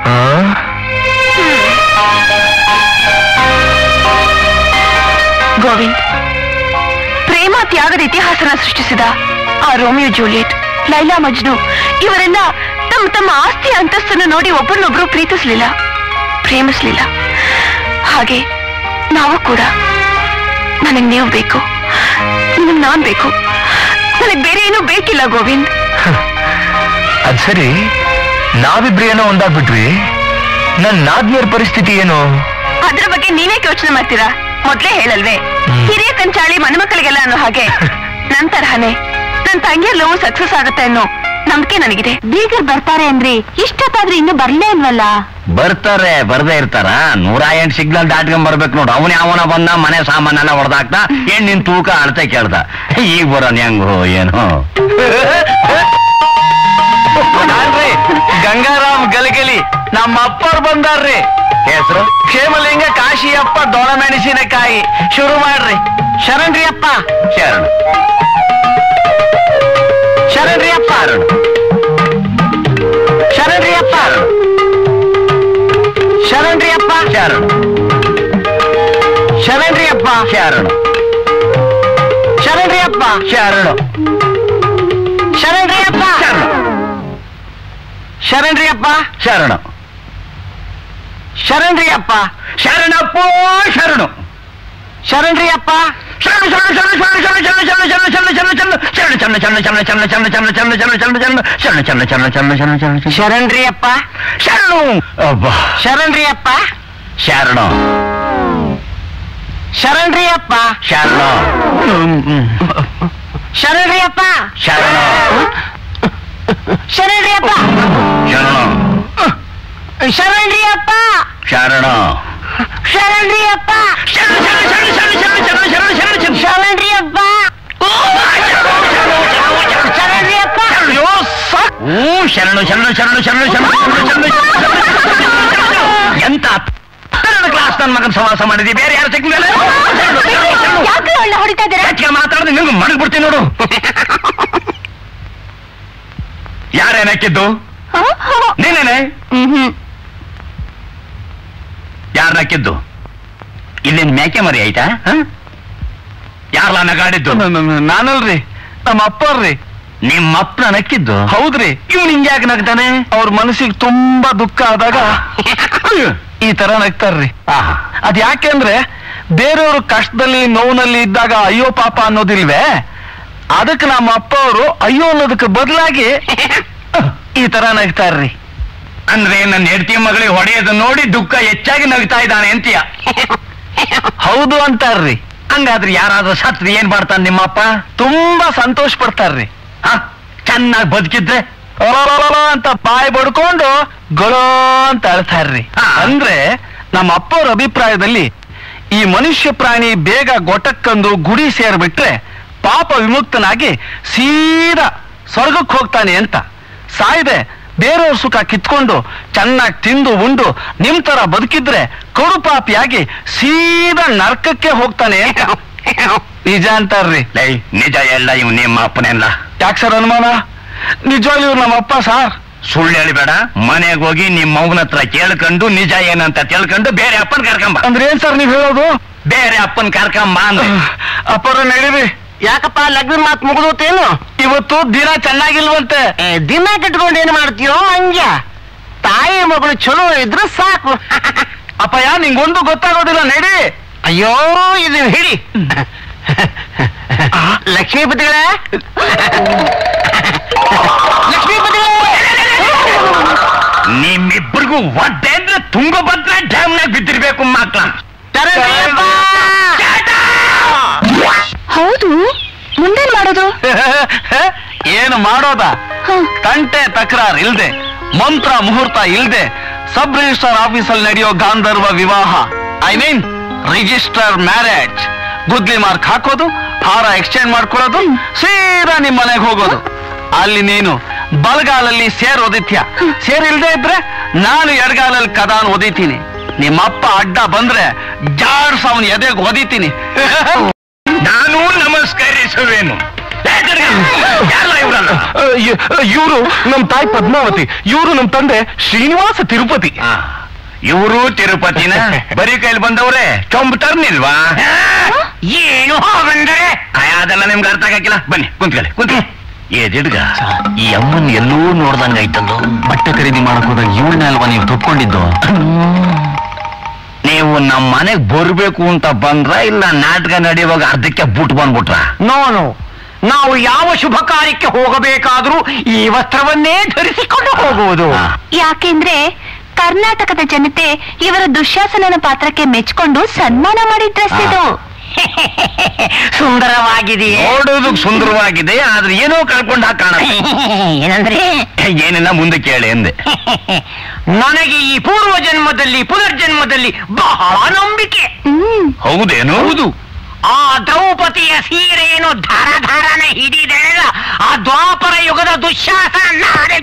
ಗೋವಿಂದ್, ಪ್ರೇಮ ತ್ಯಾಗದ ಇತಿಹಾಸನ ಸೃಷ್ಟಿಸಿದ ಆ ರೋಮಿಯೋ ಜೂಲಿಯಟ್, ಲೈಲಾ ಮಜ್ನು ಇವರೆಲ್ಲ ತಮ್ಮ ತಮ್ಮ ಆಸ್ತಿ ಅಂತಸ್ತನ್ನು ನೋಡಿ ಒಬ್ಬರನ್ನೊಬ್ರು ಪ್ರೇಮಿಸ್ಲಿಲ್ಲ. ಹಾಗೆ ನಾವು ಕೂಡ. ನನಗ್ ನೀವು ಬೇಕು, ನಿನಗ್ ನಾನ್ ಬೇಕು, ನನಗ್ ಬೇರೆ ಏನೂ ಬೇಕಿಲ್ಲ ಗೋವಿಂದ್. ಅದ್ ಸರಿ, ನಾವಿಬ್ರು ಏನೋ ಒಂದಾಗ್ಬಿಟ್ವಿ. ನನ್ನ ನಾದ್ನಿಯರ ಪರಿಸ್ಥಿತಿ ಏನು? ಅದ್ರ ಬಗ್ಗೆ ನೀವೇ ಯೋಚನೆ ಮಾಡ್ತೀರಾ? ಮೊದ್ಲೇ ಹೇಳಲ್ವೇ, ಹಿರಿಯ ಕಂಚಾಳಿ ಮನೆಮಕ್ಕಳಿಗೆಲ್ಲ ಅನ್ನೋ ಹಾಗೆ ನನ್ ತರಹನೇ ನನ್ ತಂಗಿಯ ಲವ್ ಸಕ್ಸಸ್ ಆಗುತ್ತೆ ಅನ್ನೋ ನಂಬಿಕೆ ನನಗಿದೆ. ಬೀಗರ್ ಬರ್ತಾರೆ ಅಂದ್ರೆ ಇಷ್ಟತ್ತಾದ್ರೆ ಇನ್ನು ಬರ್ಲೇ ಇಲ್ವಲ್ಲ. ಬರ್ತಾರೆ, ಬರ್ದೇ ಇರ್ತಾರ. 108 ಸಿಗ್ನಲ್ ದಾಟ್ಕೊಂಡ್ ಬರ್ಬೇಕು ನೋಡು. ಅವನ ಬಂದ ಮನೆ ಸಾಮಾನೆಲ್ಲ ಹೊಡೆದಾಕ್ತ, ಏನ್ ನಿನ್ ತೂಕ ಅಳತೆ ಕೇಳ್ದ. ಈಗ ಬರೋನ್ ಹೆಂಗೋ ಏನೋ. ಗಂಗಾರಾಮ್ ಗಲಗಲಿ ನಮ್ಮ ಅಪ್ಪವ್ರು ಬಂದಾರ್ರಿ. ಹೆಸರು ಕ್ಷೇಮಲಿಂಗ ಕಾಶಿಯಪ್ಪ ದೊಣಮೆಣಸಿನಕಾಯಿ. ಶುರು ಮಾಡ್ರಿ. ಶರಣ್ರಿ ಅಪ್ಪ. ಶರಣ ಶರಣ್ರಿ ಅಪ್ಪ. ಶರಣ್ರಿ ಅಪ್ಪ. ಶರಣ್ರಿ ಅಪ್ಪ. ಶರಣ ಶರಣ್ರಿ ಅಪ್ಪ. ಶರಣ ಶರಣ್ರಿ ಅಪ್ಪ. ಶರಣ ಶರಣ್ರಿ ಅಪ್ಪ. ಶರಣ್ರಿ ಅಪ್ಪ. ಶರಣ ಶರಣ್ರಿ ಅಪ್ಪ. ಶರಣಪ್ಪೋ ಶರಣು. ಶರಣ್ರಿ ಅಪ್ಪ. ಶರಣ್ರಿ ಅಪ್ಪ. ಶರಣು. ಶರಣ್ರಿ ಅಪ್ಪ. ಶರಣ ಶರಣ್ರಿ ಅಪ್ಪ. ಶರಣ ಶರಣ್ರಿ ಅಪ್ಪ. ಶರಣ ಶರಣ್ರಿ ಅಪ್ಪ. ಶರಣ ಶರಣ್ರಿ ಅಪ್ಪ. ಶರಣ ಶರಣ್ರಿ ಅಪ್ಪ. ಶರಣ್ರಿ ಅಪ್ಪ. ಶರಣ್ರಿ ಅಪ್ಪ. ಶರಣು ಶರಣು ಶರಣು ಶರಣು ಶರಣು ಎಂತ ಕ್ಲಾಸ್ ನನ್ನ ಮಗನ್ ಸವಾಸ ಮಾಡಿದ್ವಿ. ಬೇರೆ ಯಾರು ಸಿಕ್ಕಿಲ್ಲ. ಹೊಡಿತಾ ಇದ್ದಾರೆ. ಮಾತಾಡಿದ್ರೆ ನಿಮ್ಗೆ ಮಡಗ್ಬಿಡ್ತೀನಿ ನೋಡು. ಯಾರೇನ್ ಹಾಕಿದ್ದು? ನೀನೇನೆ. ಯಾರನ್ನ ಹಾಕಿದ್ದು? ಇಲ್ಲಿಂದ ಮೇಕೆ ಮರಿ ಆಯ್ತಾ? ಯಾರಲ್ಲ ನಗಾಡಿದ್ದು? ನಾನಲ್ರಿ, ನಮ್ಮ ಅಪ್ಪರ್ರಿ. ನಿಮ್ಮ ಅಪ್ಪನ ನಕ್ಕಿದ್ದು? ಹೌದ್ರಿ. ಇವ್ನು ಹಿಂಗೆ ಯಾಕೆ ನಗ್ತಾನೆ? ಅವ್ರ ಮನಸ್ಸಿಗೆ ತುಂಬಾ ದುಃಖ ಆದಾಗ ಈ ತರ ನಗ್ತಾರ್ರಿ. ಅದ್ ಯಾಕೆಂದ್ರೆ ಬೇರೆಯವರು ಕಷ್ಟದಲ್ಲಿ ನೋವಿನಲ್ಲಿ ಇದ್ದಾಗ ಅಯ್ಯೋ ಪಾಪ ಅನ್ನೋದಿಲ್ವೇ, ಅದಕ್ಕೆ ನಮ್ಮ ಅಪ್ಪ ಅವರು ಅಯ್ಯೋ ಅನ್ನೋದಕ್ಕೆ ಬದಲಾಗಿ ಈ ತರ ನಗ್ತಾರ್ರಿ. ಅಂದ್ರೆ ನನ್ನ ಹೆಂಡತಿ ಮಗಳಿಗೆ ಹೊಡೆಯೋದು ನೋಡಿ ದುಃಖ ಹೆಚ್ಚಾಗಿ ನಗ್ತಾ ಇದ್ದಾನೆ ಅಂತೀಯ? ಹೌದು ಅಂತಾರ್ರಿ. ಹಂಗಾದ್ರೆ ಯಾರಾದ್ರೂ ಸತ್ರಿ ಏನ್ ಮಾಡ್ತಾನೆ ನಿಮ್ಮಪ್ಪ? ತುಂಬಾ ಸಂತೋಷ ಪಡ್ತಾರ್ರಿ. ಚೆನ್ನಾಗಿ ಬದುಕಿದ್ರೆ ಅಂತ ಬಾಯಿ ಬಡ್ಕೊಂಡು ಗೊಳೋ ಅಂತ ಅಳ್ತಾರ್ರಿ. ಅಂದ್ರೆ ನಮ್ಮ ಅಪ್ಪವ್ರ ಅಭಿಪ್ರಾಯದಲ್ಲಿ ಈ ಮನುಷ್ಯ ಪ್ರಾಣಿ ಬೇಗ ಗೊಟಕ್ಕಂದು ಗುಡಿ ಸೇರ್ಬಿಟ್ರೆ ಪಾಪ ವಿಮುಕ್ತನಾಗಿ ಸೀದಾ ಸ್ವರ್ಗಕ್ಕೆ ಹೋಗ್ತಾನೆ ಅಂತ. ಸಾಯ್ದೆ ಬೇರೆಯವ್ರ ಸುಖ ಕಿತ್ಕೊಂಡು ಚೆನ್ನಾಗಿ ತಿಂದು ಉಂಡು ನಿಮ್ ತರ ಬದುಕಿದ್ರೆ ಕಡುಪಾಪಿಯಾಗಿ ಸೀದಾ ನರ್ಕಕ್ಕೆ ಹೋಗ್ತಾನೆ ಅಂತ ನಿಜ ಅಂತಾರ್ರಿ. ನಿಜ ಎಲ್ಲ ಇವ್ ನಿಮ್ಮ ಅಪ್ಪನೆಲ್ಲ. ಯಾಕೆ ಸರ್ ಅನುಮಾನ? ನಿಜವಾಗ್ಲೂ ಇವ್ರು ನಮ್ಮ ಅಪ್ಪ ಸಾರ್. ಸುಳ್ಳು ಹೇಳಿಬೇಡ. ಮನೆಗೆ ಹೋಗಿ ನಿಮ್ಮ ಮಗನ ಹತ್ರ ಕೇಳ್ಕೊಂಡು ನಿಜ ಏನಂತ ತಿಳ್ಕೊಂಡು ಬೇರೆ ಅಪ್ಪನ್ ಕರ್ಕೊಂಬ. ಅಂದ್ರೆ ಏನ್ ಸರ್ ನೀವ್ ಹೇಳೋದು? ಬೇರೆ ಅಪ್ಪನ್ ಕರ್ಕೊಂಬ ಅಂದ್ರೆ. ಅಪ್ಪರ ನಡೀರಿ. ಯಾಕಪ್ಪ ಲಗ್ನ ಮಾತು ಮುಗಿದೋತೇನು? ಇವತ್ತು ದಿನ ಚೆನ್ನಾಗಿಲ್ವಂತೆ. ದಿನ ಕಟ್ಕೊಂಡು ಏನ್ ಮಾಡ್ತೀಯೋ ಮಂಗ್ಯ? ತಾಯಿ ಮಗಳು ಚಲೋ ಇದ್ರೆ ಸಾಕು. ಅಪ್ಪಯ್ಯ ನಿಂಗೊಂದು ಗೊತ್ತಾಗೋದಿಲ್ಲ ನಡಿ. ಅಯ್ಯೋ ಇದು ಹಿಡಿ. ಲಕ್ಷ್ಮೀಪತಿಗಳೇ, ಲಕ್ಷ್ಮೀಪತಿಗಳೇ, ನಿಮ್ಮಿಬ್ಬರಿಗೂ ಒದ್ದೆ ಅಂದ್ರೆ ತುಂಗಭದ್ರ ಡ್ಯಾಮ್ನಾಗ ಬಿದ್ದಿರ್ಬೇಕು ಮಕ್ಳ. ಹೌದು, ಮುಂದೇನ್ ಮಾಡೋದು? ಏನು ಮಾಡೋದ? ತಂಟೆ ತಕರಾರ್ ಇಲ್ದೆ, ಮಂತ್ರ ಮುಹೂರ್ತ ಇಲ್ದೆ, ಸಬ್ ರಿಜಿಸ್ಟರ್ ಆಫೀಸಲ್ಲಿ ನಡೆಯೋ ಗಾಂಧರ್ವ ವಿವಾಹ, ಐ ಮೀನ್ ರಿಜಿಸ್ಟರ್ ಮ್ಯಾರೇಜ್. ಗುದ್ಲಿ ಮಾರ್ಕ್ ಹಾಕೋದು, ಹಾರ ಎಕ್ಸ್ಚೇಂಜ್ ಮಾಡ್ಕೊಳ್ಳೋದು, ಸೀದಾ ನಿಮ್ ಮನೆಗೆ ಹೋಗೋದು. ಅಲ್ಲಿ ನೀನು ಬಲಗಾಲಲ್ಲಿ ಸೇರ್ ಓದಿತ್ಯ, ಸೇರಿಲ್ದೇ ಇದ್ರೆ ನಾನು ಎಡಗಾಲಲ್ಲಿ ಕದಾನ್ ಓದಿತೀನಿ. ನಿಮ್ಮಪ್ಪ ಅಡ್ಡ ಬಂದ್ರೆ ಜಾಡ್ಸ್ ಅವನ್ ಎದೆಗೆ ಓದಿತೀನಿ. ನಾನು ನಮಸ್ಕರಿಸುವೇನು. ಇವರು ನಮ್ ತಾಯಿ ಪದ್ಮಾವತಿ, ಇವರು ನಮ್ ತಂದೆ ಶ್ರೀನಿವಾಸ ತಿರುಪತಿ. ಇವರು ತಿರುಪತಿನ ಬರೀ ಕೈಲಿ ಬಂದವ್ರೆ, ಚೊಂಬು ತರ್ನಿಲ್ವಾ? ಏನು ಬಂದ್ರೆ ಅದೆಲ್ಲ ನಿಮ್ಗೆ ಅರ್ಥ ಆಗಿಲ್ಲ. ಬನ್ನಿ ಕುಂತ್ಕೊಳ್ಳಿ, ಕುಂತ್ಕೊಳ್ಳಿ. ಏದಿಡ್ಗ ಈ ಅಮ್ಮನ್ ಎಲ್ಲೂ ನೋಡ್ದಂಗಾಯ್ತಲ್ಲೋ. ಬಟ್ಟೆ ಖರೀದಿ ಮಾಡಕ್ ಹೋದಾಗ ಇವಳನ್ನ ಅಲ್ವಾ ನೀವು ತಪ್ಕೊಂಡಿದ್ದು? ನೀವು ನಮ್ಮ ಮನೆಗ್ ಬರ್ಬೇಕು ಅಂತ ಬಂದ್ರ ಇಲ್ಲ ನಾಟಕ ನಡೆಯುವಾಗ ಅರ್ಧಕ್ಕೆ ಬುಟ್ ಬಂದ್ಬಿಟ್ರ? ನೋನು, ನಾವು ಯಾವ ಶುಭ ಕಾರ್ಯಕ್ಕೆ ಹೋಗಬೇಕಾದ್ರೂ ಈ ವಸ್ತ್ರವನ್ನೇ ಧರಿಸಿಕೊಂಡು ಹೋಗುವುದು. ಯಾಕೆಂದ್ರೆ ಕರ್ನಾಟಕದ ಜನತೆ ಇವರ ದುಶ್ಯಾಸನನ ಪಾತ್ರಕ್ಕೆ ಮೆಚ್ಕೊಂಡು ಸನ್ಮಾನ ಮಾಡಿದ ಡ್ರೆಸ್ ಇದು. ಸುಂದರವಾಗಿದೆಯೇ? ನೋಡೋದಕ್ ಸುಂದರವಾಗಿದೆ, ಆದ್ರೆ ಏನೋ ಕಳ್ಕೊಂಡ್ ಹಾಕೋಣ. ಏನಂದ್ರೆ? ಏನಿಲ್ಲ, ಮುಂದೆ ಕೇಳಿ ಎಂದೆ. ನನಗೆ ಈ ಪೂರ್ವ ಜನ್ಮದಲ್ಲಿ ಪುನರ್ಜನ್ಮದಲ್ಲಿ ಬಹಳ ನಂಬಿಕೆ. ಹೌದೇನು? ಹೌದು. ಆ ದ್ರೌಪದಿಯ ಸೀರೆಯನ್ನು ಧಾರ ಧಾರನ ಹಿಡಿದೆಳೆದ ಆ ದ್ವಾಪರ ಯುಗದ ದುಶ್ಯಾಸನ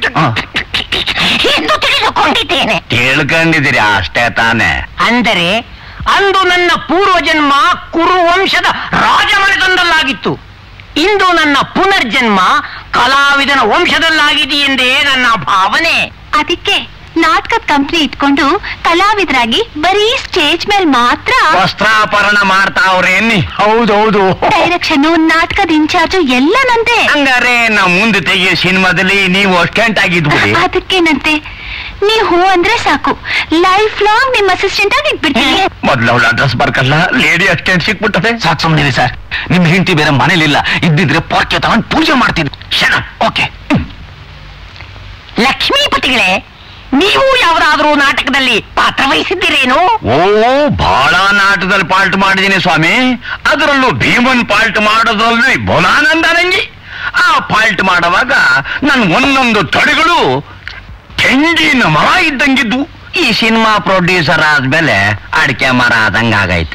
ಎಂದು ತಿಳಿದುಕೊಂಡಿದ್ದೇನೆ. ಕೇಳ್ಕೊಂಡಿದ್ದೀರಿ ಅಷ್ಟೇ ತಾನೆ? ಅಂದರೆ ಅಂದು ನನ್ನ ಪೂರ್ವಜನ್ಮ ಕುರು ವಂಶದ ರಾಜಮನೆತನದಲ್ಲಾಗಿತ್ತು. ಇಂದು ನನ್ನ ಪುನರ್ಜನ್ಮ ಕಲಾವಿದನ ವಂಶದಲ್ಲಾಗಿದೆಯೆಂದೇ ನನ್ನ ಭಾವನೆ. ಅದಕ್ಕೆ ನಾಟಕದ ಕಂಪ್ನಿ ಇಟ್ಕೊಂಡು ಕಲಾವಿದರಾಗಿ ಬರೀ ಸ್ಟೇಜ್ ಮೇಲೆ ಮಾತ್ರ ವಸ್ತ್ರಾಪರಣ ಮಾಡ್ತಾವ್ರೇನಿ? ಹೌದೌದು. ಡೈರೆಕ್ಷನ್, ನಾಟಕದ ಇನ್ಚಾರ್ಜು ಎಲ್ಲ ನಂದೆ. ಹಂಗಾರೆ ನಾವು ಮುಂದೆ ತೆಗಿಯೋ ಸಿನಿಮಾದಲ್ಲಿ ನೀವು ಅಸ್ಟೆಂಟ್ ಆಗಿದ್ಬಿಡಿ. ಅದಕ್ಕೇನಂತೆ, ನೀವು ಹೂ ಅಂದ್ರೆ ಸಾಕು, ಲೈಫ್ ಲಾಂಗ್ ನಿಮ್ಮ ಅಸಿಸ್ಟೆಂಟ್ ಆಗಿ ಇಟ್ಬಿಡ್ತೀನಿ. ಮೊದ್ಲು ಅವಳ ಅಡ್ರೆಸ್ ಬರ್ಕಲ್ಲ, ಲೇಡಿ ಅಸ್ಟೆಂಟ್ ಸಿಕ್ಬಿಟ್ಟದೆ. ಸಾಕು ಸುಮ್ಮನೆ ಸರ್, ನಿಮ್ ಹೆಂಡತಿ ಬೇರೆ ಮನೇಲಿಲ್ಲ, ಇದ್ದಿದ್ರೆ ಪಾರ್ಕೆ ತಗೊಂಡು ಪೂಜೆ ಮಾಡ್ತೀನಿ. ಓಕೆ. ಲಕ್ಷ್ಮೀಪತಿಗಳೇ, ನೀವು ಯಾವುದಾದ್ರೂ ನಾಟಕದಲ್ಲಿ ಪಾತ್ರ ವಹಿಸಿದ್ದೀರೇನು? ಓ, ಬಹಳ ನಾಟಕದಲ್ಲಿ ಪಾಲ್ಟ್ ಮಾಡಿದ್ದೀನಿ ಸ್ವಾಮಿ. ಅದರಲ್ಲೂ ಭೀಮನ್ ಪಾಲ್ಟ್ ಮಾಡೋದ್ರಲ್ಲಿ ಬೋಲಾನಂದ ನಂಗಿ. ಆ ಪಾಲ್ಟ್ ಮಾಡುವಾಗ ನನ್ ಒಂದೊಂದು ತೊಡೆಗಳು ಕೆಂಡಿನ ಮರ ಇದ್ದಂಗಿದ್ದು. ಈ ಸಿನಿಮಾ ಪ್ರೊಡ್ಯೂಸರ್ ಆದ್ಮೇಲೆ ಅಡಿಕೆ ಮರ ಆದಂಗಾಗೈತೆ.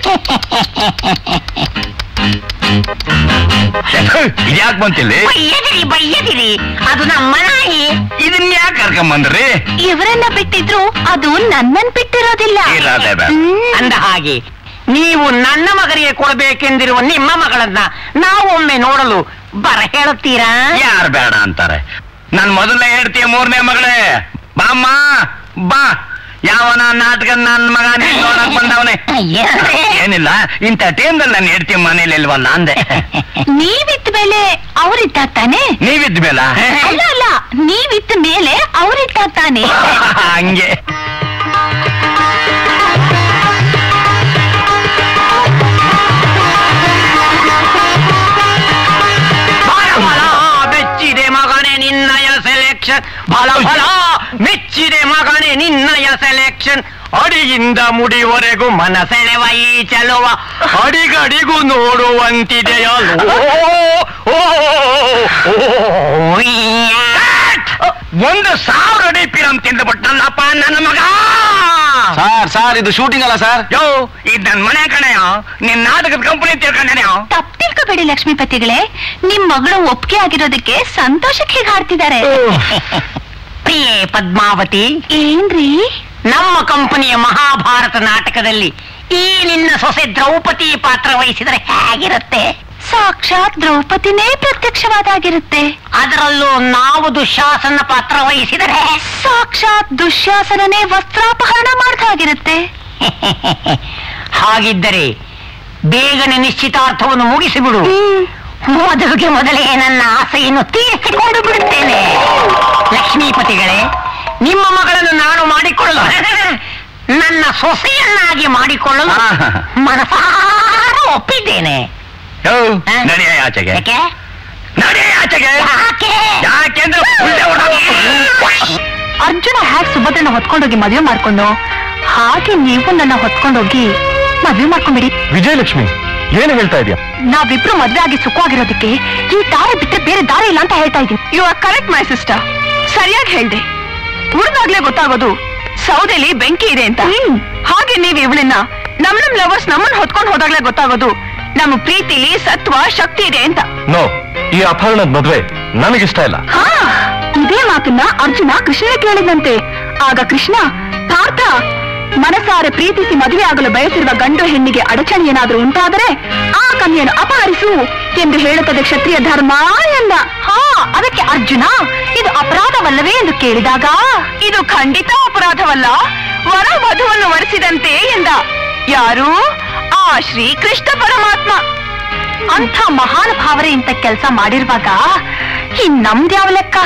ಇದ್ಯಾಕ್ ಬಂತಿಲ್ಲಿ? ಬಯ್ಯದಿರಿ ಬಯ್ಯದಿರಿ, ಅದು ನಮ್ಮ ನಾಯಿ. ಇದನ್ನ ಯಾಕೆ ಕರ್ಕೊಂಬಂದ್ರಿ? ಇವರನ್ನ ಬಿಟ್ಟಿದ್ರು ಅದು ನನ್ನನ್ ಬಿಟ್ಟಿರೋದಿಲ್ಲ. ಇರೋದೇ ಬೇಡ. ಅಂದ ಹಾಗೆ ನೀವು ನನ್ನ ಮಗನಿಗೆ ಕೊಡಬೇಕೆಂದಿರುವ ನಿಮ್ಮ ಮಗಳನ್ನ ನಾವೊಮ್ಮೆ ನೋಡಲು ಬರ ಹೇಳುತ್ತೀರಾ? ಯಾರು ಬೇಡ ಅಂತಾರೆ? ನನ್ ಮೊದಲನೇ ಹೇಳ್ತೀಯ, ಮೂರನೇ ಮಗಳೇ ಬಾಮ್ಮ ಬಾ. ಯಾವನ ನಾಟಕ ನನ್ನ ಮಗ ನೋಡಕ್ ಬಂದವನೇ. ಏನಿಲ್ಲ, ಇಂಥ ಟೈಮ್ದಲ್ಲಿ ನಾನು ಹೇಳ್ತೀವಿ ಮನೇಲಿ ಇಲ್ವಲ್ಲ ಅಂದೆ. ನೀವಿದ್ದ ಮೇಲೆ ಅವರಿದ್ದ ತಾನೆ? ನೀವಿದ್ದ ಮೇಲ? ಅಲ್ಲ ಅಲ್ಲ, ನೀವಿದ್ದ ಮೇಲೆ ಅವರಿದ್ದ ತಾನೆ. ಹಂಗೆ. ಮೆಚ್ಚಿದೆ ಮಗನೇ ನಿನ್ನಯ ಸೆಲೆಕ್ಷನ್, ಬಲ ಬಲ ಮೆಚ್ಚಿದೆ ಮಗನೇ ನಿನ್ನಯ ಸೆಲೆಕ್ಷನ್. ಅಡಿಯಿಂದ ಮುಡಿವರೆಗೂ ಮನಸೆಳೆವ ಈ ಚಲುವ, ಅಡಿಗಡಿಗೂ ನೋಡುವಂತಿದೆಯಲ್ಲ. 1,000 ಅಡಿ ಪಿರಂ ತಿಂದುಬಿಟ್ಟಲ್ಲಪ್ಪ ನನ್ನ ಮಗ. ಸಾರ್ ಇದು ಶೂಟಿಂಗ್ ಅಲ್ಲ ಸರ್. ಯೋ ಇದು ನನ್ನ ಮನೆ ಕಣೆಯೋ, ನಿನ್ ನಾಟಕದ ಕಂಪನಿ ತಿಳ್ಕೊಂಡೇನೆಯೋ. ತಪ್ಪು ತಿಳ್ಕೊಬೇಡಿ ಲಕ್ಷ್ಮೀಪತಿಗಳೇ, ನಿಮ್ ಮಗಳು ಒಪ್ಪಿಗೆ ಆಗಿರೋದಕ್ಕೆ ಸಂತೋಷಕ್ಕೆ ಹೀಗೆ ಹಾಡ್ತಿದ್ದಾರೆ. ಪ್ರಿಯೇ ಪದ್ಮಾವತಿ, ಏನ್ರಿ? ನಮ್ಮ ಕಂಪನಿಯ ಮಹಾಭಾರತ ನಾಟಕದಲ್ಲಿ ಈ ನಿನ್ನ ಸೊಸೆ ದ್ರೌಪದಿ ಪಾತ್ರ ವಹಿಸಿದರೆ ಹೇಗಿರುತ್ತೆ? ಸಾಕ್ಷಾತ್ ದ್ರೌಪದಿನೇ ಪ್ರತ್ಯಕ್ಷವಾದಾಗಿರುತ್ತೆ. ಅದರಲ್ಲೂ ನಾವು ದುಶ್ಯಾಸನ ಪಾತ್ರ ವಹಿಸಿದರೆ ಸಾಕ್ಷಾತ್ ದುಶ್ಯಾಸನನೇ ವಸ್ತ್ರಾಪಹರಣ ಮಾಡಿದಾಗಿರುತ್ತೆ. ಹಾಗಿದ್ದರೆ ಬೇಗನೆ ನಿಶ್ಚಿತಾರ್ಥವನ್ನು ಮುಗಿಸಿಬಿಡು. ಮದುವೆಗೆ ಮೊದಲೇ ನನ್ನ ಆಸೆಯನ್ನು ತೀರಿಸಿಕೊಂಡು ಬಿಡುತ್ತೇನೆ. ಲಕ್ಷ್ಮೀಪತಿಗಳೇ, ನಿಮ್ಮ ಮಗಳನ್ನು ನಾನು ಮಾಡಿಕೊಳ್ಳಲು ನನ್ನ ಸೊಸೆಯನ್ನಾಗಿ ಮಾಡಿಕೊಳ್ಳಲು ಮನಸಾರ ಒಪ್ಪಿದ್ದೇನೆ. ನಡೆಯ ಆಚೆಗೆ, ಯಾಕೆ? ನಡೆಯ ಆಚೆಗೆ. ಯಾಕೆ? ಯಾಕೆಂದ್ರೆ ಅರ್ಜುನ ಹ್ಯಾಕ್ ಸುಭದ್ರನ ಹೊತ್ಕೊಂಡೋಗಿ ಮದುವೆ ಮಾಡ್ಕೊಂಡು, ಹಾಗೆ ನೀವು ನನ್ನ ಹೊತ್ಕೊಂಡೋಗಿ ಮದುವೆ ಮಾಡ್ಕೊಂಡ್ಬಿಡಿ. ವಿಜಯಲಕ್ಷ್ಮಿ, ಏನು ಹೇಳ್ತಾ ಇದೀಯ? ನಾವಿಬ್ರು ಮದ್ವೆ ಆಗಿ ಸುಖವಾಗಿರೋದಕ್ಕೆ ಈ ದಾರಿ ಬಿಟ್ಟರೆ ಬೇರೆ ದಾರಿ ಇಲ್ಲ ಅಂತ ಹೇಳ್ತಾ ಇದ್ದೀನಿ. You are correct my sister. ಸರಿಯಾಗಿ ಹೇಳ್ದೆ. ಹುಡುಗಾಗ್ಲೇ ಗೊತ್ತಾಗೋದು ಸೌದೆಲಿ ಬೆಂಕಿ ಇದೆ ಅಂತ. ಹಾಗೆ ನೀವು ಇವಳನ್ನ ನಮ್ ಲವರ್ಸ್ ನಮ್ಮನ್ನ ಹೊತ್ಕೊಂಡು ಹೋದಾಗ್ಲೇ ಗೊತ್ತಾಗೋದು ನಮ್ಮ ಪ್ರೀತಿಲಿ ಸತ್ವ ಶಕ್ತಿ ಇದೆ ಅಂತ. ನೋ, ಈ ಅಪಹರಣದ ಮದ್ವೆ ನನಗಿಷ್ಟ ಇಲ್ಲ. ಇದೇ ಮಾತನ್ನ ಅರ್ಜುನ ಕೃಷ್ಣ ಕೇಳಿದಂತೆ. ಆಗ ಕೃಷ್ಣ, ಪಾರ್ಥ, ಮನಸಾರೆ ಪ್ರೀತಿಸಿ ಮದುವೆ ಆಗಲು ಬಯಸಿರುವ ಗಂಡು ಹೆಣ್ಣಿಗೆ ಅಡಚಣೆ ಏನಾದ್ರೂ ಉಂಟಾದರೆ ಆ ಕನ್ಯೆಯನ್ನು ಅಪಹರಿಸು ಎಂದು ಹೇಳುತ್ತದೆ ಕ್ಷತ್ರಿಯ ಧರ್ಮ ಎಂದ. ಅದಕ್ಕೆ ಅರ್ಜುನ, ಇದು ಅಪರಾಧವಲ್ಲವೇ ಎಂದು ಕೇಳಿದಾಗ, ಇದು ಖಂಡಿತ ಅಪರಾಧವಲ್ಲ, ವರ ವಧುವನ್ನು ವರಿಸಿದಂತೆ ಎಂದ. ಯಾರು? ಆ ಶ್ರೀ ಕೃಷ್ಣ ಪರಮಾತ್ಮ. ಅಂಥ ಮಹಾನುಭಾವರೇ ಇಂಥ ಕೆಲಸ ಮಾಡಿರುವಾಗ ನಮ್ದ್ಯಾವ ಲೆಕ್ಕ?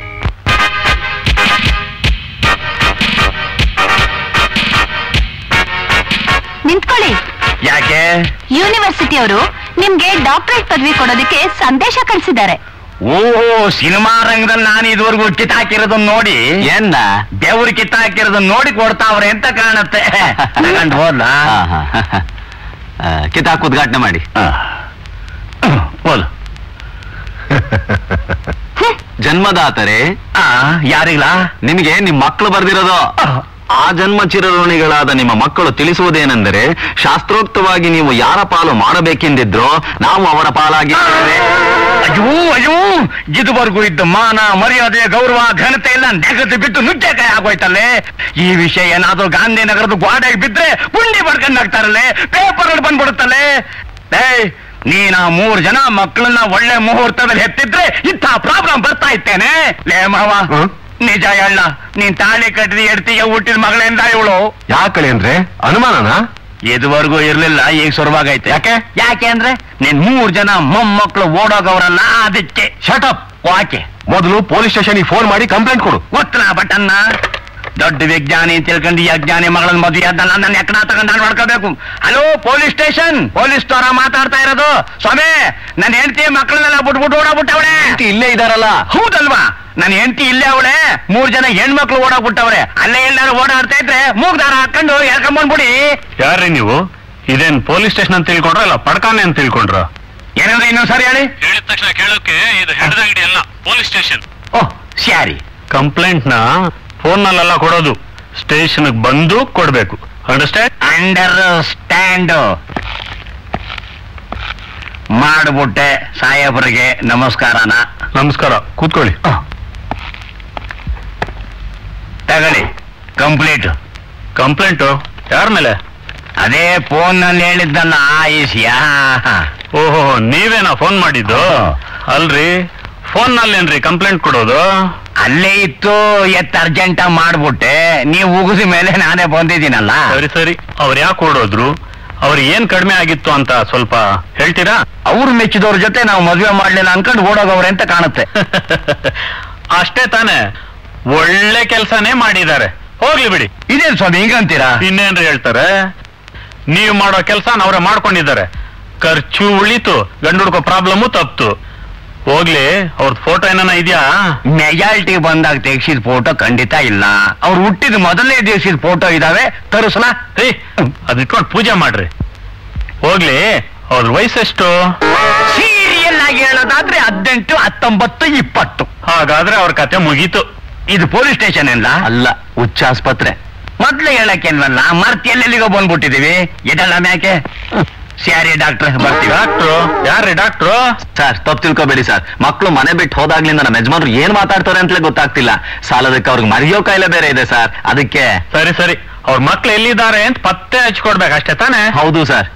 ನಿಂತ್ಕೊಳ್ಳಿ. ಯಾಕೆ? ಯೂನಿವರ್ಸಿಟಿಯವರು ನಿಮ್ಗೆ ಡಾಕ್ಟರೇಟ್ ಪದವಿ ಕೊಡೋದಕ್ಕೆ ಸಂದೇಶ ಕಳಿಸಿದ್ದಾರೆ. ಓಹೋ, ಸಿನಿಮಾ ರಂಗದಲ್ಲಿ ನಾನು ಇದುವರೆಗೂ ಕಿತ್ತಾಕಿರೋದನ್ನ ನೋಡಿ ಏನ ದೇವ್ರು ಕಿತ್ತಾಕಿರೋದನ್ನ ನೋಡಿ ಕೊಡ್ತಾವ್ರೆ ಅಂತ ಕಾಣುತ್ತೆ. ತಗೊಂಡು ಹೋದ್ಲಾ? ಕಿತಾಕ್ ಉದ್ಘಾಟನೆ ಮಾಡಿ. ಹೋಲ್. ಜನ್ಮದಾತರೆ, ಯಾರಿಲ್ಲ? ನಿಮಗೆ ನಿಮ್ ಮಕ್ಕಳು ಬರ್ದಿರೋದು. ಆ ಜನ್ಮ ಚಿರಋಣಿಗಳಾದ ನಿಮ್ಮ ಮಕ್ಕಳು ತಿಳಿಸುವುದೇನೆಂದರೆ, ಶಾಸ್ತ್ರೋಕ್ತವಾಗಿ ನೀವು ಯಾರ ಪಾಲು ಮಾಡಬೇಕೆಂದಿದ್ರೋ ನಾವು ಅವರ ಪಾಲಾಗಿದ್ದೇವೆ. ಅಯ್ಯೋ ಅಯ್ಯೋ, ಇದುವರೆಗೂ ಇದ್ದ ಮಾನ ಮರ್ಯಾದೆ ಗೌರವ ಘನತೆ ಎಲ್ಲ ನೆಗದು ಬಿಟ್ಟು ನುಗ್ಗೆಕಾಯಿ ಆಗೋಯ್ತಲ್ಲೇ. ಈ ವಿಷಯ ಏನಾದ್ರೂ ಗಾಂಧಿನಗರದ ಗೋಡೆಗೆ ಬಿದ್ರೆ ಪುಂಡಿ ಬಡ್ಕೊಂಡು ಹಾಕ್ತಾರಲ್ಲೇ, ಪೇಪರ್ ಬಂದ್ಬಿಡುತ್ತಲ್ಲೇ. ನೀನ 3 ಜನ ಮಕ್ಕಳನ್ನ ಒಳ್ಳೆ ಮುಹೂರ್ತದಲ್ಲಿ ಹೆತ್ತಿದ್ರೆ ಇಂಥ ಪ್ರಾಬ್ಲಮ್ ಬರ್ತಾ ಇತ್ತೇನೆ. ಲೇ ಮಾವ, ನಿಜ ಹೇಳ, ನೀನ್ ತಾಳಿ ಕಟ್ಟಿದ ಎಡ್ತಿಗೆ ಹುಟ್ಟಿದ ಮಗಳಿಂದ ಇವಳು. ಯಾಕಳೆ ಅಂದ್ರೆ ಅನುಮಾನನ? ಇದುವರೆಗೂ ಇರ್ಲಿಲ್ಲ, ಈಗ ಶುರುವಾಗೈತೆ. ಯಾಕೆ ಅಂದ್ರೆ ನಿನ್ 3 ಜನ ಮೊಮ್ಮಕ್ಕಳು ಓಡೋಗವ್ರಲ್ಲ, ಅದಕ್ಕೆ. ಶಟಪ್. ಯಾಕೆ? ಮೊದಲು ಪೊಲೀಸ್ ಸ್ಟೇಷನ್ಗೆ ಫೋನ್ ಮಾಡಿ ಕಂಪ್ಲೇಂಟ್ ಕೊಡು. ಗೊತ್ತಲ್ಲ ಬಟನ್ನ. ದೊಡ್ಡ ವಿಜ್ಞಾನಿ ತಿಳ್ಕೊಂಡು ಈ ಅಜ್ಞಾನಿ ಮಗಳನ್ನ ಮದುವೆ ಅದಲ್ಲ ನನ್ನ ಎಕ್ಕಡ ತಗೊಂಡು ನಾನು ಮಾಡ್ಕೋಬೇಕು. ಹಲೋ, ಪೊಲೀಸ್ ಸ್ಟೇಷನ್, ಪೊಲೀಸ್ ತರ ಮಾತಾಡ್ತಾ ಇರೋದು. ಸ್ವಾಮಿ, ನನ್ನ ಹೆಂಡತಿ ಮಕ್ಕಳನ್ನೆಲ್ಲ ಬಿಟ್ಬಿಟ್ಟು ಓಡಾಗ್ಬಿಟ್ಟವಳೆ. ಇಲ್ಲೇ ಇದಾರಲ್ಲ? ಹೌದಲ್ವಾ, ನನ್ನ ಹೆಂಡತಿ ಇಲ್ಲೇ ಅವಳೆ, 3 ಜನ ಹೆಣ್ಮಕ್ಳು ಓಡಾಗ್ಬಿಟ್ಟವ್ರೆ. ಅಲ್ಲೇ ಎಲ್ಲಾರು ಓಡಾಡ್ತಾ ಇದ್ರೆ ಮೂಗ್ದಾರ ಹಾಕೊಂಡು ಎಳ್ಕೊಂಡ್ಬಂದ್ಬಿಡಿ. ಯಾರ್ರಿ ನೀವು? ಇದೇನ್ ಪೊಲೀಸ್ ಸ್ಟೇಷನ್ ಅಂತ ತಿಳ್ಕೊಂಡ್ರ ಇಲ್ಲ ಪಡ್ಕಾನೆ ಅಂತ ತಿಳ್ಕೊಂಡ್ರ? ಏನಂದ್ರೆ ಇನ್ನೊಂದ್ ಸರಿ ಹೇಳಿ. ಹೇಳಿದ ತಕ್ಷಣ ಕೇಳೋಕೆ ಇದು ಹೆಡ್ದಂಗಡಿ ಅಲ್ಲ, police station. Oh, sorry. Complaint ನ ಫೋನ್ ನಲ್ಲೆಲ್ಲ ಕೊಡೋದು, ಸ್ಟೇಷನ್ ಬಂದು ಕೊಡ್ಬೇಕು. ಅಂಡರ್ಸ್ಟ್ಯಾಂಡ್? ಅಂಡರ್ಸ್ಟ್ಯಾಂಡ್. ಮಾಡ್ಬಿಟ್ಟೆ ಸಾಹೇಬ್ರಿಗೆ ನಮಸ್ಕಾರನ. ನಮಸ್ಕಾರ, ಕೂತ್ಕೊಳ್ಳಿ. ತಗೊಳ್ಳಿ ಕಂಪ್ಲೀಟ್. ಕಂಪ್ಲೇಂಟು ಯಾರ ಮೇಲೆ? ಅದೇ ಫೋನ್ ನಲ್ಲಿ ಹೇಳಿದ್ದಲ್ಲ, ಆಯಿಸ್ಯಾ. ಓಹೋ, ನೀವೇನಾ ಫೋನ್ ಮಾಡಿದ್ದು? ಅಲ್ರಿ, ಫೋನ್ ನಲ್ಲೇನ್ರಿ ಕಂಪ್ಲೇಂಟ್ ಕೊಡೋದು? ಅಲ್ಲೇ ಇತ್ತು, ಎತ್ ಅರ್ಜೆಂಟ್ ಮಾಡ್ಬಿಟ್ಟೆ. ನೀವು ಉಗಿಸಿ ಮೇಲೆ ನಾನೇ ಬಂದಿದ್ದೀನಲ್ಲ. ಸರಿ ಸರಿ, ಅವ್ರು ಯಾಕೆ ಓಡೋದ್ರು? ಅವ್ರು ಏನ್ ಕಡಿಮೆ ಆಗಿತ್ತು ಅಂತ ಸ್ವಲ್ಪ ಹೇಳ್ತೀರಾ? ಅವ್ರು ಮೆಚ್ಚಿದವ್ರ ಜೊತೆ ನಾವು ಮದುವೆ ಮಾಡ್ಲಿಲ್ಲ ಅನ್ಕೊಂಡು ಓಡೋಗವ್ರೆ ಅಂತ ಕಾಣುತ್ತೆ. ಅಷ್ಟೇ ತಾನೇ, ಒಳ್ಳೆ ಕೆಲ್ಸನೇ ಮಾಡಿದ್ದಾರೆ. ಹೋಗ್ಲಿ ಬಿಡಿ. ಇದೇನ್ ಸ್ವಾಮಿ ಹಿಂಗಂತೀರಾ? ಇನ್ನೇನ್ರಿ ಹೇಳ್ತಾರೆ? ನೀವು ಮಾಡೋ ಕೆಲ್ಸ ಅವ್ರೆ ಮಾಡ್ಕೊಂಡಿದ್ದಾರೆ, ಖರ್ಚು ಉಳಿತು, ಗಂಡು ಹುಡ್ಕೋ ಪ್ರಾಬ್ಲಮ್ಮು ತಪ್ತು. ಹೋಗ್ಲಿ, ಅವ್ರದ್ ಫೋಟೋ ಏನಾನ ಇದೆಯಾ? ಮೆಜಾರಿಟಿ ಬಂದಾಗ ತೆಗ್ಸಿದ ಫೋಟೋ ಖಂಡಿತ ಇಲ್ಲ. ಅವ್ರು ಹುಟ್ಟಿದ ಮೊದಲನೇ ತೆಗ್ಸಿದ ಫೋಟೋ ಇದಾವೆ, ತರಿಸಲ. ಅದಿಟ್ಕೊಂಡು ಪೂಜೆ ಮಾಡ್ರಿ. ಹೋಗ್ಲಿ, ಅವ್ರ ವಯಸ್ಸೆಷ್ಟು? ಸೀರಿಯಲ್ ಆಗಿ ಹೇಳೋದಾದ್ರೆ 18, 19, 20. ಹಾಗಾದ್ರೆ ಅವ್ರ ಕತೆ ಮುಗೀತು. ಇದು ಪೊಲೀಸ್ ಸ್ಟೇಷನ್ ಏನ್ಲ? ಅಲ್ಲ, ಹುಚ್ಚ ಆಸ್ಪತ್ರೆ. ಮೊದ್ಲು ಹೇಳಕ್ಕೇನ್ವಲ್ಲ, ಮರ್ತಿ ಎಲ್ಲೆಲ್ಲಿಗೋ ಬಂದ್ಬಿಟ್ಟಿದೀವಿ. ಇದೆಲ್ಲ ಮ್ಯಾಕೆ ಸ್ಯಾರಿ ಡಾಕ್ಟ್ರ್ ಬರ್ತೀವಿ. ಡಾಕ್ಟ್ರು ಯಾರ್ರಿ ಡಾಕ್ಟ್ರು? ಸರ್ ತಪ್ಪು ತಿಳ್ಕೊಬೇಡಿ ಸರ್, ಮಕ್ಕಳು ಮನೆ ಬಿಟ್ಟು ಹೋದಾಗ್ಲಿಂದ ನಮ್ಮ ಯಜಮಾನ್ರು ಏನ್ ಮಾತಾಡ್ತಾರೆ ಅಂತಲೇ ಗೊತ್ತಾಗ್ತಿಲ್ಲ. ಸಾಲದಕ್ಕೆ ಅವ್ರಿಗೆ ಮರೆಯೋ ಕಾಯಿಲೆ ಬೇರೆ ಇದೆ ಸರ್, ಅದಕ್ಕೆ. ಸರಿ ಸರಿ, ಅವ್ರ ಮಕ್ಳು ಎಲ್ಲಿದ್ದಾರೆ ಅಂತ ಪತ್ತೆ ಹಚ್ಕೊಡ್ಬೇಕು ಅಷ್ಟೇ ತಾನೆ? ಹೌದು ಸರ್.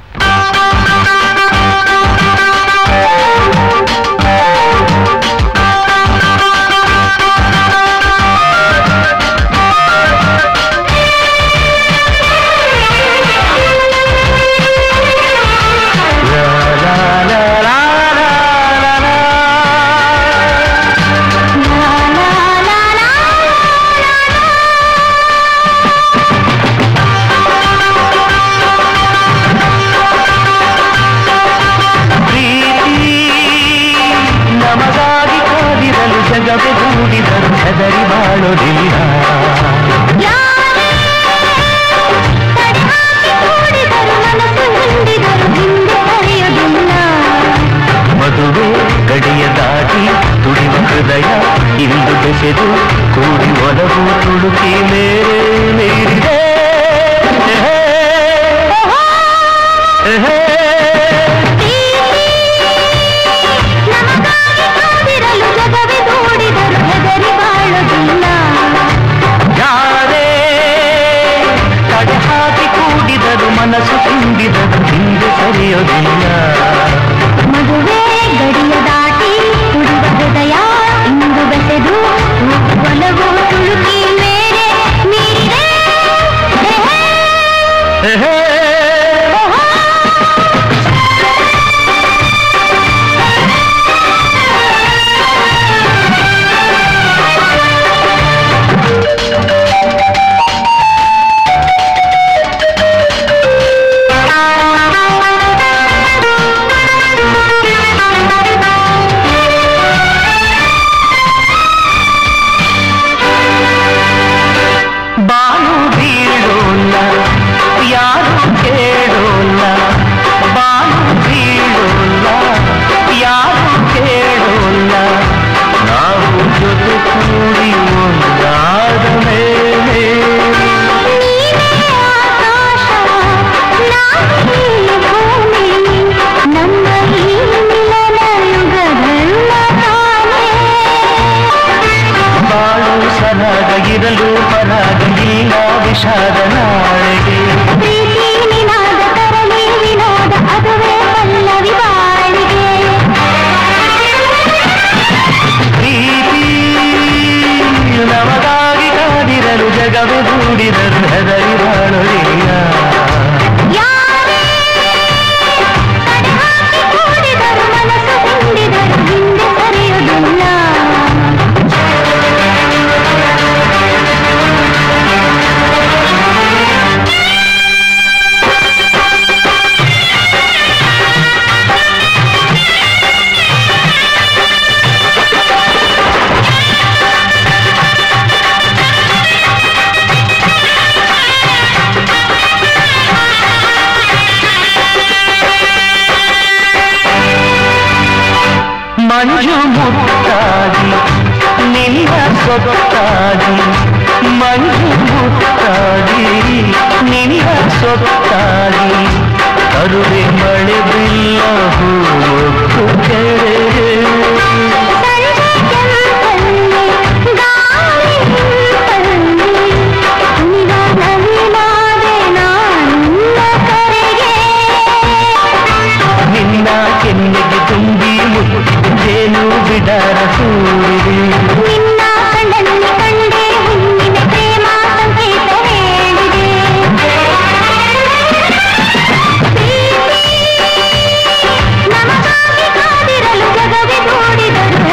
ಹೆದರಿ ಬಾಳೋದಿಲ್ಲ, ಮದುವೆ ಗಡಿಯ ದಾಟಿ ತುಡಿವ ಹೃದಯ ಇಂದು ಬೆಸೆದು ಕೂಡಿ ಒಲವು ತುಳುಕಿ ಮೀರಿದೆ. ಯಾರೇ ತಡೆ ಹಾಕಿ ಕೂಡಿದರು ಮನಸ್ಸು ತುಂಬಿದರು ಹಿಂದೆ ಸರಿಯೋದಿಲ್ಲ. ಮದುವೆ ಗಡಿಯ ದಾಟಿ ತುಡಿದ ಹೃದಯ ಇಂದು ಬೆಸೆದು ಒಲವು ತುಳುಕಿ ಮೇರೆ ಮೀರಿದೆ. ಬಾನು ಬೀಳೋಲ್ಲ, ಯಾರು ಕೇಳೋಲ್ಲ, ಬಾನು ಬೀಳೋಲ್ಲ, ಯಾರು ಕೇಳೋಲ್ಲ, ನಾವು ಜೊತೆ ಕೂಡಿ ಒಂದಾದ ಮೇಲೆ ಬಾಳು ಸರಾಗ ಇರಲು ಪರಾಗ ಇಲ್ಲ ವಿಷಾದ ನಾಳೆಗೆ. ಪ್ರೀತಿ ನಿನಾದ ತರಲಿ ವಿನೋದ ಅದುವೇ ಪಲ್ಲವಿ ಬಾಳಿಗೆ. ಪ್ರೀತಿ ನಮಗಾಗಿ ಕಾದಿರಲು ಜಗವೇ ದೂಡಿದರು ಹೆದರಿ ಬಾಳೋದಿಲ್ಲ. ಯಾರೇ ತಡೆ ಹಾಕಿ ಕೂಡಿದರು ಮನಸ್ಸು ಹಿಂಡಿದರು ಹಿಂದೆ ಸರಿಯುವುದಿಲ್ಲ. ಮಂಜು ಮುತ್ತಾಗಿ ನಿನ್ನ ಸೊತ್ತಾಗಿ, ಮಂಜು ಮುತ್ತಾಗಿ ನಿನ್ನ ಸೊತ್ತಾಗಿ, ಕರುವೆ ಮಳೆ ಬಿಲ್ಲ ಹೂವು ಕೆರೆ. ನಿನ್ನ ಕೆನ್ನೆಗೆ ತುಂಬಿ ಮುಟ್ಟಿದ್ದೇನು ಬಿಡಾರ ಸೂರಿದೆ. ನಿನ್ನ ಕಣ್ಣಲ್ಲಿ ಕಂಡೆ ಹುಣ್ಣಿನ ಪ್ರೇಮ ಸಂಕೇತ ಹೇಳಿದೆ. ನಮಗಾಗಿ ಕಾದಿರಲು ಜಗವೇ ದೂಡಿದರು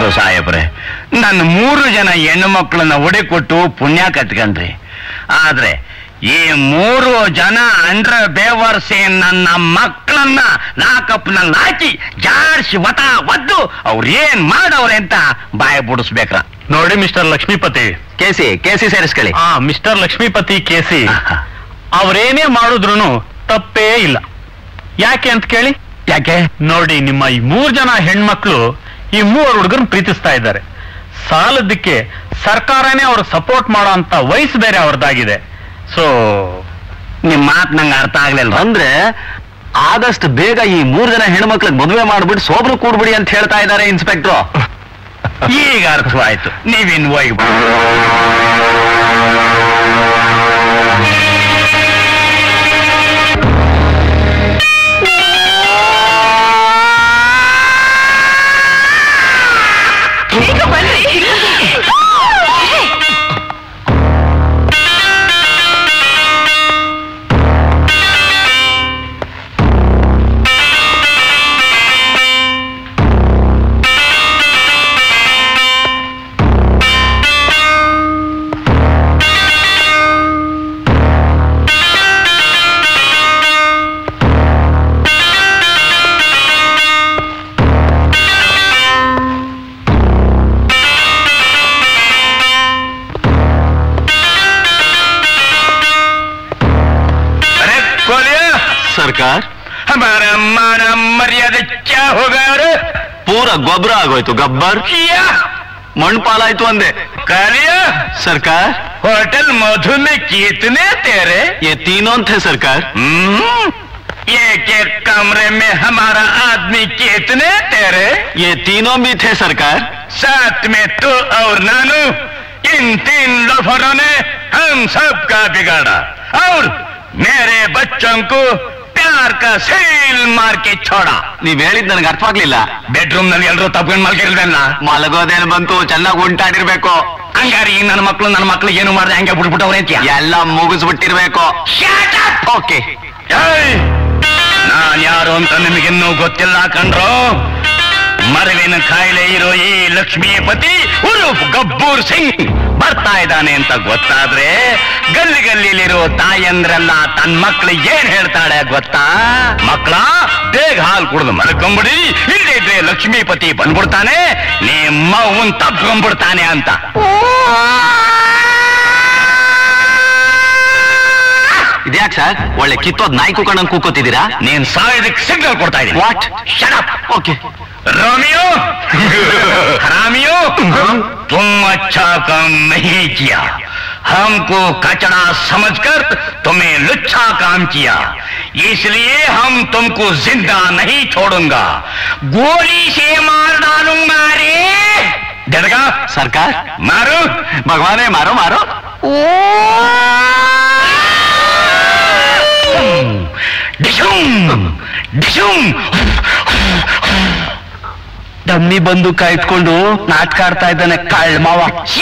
ಆಯ್ತು ಸಾಹೇಬ್ರೆ, ನನ್ನ 3 ಜನ ಹೆಣ್ಣು ಮಕ್ಕಳನ್ನ ಒಡೆ ಕೊಟ್ಟು ಪುಣ್ಯ ಕತ್ಕೊಂಡ್ರಿ. ಆದ್ರೆ ಈ 3 ಜನ ಅಂಡ್ರ ಬೇವರ್ಸಿ ನನ್ನ ಮಕ್ಕಳನ್ನ ಲಾಕಪ್ನಲ್ಲಿ ಹಾಕಿ ಜಾಡ್ಸಿ ಒದ್ದು ಅವ್ರೇನ್ ಮಾಡವ್ರೆ ಅಂತ ಬಾಯ ಬಿಡಿಸ್ಬೇಕ್ರ. ನೋಡಿ ಮಿಸ್ಟರ್ ಲಕ್ಷ್ಮೀಪತಿ, ಕೇಸಿ ಸೇರಿಸ್ಕೊಳ್ಳಿ. ಮಿಸ್ಟರ್ ಲಕ್ಷ್ಮೀಪತಿ ಕೇಸಿ ಅವ್ರೇನೇ ಮಾಡಿದ್ರು ತಪ್ಪೇ ಇಲ್ಲ. ಯಾಕೆ ಅಂತ ಕೇಳಿ? ಯಾಕೆ ನೋಡಿ, ನಿಮ್ಮ ಈ 3 ಜನ ಹೆಣ್ಮಕ್ಳು ಈ 3 ಹುಡುಗರನ್ನ ಪ್ರೀತಿಸ್ತಾ ಇದ್ದಾರೆ. ಸಾಲದಕ್ಕೆ ಸರ್ಕಾರನೇ ಅವ್ರು ಸಪೋರ್ಟ್ ಮಾಡೋ ಅಂತ ವಯಸ್ಸು ಬೇರೆ ಅವ್ರದ್ದಾಗಿದೆ. ಸೊ ನಿಮ್ ಮಾತು ನಂಗೆ ಅರ್ಥ ಆಗ್ಲಿಲ್ಲ. ಅಂದ್ರೆ ಆದಷ್ಟು ಬೇಗ ಈ 3 ಜನ ಹೆಣ್ಮಕ್ಳಿಗೆ ಮದುವೆ ಮಾಡ್ಬಿಟ್ಟು ಸೋಬ್ರು ಕೂಡ್ಬಿಡಿ ಅಂತ ಹೇಳ್ತಾ ಇದ್ದಾರೆ ಇನ್ಸ್ಪೆಕ್ಟ್ರು. ಈಗ ಅರ್ಥವಾಯ್ತು, ನೀವಿನ್ ಹೋಗಿ ಸರ್ಕಾರ हमारा मान मर्यादा क्या होगा रे? ಪೂರಾ ಗೊಬ್ಬರ ಆಗೋಯ್ತು. ಗಬ್ಬರ್ ಮಣ್ಣು ಪಾಲಾಯ್ತು ಅಂದೆ. कालिया ಸರ್ಕಾರ होटल मधु में कितने तेरे? ये तीनों थे सरकार. एक एक कमरे में हमारा आदमी कितने तेरे? ये तीनों भी थे सरकार. साथ में तू और नानू, इन 3 लोफरों ने हम सबका बिगाड़ा और मेरे बच्चों को प्यार का सील मार के छोड़ा. ನೀವ್ ಹೇಳಿದ್ ನನಗೆ ಅರ್ಥ ಆಗ್ಲಿಲ್ಲ. ಬೆಡ್ರೂಮ್ ನಲ್ಲಿ ಎಲ್ಲರೂ ತಪ್ಕೊಂಡು ಮಲ್ಗಿಲ್ವಲ್ಲ? ಮಲಗೋದೇನು ಬಂತು, ಚೆನ್ನಾಗಿ ಉಂಟಾಡಿರ್ಬೇಕು. ಹಂಗಾರಿ ನನ್ನ ಮಕ್ಕಳು ಏನು ಮಾಡ್ದೆ ಹಂಗೆ ಬಿಟ್ಬಿಟ್ಟವ್ರೆ ಅಂತ ಎಲ್ಲ ಮುಗಿಸ್ಬಿಟ್ಟಿರ್ಬೇಕು. ಓಕೆ, ನಾನ್ ಯಾರು ಅಂತ ನಿಮಗಿನ್ನೂ ಗೊತ್ತಿಲ್ಲ ಕಣ್ರೋ. ಮರವಿನ ಕಾಯಿಲೆ ಇರೋ ಈ ಲಕ್ಷ್ಮೀಪತಿ ಉರುಫ್ ಗಬ್ಬೂರ್ ಸಿಂಗ್ ಬರ್ತಾ ಇದ್ದಾನೆ ಅಂತ ಗೊತ್ತಾದ್ರೆ ಗಲ್ಲಿಗಲ್ಲಿರೋ ತಾಯಂದ್ರೆಲ್ಲ ತನ್ನ ಮಕ್ಳಿಗೆ ಏನ್ ಹೇಳ್ತಾಳೆ ಗೊತ್ತಾ? ಮಕ್ಕಳ ಬೇಗ ಹಾಲು ಕುಡಿದು ಮಲ್ಕೊಂಬಿಡಿ, ಇಲ್ಲದಿದ್ರೆ ಲಕ್ಷ್ಮೀಪತಿ ಬಂದ್ಬಿಡ್ತಾನೆ, ನಿಮ್ಮ ಅವ್ವನ್ ತಪ್ಕೊಂಡ್ಬಿಡ್ತಾನೆ ಅಂತ. ಇದ್ಯಾಕ್ ಸರ್ ಒಳ್ಳೆ ಕಿತ್ತೋದ್ ನಾಯಿ ಕೂಕೊಂಡಂಗ್ ಕೂಕೋತಿದ್ದೀರಾ? ನೀನ್ ಸಾಯೋದಕ್ಕೆ ಸಿಗ್ನಲ್ ಕೊಡ್ತಾ ಇದ್ದೀನಿ. What? Shut up. Okay. Romeo हरामियो, तुम अच्छा काम नहीं किया. हमको कचड़ा समझकर तुम्हें लुच्चा काम किया, इसलिए हम तुमको जिंदा नहीं छोड़ूंगा, गोली से मार डालूंगा रे. डरगा सरकार? मारो भगवाने, मारो मारो. डिशूम डिशूम. ಡಮ್ಮಿ ಬಂದು ಕಾಯ್ಕೊಂಡು ನಾಟಕ ಆಡ್ತಾ ಇದ್ದಾನೆ ಕಳ್ಳ ಮಾವ.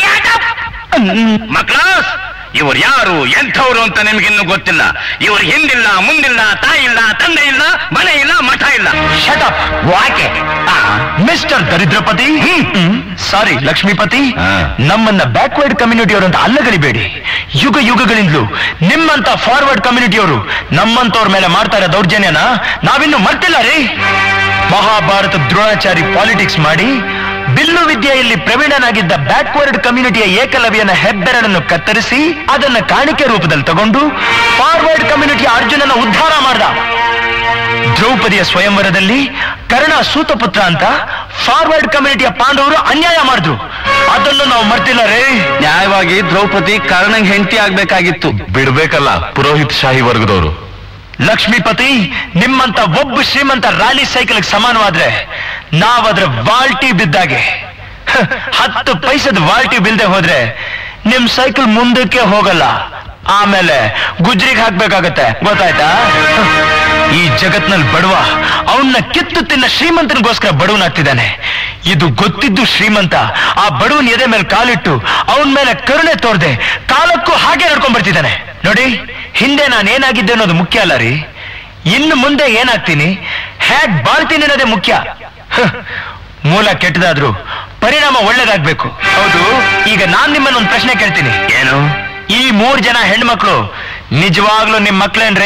ಮಕ್ಳಾಸ್, ಇವ್ರು ಯಾರು ಎಂಥವ್ರು ಅಂತ ನಿಮ್ಗಿನ್ನೂ ಗೊತ್ತಿಲ್ಲ. ಇವ್ರು ಹಿಂದಿಲ್ಲ ಮುಂದಿಲ್ಲ, ತಾಯಿ ಇಲ್ಲ, ತಂದೆ ಇಲ್ಲ, ಮನೆ ಇಲ್ಲ, ಮಠ ಇಲ್ಲ. Shut up. ವಾಕೆ ಮಿಸ್ಟರ್ ದರಿದ್ರಪತಿ, ಸಾರಿ ಲಕ್ಷ್ಮೀಪತಿ, ನಮ್ಮನ್ನ ಬ್ಯಾಕ್ವರ್ಡ್ ಕಮ್ಯುನಿಟಿಯವರು ಅಂತ ಅಲ್ಲಗಳಿಬೇಡಿ. ಯುಗ ಯುಗಗಳಿಂದಲೂ ನಿಮ್ಮಂತ ಫಾರ್ವರ್ಡ್ ಕಮ್ಯುನಿಟಿಯವರು ನಮ್ಮಂತವ್ರ ಮೇಲೆ ಮಾಡ್ತಾ ಇರೋ ದೌರ್ಜನ್ಯನ ನಾವಿನ್ನು ಮರ್ತಿಲ್ಲ ರೀ. ಮಹಾಭಾರತ ದ್ರೋಣಾಚಾರಿ ಪಾಲಿಟಿಕ್ಸ್ ಮಾಡಿ ಬಿಲ್ಲು ವಿದ್ಯೆಯಲ್ಲಿ ಪ್ರವೀಣನಾಗಿದ್ದ ಬ್ಯಾಕ್ವರ್ಡ್ ಕಮ್ಯುನಿಟಿಯ ಏಕಲವ್ಯನ ಹೆಬ್ಬೆರಳನ್ನು ಕತ್ತರಿಸಿ ಅದನ್ನ ಕಾಣಿಕೆ ರೂಪದಲ್ಲಿ ತಗೊಂಡು ಫಾರ್ವರ್ಡ್ ಕಮ್ಯುನಿಟಿಯ ಅರ್ಜುನನ ಉದ್ಧಾರ ಮಾಡ್ದ. ದ್ರೌಪದಿಯ ಸ್ವಯಂವರದಲ್ಲಿ ಕರ್ಣ ಸೂತಪುತ್ರ ಅಂತ ಫಾರ್ವರ್ಡ್ ಕಮ್ಯುನಿಟಿಯ ಪಾಂಡವರು ಅನ್ಯಾಯ ಮಾಡಿದ್ರು. ಅದನ್ನು ನಾವು ಮರ್ತಿಲ್ಲ ರೇ. ನ್ಯಾಯವಾಗಿ ದ್ರೌಪದಿ ಕರ್ಣಂಗ್ ಹೆಂಡತಿ ಆಗ್ಬೇಕಾಗಿತ್ತು. ಬಿಡ್ಬೇಕಲ್ಲ ಪುರೋಹಿತ್ ಶಾಹಿ ವರ್ಗದವರು. ಲಕ್ಷ್ಮೀಪತಿ, ನಿಮ್ಮಂತ ಒಬ್ಬ ಶ್ರೀಮಂತ ರಾಲಿ ಸೈಕಲ್ಗೆ ಸಮಾನವಾದ್ರೆ ನಾವದ್ರ ವಾಲ್ಟಿ ಬಿದ್ದಾಗೆ. 10 ಪೈಸದ ವಾಲ್ಟಿ ಬಿಲ್ದೆ ಹೋದ್ರೆ ನಿಮ್ ಸೈಕಲ್ ಮುಂದಕ್ಕೆ ಹೋಗಲ್ಲ, ಆಮೇಲೆ ಗುಜ್ರಿಗೆ ಹಾಕ್ಬೇಕಾಗತ್ತೆ. ಗೊತ್ತಾಯ್ತಾ? ಈ ಜಗತ್ನಲ್ಲಿ ಬಡವ ಅವನ್ನ ಕಿತ್ತು ತಿನ್ನ ಶ್ರೀಮಂತನಿಗೋಸ್ಕರ ಬಡವನಾಗ್ತಿದ್ದಾನೆ. ಇದು ಗೊತ್ತಿದ್ದು ಶ್ರೀಮಂತ ಆ ಬಡವನ ಎದೆ ಮೇಲೆ ಕಾಲಿಟ್ಟು ಅವನ ಮೇಲೆ ಕರುಣೆ ತೋರ್ದೆ ಕಾಲಕ್ಕೂ ಹಾಗೆ ನಡ್ಕೊಂಡ್ ಬರ್ತಿದ್ದಾನೆ. ನೋಡಿ, ಹಿಂದೆ ನಾನೇನಾಗಿದ್ದೆ ಅನ್ನೋದು ಮುಖ್ಯ ಅಲ್ಲ ರೀ, ಇನ್ನು ಮುಂದೆ ಏನಾಗ್ತೀನಿ, ಹೇಗ್ ಬಾಳ್ತೀನಿ ಅನ್ನೋದೇ ಮುಖ್ಯ. ಮೂಲ ಕೆಟ್ಟದಾದ್ರು ಪರಿಣಾಮ ಒಳ್ಳೇದಾಗ್ಬೇಕು. ಹೌದು, ಈಗ ನಾನ್ ನಿಮ್ಮನ್ನ ಒಂದು ಪ್ರಶ್ನೆ ಕೇಳ್ತೀನಿ. ಏನು? ಈ 3 ಜನ ಹೆಣ್ಮಕ್ಳು ನಿಜವಾಗ್ಲೂ ನಿಮ್ ಮಕ್ಳೇನ್ರಿ?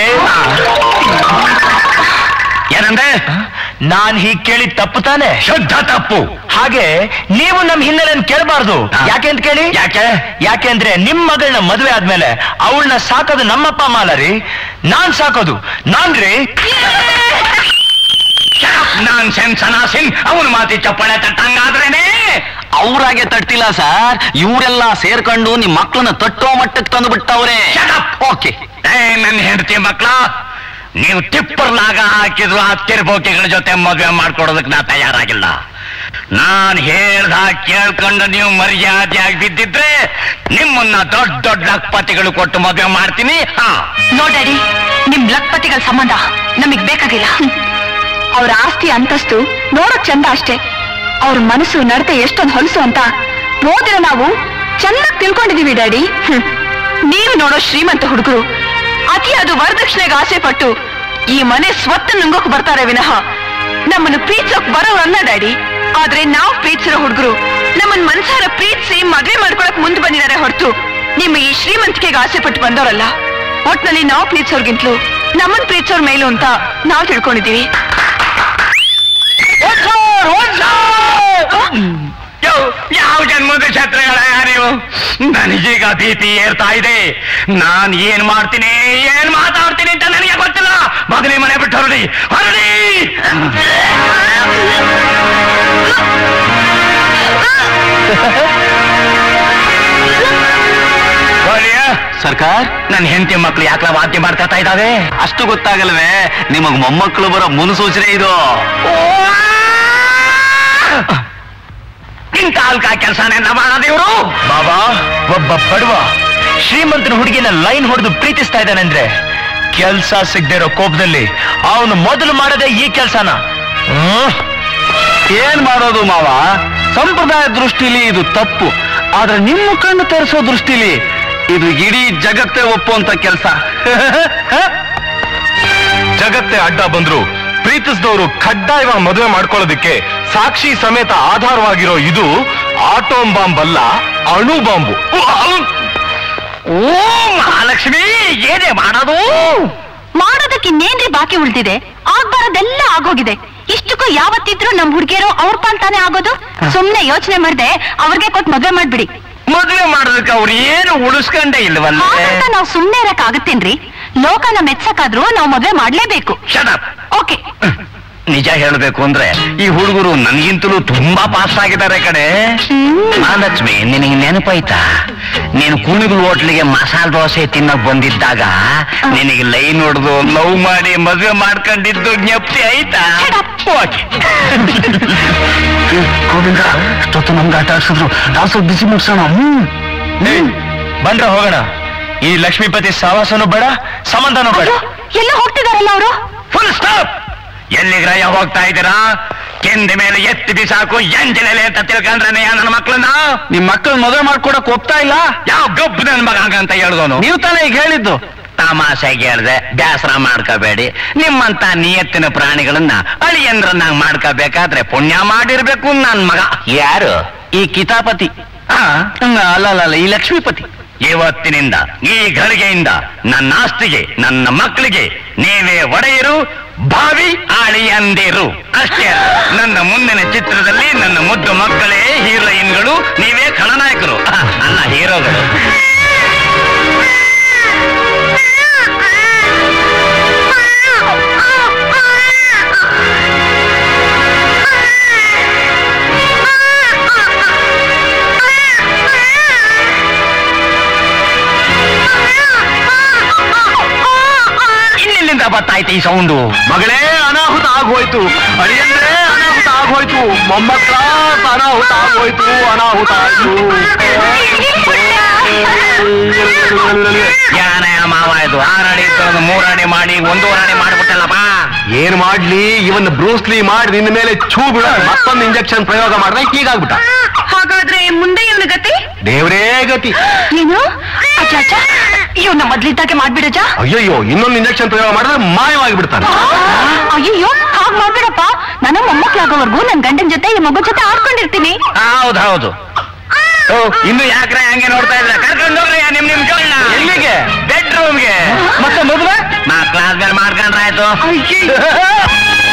ಏನಂದ್ರೆ ನಾನ್ ಹೀಗ್ ಕೇಳಿ ತಪ್ಪು ತಾನೆ? ಶುದ್ಧ ತಪ್ಪು. ಹಾಗೆ ನೀವು ನಮ್ ಹಿನ್ನೆಲೆಯನ್ನು ಕೇಳಬಾರ್ದು. ಯಾಕೆ ಅಂತ ಕೇಳಿ. ಯಾಕೆಂದ್ರೆ ನಿಮ್ ಮಗಳನ್ನ ಮದುವೆ ಆದ್ಮೇಲೆ ಅವಳನ್ನ ಸಾಕೋದು ನಮ್ಮಪ್ಪ ಅಮ್ಮ ಅಲ್ಲ ರೀ, ನಾನ್ ಸಾಕೋದು. ನಾನ್ರಿ ನಾನ್ ಸೆನ್ಸನಾಸಿನ್ ಅವನ ಮಾತಿ ಚಪ್ಪಳೆ ತಟ್ಟಂಗಾದ್ರೇನೆ. ಅವ್ರಾಗೆ ತಟ್ಟಿಲ್ಲ ಸರ್, ಇವರೆಲ್ಲ ಸೇರ್ಕೊಂಡು ನಿಮ್ ಮಕ್ಳನ್ನ ತಟ್ಟೋ ಮಟ್ಟಕ್ಕೆ ತಂದು ಬಿಟ್ಟವ್ರೆ. ಓಕೆ, ನನ್ನ ಹೆಂಡತಿ ಮಕ್ಳ ನೀವು ಟಿಪ್ಪರ್ಲಾಗ ಹಾಕಿದ್ರು ಆ ತಿರ್ಬೋಕಿಗಳ ಜೊತೆ ಮದುವೆ ಮಾಡ್ಕೊಡೋದಕ್ಕೆ ನಾ ತಯಾರಾಗಿಲ್ಲ. ನಾನ್ ಹೇಳ್ದ ಕೇಳ್ಕೊಂಡು ನೀವು ಮರ್ಯಾದೆಯಾಗಿ ಬಿದ್ದಿದ್ರೆ ನಿಮ್ಮನ್ನ ದೊಡ್ಡ ದೊಡ್ಡ ಲಕ್ಪತಿಗಳು ಕೊಟ್ಟು ಮದುವೆ ಮಾಡ್ತೀನಿ. ನೋಡ್ಯಾಡಿ, ನಿಮ್ ಲಕ್ಪತಿಗಳ ಸಂಬಂಧ ನಮಗ್ ಬೇಕಾಗಿಲ್ಲ. ಅವ್ರ ಆಸ್ತಿ ಅಂತಸ್ತು ನೋಡಕ್ ಚಂದ ಅಷ್ಟೇ, ಅವ್ರ ಮನಸ್ಸು ನಡತೆ ಎಷ್ಟೊಂದು ಹೊಲಸು ಅಂತ ಓದಿರ ನಾವು ಚೆನ್ನಾಗಿ ತಿಳ್ಕೊಂಡಿದೀವಿ ಡ್ಯಾಡಿ. ನೀವು ನೋಡೋ ಶ್ರೀಮಂತ ಹುಡುಗರು ಅತಿಯಾದ ವರದಕ್ಷಿಣೆಗೆ ಆಸೆ ಪಟ್ಟು ಈ ಮನೆ ಸ್ವತ್ತು ನುಂಗೋಕ್ ಬರ್ತಾರೆ ವಿನಃ ನಮ್ಮನ್ನು ಪ್ರೀತಿಸೋಕ್ ಬರೋರಲ್ಲ ಡ್ಯಾಡಿ. ಆದ್ರೆ ನಾವು ಪ್ರೀತಿಸಿರೋ ಹುಡುಗರು ನಮ್ಮನ್ ಮನ್ಸಾರ ಪ್ರೀತಿಸಿ ಮದ್ವೆ ಮಾಡ್ಕೊಳಕ್ ಮುಂದೆ ಬಂದಿದ್ದಾರೆ ಹೊರತು ನಿಮ್ಮ ಈ ಶ್ರೀಮಂತಿಕೆಗೆ ಆಸೆ ಪಟ್ಟು ಬಂದವರಲ್ಲ. ಒಟ್ನಲ್ಲಿ ನಾವು ಪ್ರೀತಿಸೋರ್ಗಿಂತಲೂ ನಮ್ಮನ್ ಪ್ರೀತಿಸೋರ್ ಮೇಲು ಅಂತ ನಾವು ತಿಳ್ಕೊಂಡಿದೀವಿ. ಯಾವ ಜನ್ಮದ ಛತ್ರಗಳ ನೀವು? ನನಗೀಗ ಭೀತಿ ಏರ್ತಾ ಇದೆ. ನಾನ್ ಏನ್ ಮಾಡ್ತೀನಿ ಏನ್ ಮಾತಾಡ್ತೀನಿ ಅಂತ ನನಗೆ ಗೊತ್ತಿಲ್ಲ. ಮಗನೇ ಮನೆ ಬಿಟ್ಟು ಹೊರಡಿ ಹೊರಡಿ. ಸರ್ಕಾರ್, ನನ್ನ ಹೆಂಡತಿ ಮಕ್ಳು ಯಾಕೆ ವಾದ್ಯ ಮಾಡ್ತಾ ಇದ್ದಾವೆ? ಅಷ್ಟು ಗೊತ್ತಾಗಲ್ವೇ? ನಿಮಗ್ ಮೊಮ್ಮಕ್ಕಳು ಬರೋ ಮುನ್ಸೂಚನೆ ಇದು. ಇಂಥ ಅಲ್ಕ ಕೆಲಸನೆಲ್ಲ ಮಾಡೋದು ಇವರು. ಬಾಬಾ, ಒಬ್ಬ ಬಡವ ಶ್ರೀಮಂತನ ಹುಡುಗಿನ ಲೈನ್ ಹೊಡೆದು ಪ್ರೀತಿಸ್ತಾ ಇದ್ದಾನಂದ್ರೆ ಕೆಲ್ಸ ಸಿಗದೆ ಇರೋ ಕೋಪದಲ್ಲಿ ಅವನು ಮೊದಲು ಮಾಡದೆ ಈ ಕೆಲ್ಸನ. ಏನ್ ಮಾಡೋದು ಮಾವ? ಸಂಪ್ರದಾಯ ದೃಷ್ಟಿಲಿ ಇದು ತಪ್ಪು, ಆದ್ರೆ ನಿಮ್ಮ ಕಣ್ಣು ತರಿಸೋ ದೃಷ್ಟಿಲಿ ಇದು ಇಡೀ ಜಗತ್ತೇ ಒಪ್ಪುವಂತ ಕೆಲಸ. ಜಗತ್ತೇ ಅಡ್ಡ ಬಂದ್ರು ಪ್ರೀತಿಸಿದವರು ಕಡ್ಡಾಯವಾಗಿ ಮದುವೆ ಮಾಡ್ಕೊಳ್ಳೋದಿಕ್ಕೆ ಸಾಕ್ಷಿ ಸಮೇತ ಆಧಾರವಾಗಿರೋ ಇದು ಆಟೋಮ್ ಬಾಂಬ್ ಅಲ್ಲ, ಅಣು ಬಾಂಬು. ಓ ಮಹಾಲಕ್ಷ್ಮಿ, ಏನೇ ಮಾಡೋದು? ಮಾಡೋದಕ್ಕೆ ಇನ್ನೇನ್ರಿ ಬಾಕಿ ಉಳಿದಿದೆ? ಆಗ್ಬಾರದೆಲ್ಲ ಆಗೋಗಿದೆ. ಇಷ್ಟಕ್ಕೂ ಯಾವತ್ತಿದ್ರು ನಮ್ ಹುಡುಗಿಯರು ಅವ್ರ ಪಾಲ್ತಾನೆ ಆಗೋದು. ಸುಮ್ನೆ ಯೋಚನೆ ಮಾಡ್ದೆ ಅವ್ರಿಗೆ ಕೊಟ್ಟು ಮದ್ವೆ ಮಾಡ್ಬಿಡಿ. ಮದುವೆ ಮಾಡೋದಕ್ಕೆ ಅವ್ರು ಏನು ಉಳಿಸ್ಕೊಂಡೇ ಇಲ್ವಲ್ಲ. ನಾವು ಸುಮ್ನೆ ಇರಕ್ ಆಗತ್ತೇನ್ರಿ? ಲೋಕನ ಮೆಚ್ಚಕಾದ್ರೂ ನಾವು ಮದ್ವೆ ಮಾಡ್ಲೇಬೇಕು. ಓಕೆ, ನಿಜ ಹೇಳ್ಬೇಕು ಅಂದ್ರೆ ಈ ಹುಡುಗರು ನನ್ಗಿಂತಲೂ ತುಂಬಾ ಪಾಸ್ ಆಗಿದ್ದಾರೆ ಕಡೆ. ಮಹಾಲಕ್ಷ್ಮಿ, ನಿನಗೆ ನೆನಪಾಯ್ತಾ? ನೀನು ಕುಣಿಗಲ್ ಹೋಟ್ಲಿಗೆ ಮಸಾಲೆ ದೋಸೆ ತಿನ್ನಕ್ ಬಂದಿದ್ದಾಗ ನಿನಗೆ ಲೈನ್ ಹೊಡೆದು ಲವ್ ಮಾಡಿ ಮದುವೆ ಮಾಡ್ಕೊಂಡಿದ್ದು ಜ್ಞಪ್ತಿ ಆಯ್ತಾ? ಗೋವಿಂದ, ಇಷ್ಟೊತ್ತು ನಮ್ಗೆ ಆಟ ಆಡ್ಸಿದ್ರು, ನಾವು ಸ್ವಲ್ಪ ಬಿಸಿ ಮುಗಿಸೋಣ. ಬಂದ್ರ ಹೋಗೋಣ. ಈ ಲಕ್ಷ್ಮೀಪತಿ ಸಹವಾಸನೂ ಬೇಡ, ಸಂಬಂಧನೂ ಬೇಡ. ಎಲ್ಲ ಹೋಗ್ತಿದಾರಲ್ಲ ಅವರು. Full stop. ಎಲ್ಲಿಗ್ರಯ ಹೋಗ್ತಾ ಇದ್ದೀರಾ? ಕೆಂದ ಮೇಲೆ ಎತ್ತಿ ಬಿಸಾಕು ಎಂಜಲೆಲೆ ಅಂತ ತಿಳ್ಕೊಂಡ್ರೆ ನನ್ನ ಮಕ್ಕಳನ್ನ. ನಿಮ್ ಮಕ್ಕಳು ಮದುವೆ ಮಾಡ್ಕೊಡಕ್ ಒಪ್ತಾ ಇಲ್ಲ? ಯಾವ ಗಬ್ಬು ನನ್ ಮಗ ಅಂತ ಹೇಳಿದವನು? ನೀವು ತಾನೇ ಈಗ ಹೇಳಿದ್ದು. ತಮಾಷೆಗೆ ಹೇಳ್ದೆ, ಬೇಸರ ಮಾಡ್ಕೋಬೇಡಿ. ನಿಮ್ಮಂತ ನಿಯತ್ತಿನ ಪ್ರಾಣಿಗಳನ್ನ ಅಳಿಯಂದ್ರನ್ನಾಗ ಮಾಡ್ಕೋಬೇಕಾದ್ರೆ ಪುಣ್ಯ ಮಾಡಿರ್ಬೇಕು ನನ್ ಮಗ. ಯಾರು? ಈ ಕಿತಾಪತಿ. ಅಲ್ಲ, ಈ ಲಕ್ಷ್ಮೀಪತಿ. ಇವತ್ತಿನಿಂದ ಈ ಗಳಿಗೆಯಿಂದ ನನ್ನ ಆಸ್ತಿಗೆ, ನನ್ನ ಮಕ್ಕಳಿಗೆ ನೀವೇ ಒಡೆಯರು, ಭಾವಿ ಆಳಿಯಂದಿರು ಅಷ್ಟೇ. ನನ್ನ ಮುಂದಿನ ಚಿತ್ರದಲ್ಲಿ ನನ್ನ ಮುದ್ದು ಮಕ್ಕಳೇ ಹೀರೋಯಿನ್ಗಳು, ನೀವೇ ಖಳನಾಯಕರು ಅಲ್ಲ ಹೀರೋಗಳು. ಇನ್ನೆಲ್ಲಿಂದ ಬರ್ತಾಯ್ತು ಈ ಸೌಂಡು? ಮಗಳೇ, ಅನಾಹುತ ಆಗೋಯ್ತು. ಅಳಿಯಂದ್ರೆ ಅನಾಹುತ ಆಗೋಯ್ತು. ಮೊಮ್ಮಕ್ಕಳ ಅನಾಹುತ ಆಗೋಯ್ತು. ಅನಾಹುತ ಆಯ್ತು. ಯಾನಯ ಮಾವ ಇದು 6 ಅಡಿ ಇತ್ತು, 3 ಅಡಿ ಮಾಡಿ 1.5 ಅಡಿ ಮಾಡ್ಬಿಟ್ಟಲ್ಲಪ್ಪ. ಏನ್ ಮಾಡ್ಲಿ, ಇವನ್ ಬ್ರೂಸ್ಲಿ ಮಾಡಿ ನಿನ್ನ ಮೇಲೆ ಛೂ ಬಿಡ ಮತ್ತೊಂದು ಇಂಜೆಕ್ಷನ್ ಪ್ರಯೋಗ ಮಾಡಿದ್ರೆ ಹೀಗಾಗ್ಬಿಟ್ಟ. ಹಾಗಾದ್ರೆ ಮುಂದೆ ಇವನ ಗತಿ? ದೇವ್ರೇ ಗತಿ. ಏನು ಅಜ್ಜ, ಇವನ್ನ ಮೊದ್ಲಿದ್ದಾಗೆ ಮಾಡ್ಬಿಡಜ. ಅಯ್ಯಯ್ಯೋ, ಇನ್ನೊಂದು ಇಂಜೆಕ್ಷನ್ ಪ್ರಯೋಗ ಮಾಡಿದ್ರೆ ಮಾಯವಾಗಿ ಬಿಡ್ತಾನೆ. ಅಯ್ಯೋ, ಹಾಗೆ ಹಾಗೆ ಮಾಡ್ಬೇಡಪ್ಪ. ನಾನು ಮೊಮ್ಮಕ್ಳಾಗೋವರೆಗೂ ನನ್ ಗಂಡನ ಜೊತೆ ಈ ಮಗು ಜೊತೆ ಆಡ್ಕೊಂಡಿರ್ತೀನಿ. ಹೌದು ಇನ್ನು ಯಾಕ್ರೆ ಹಂಗೆ ನೋಡ್ತಾ ಇದ್ರ? ಕರ್ಕೊಂಡು ಹೋಗ್ರಿ ನಿಮ್ ಜೋಳ್ನ. ಎಲ್ಲಿಗೆ? ಬೆಡ್ರೂಮ್ಗೆ. ಮತ್ತೆ ಮದುವೆ ಮಕ್ಕಳಾದ್ಮೇಲೆ ಮಾಡ್ಕೊಂಡ್ರಾಯ್ತು.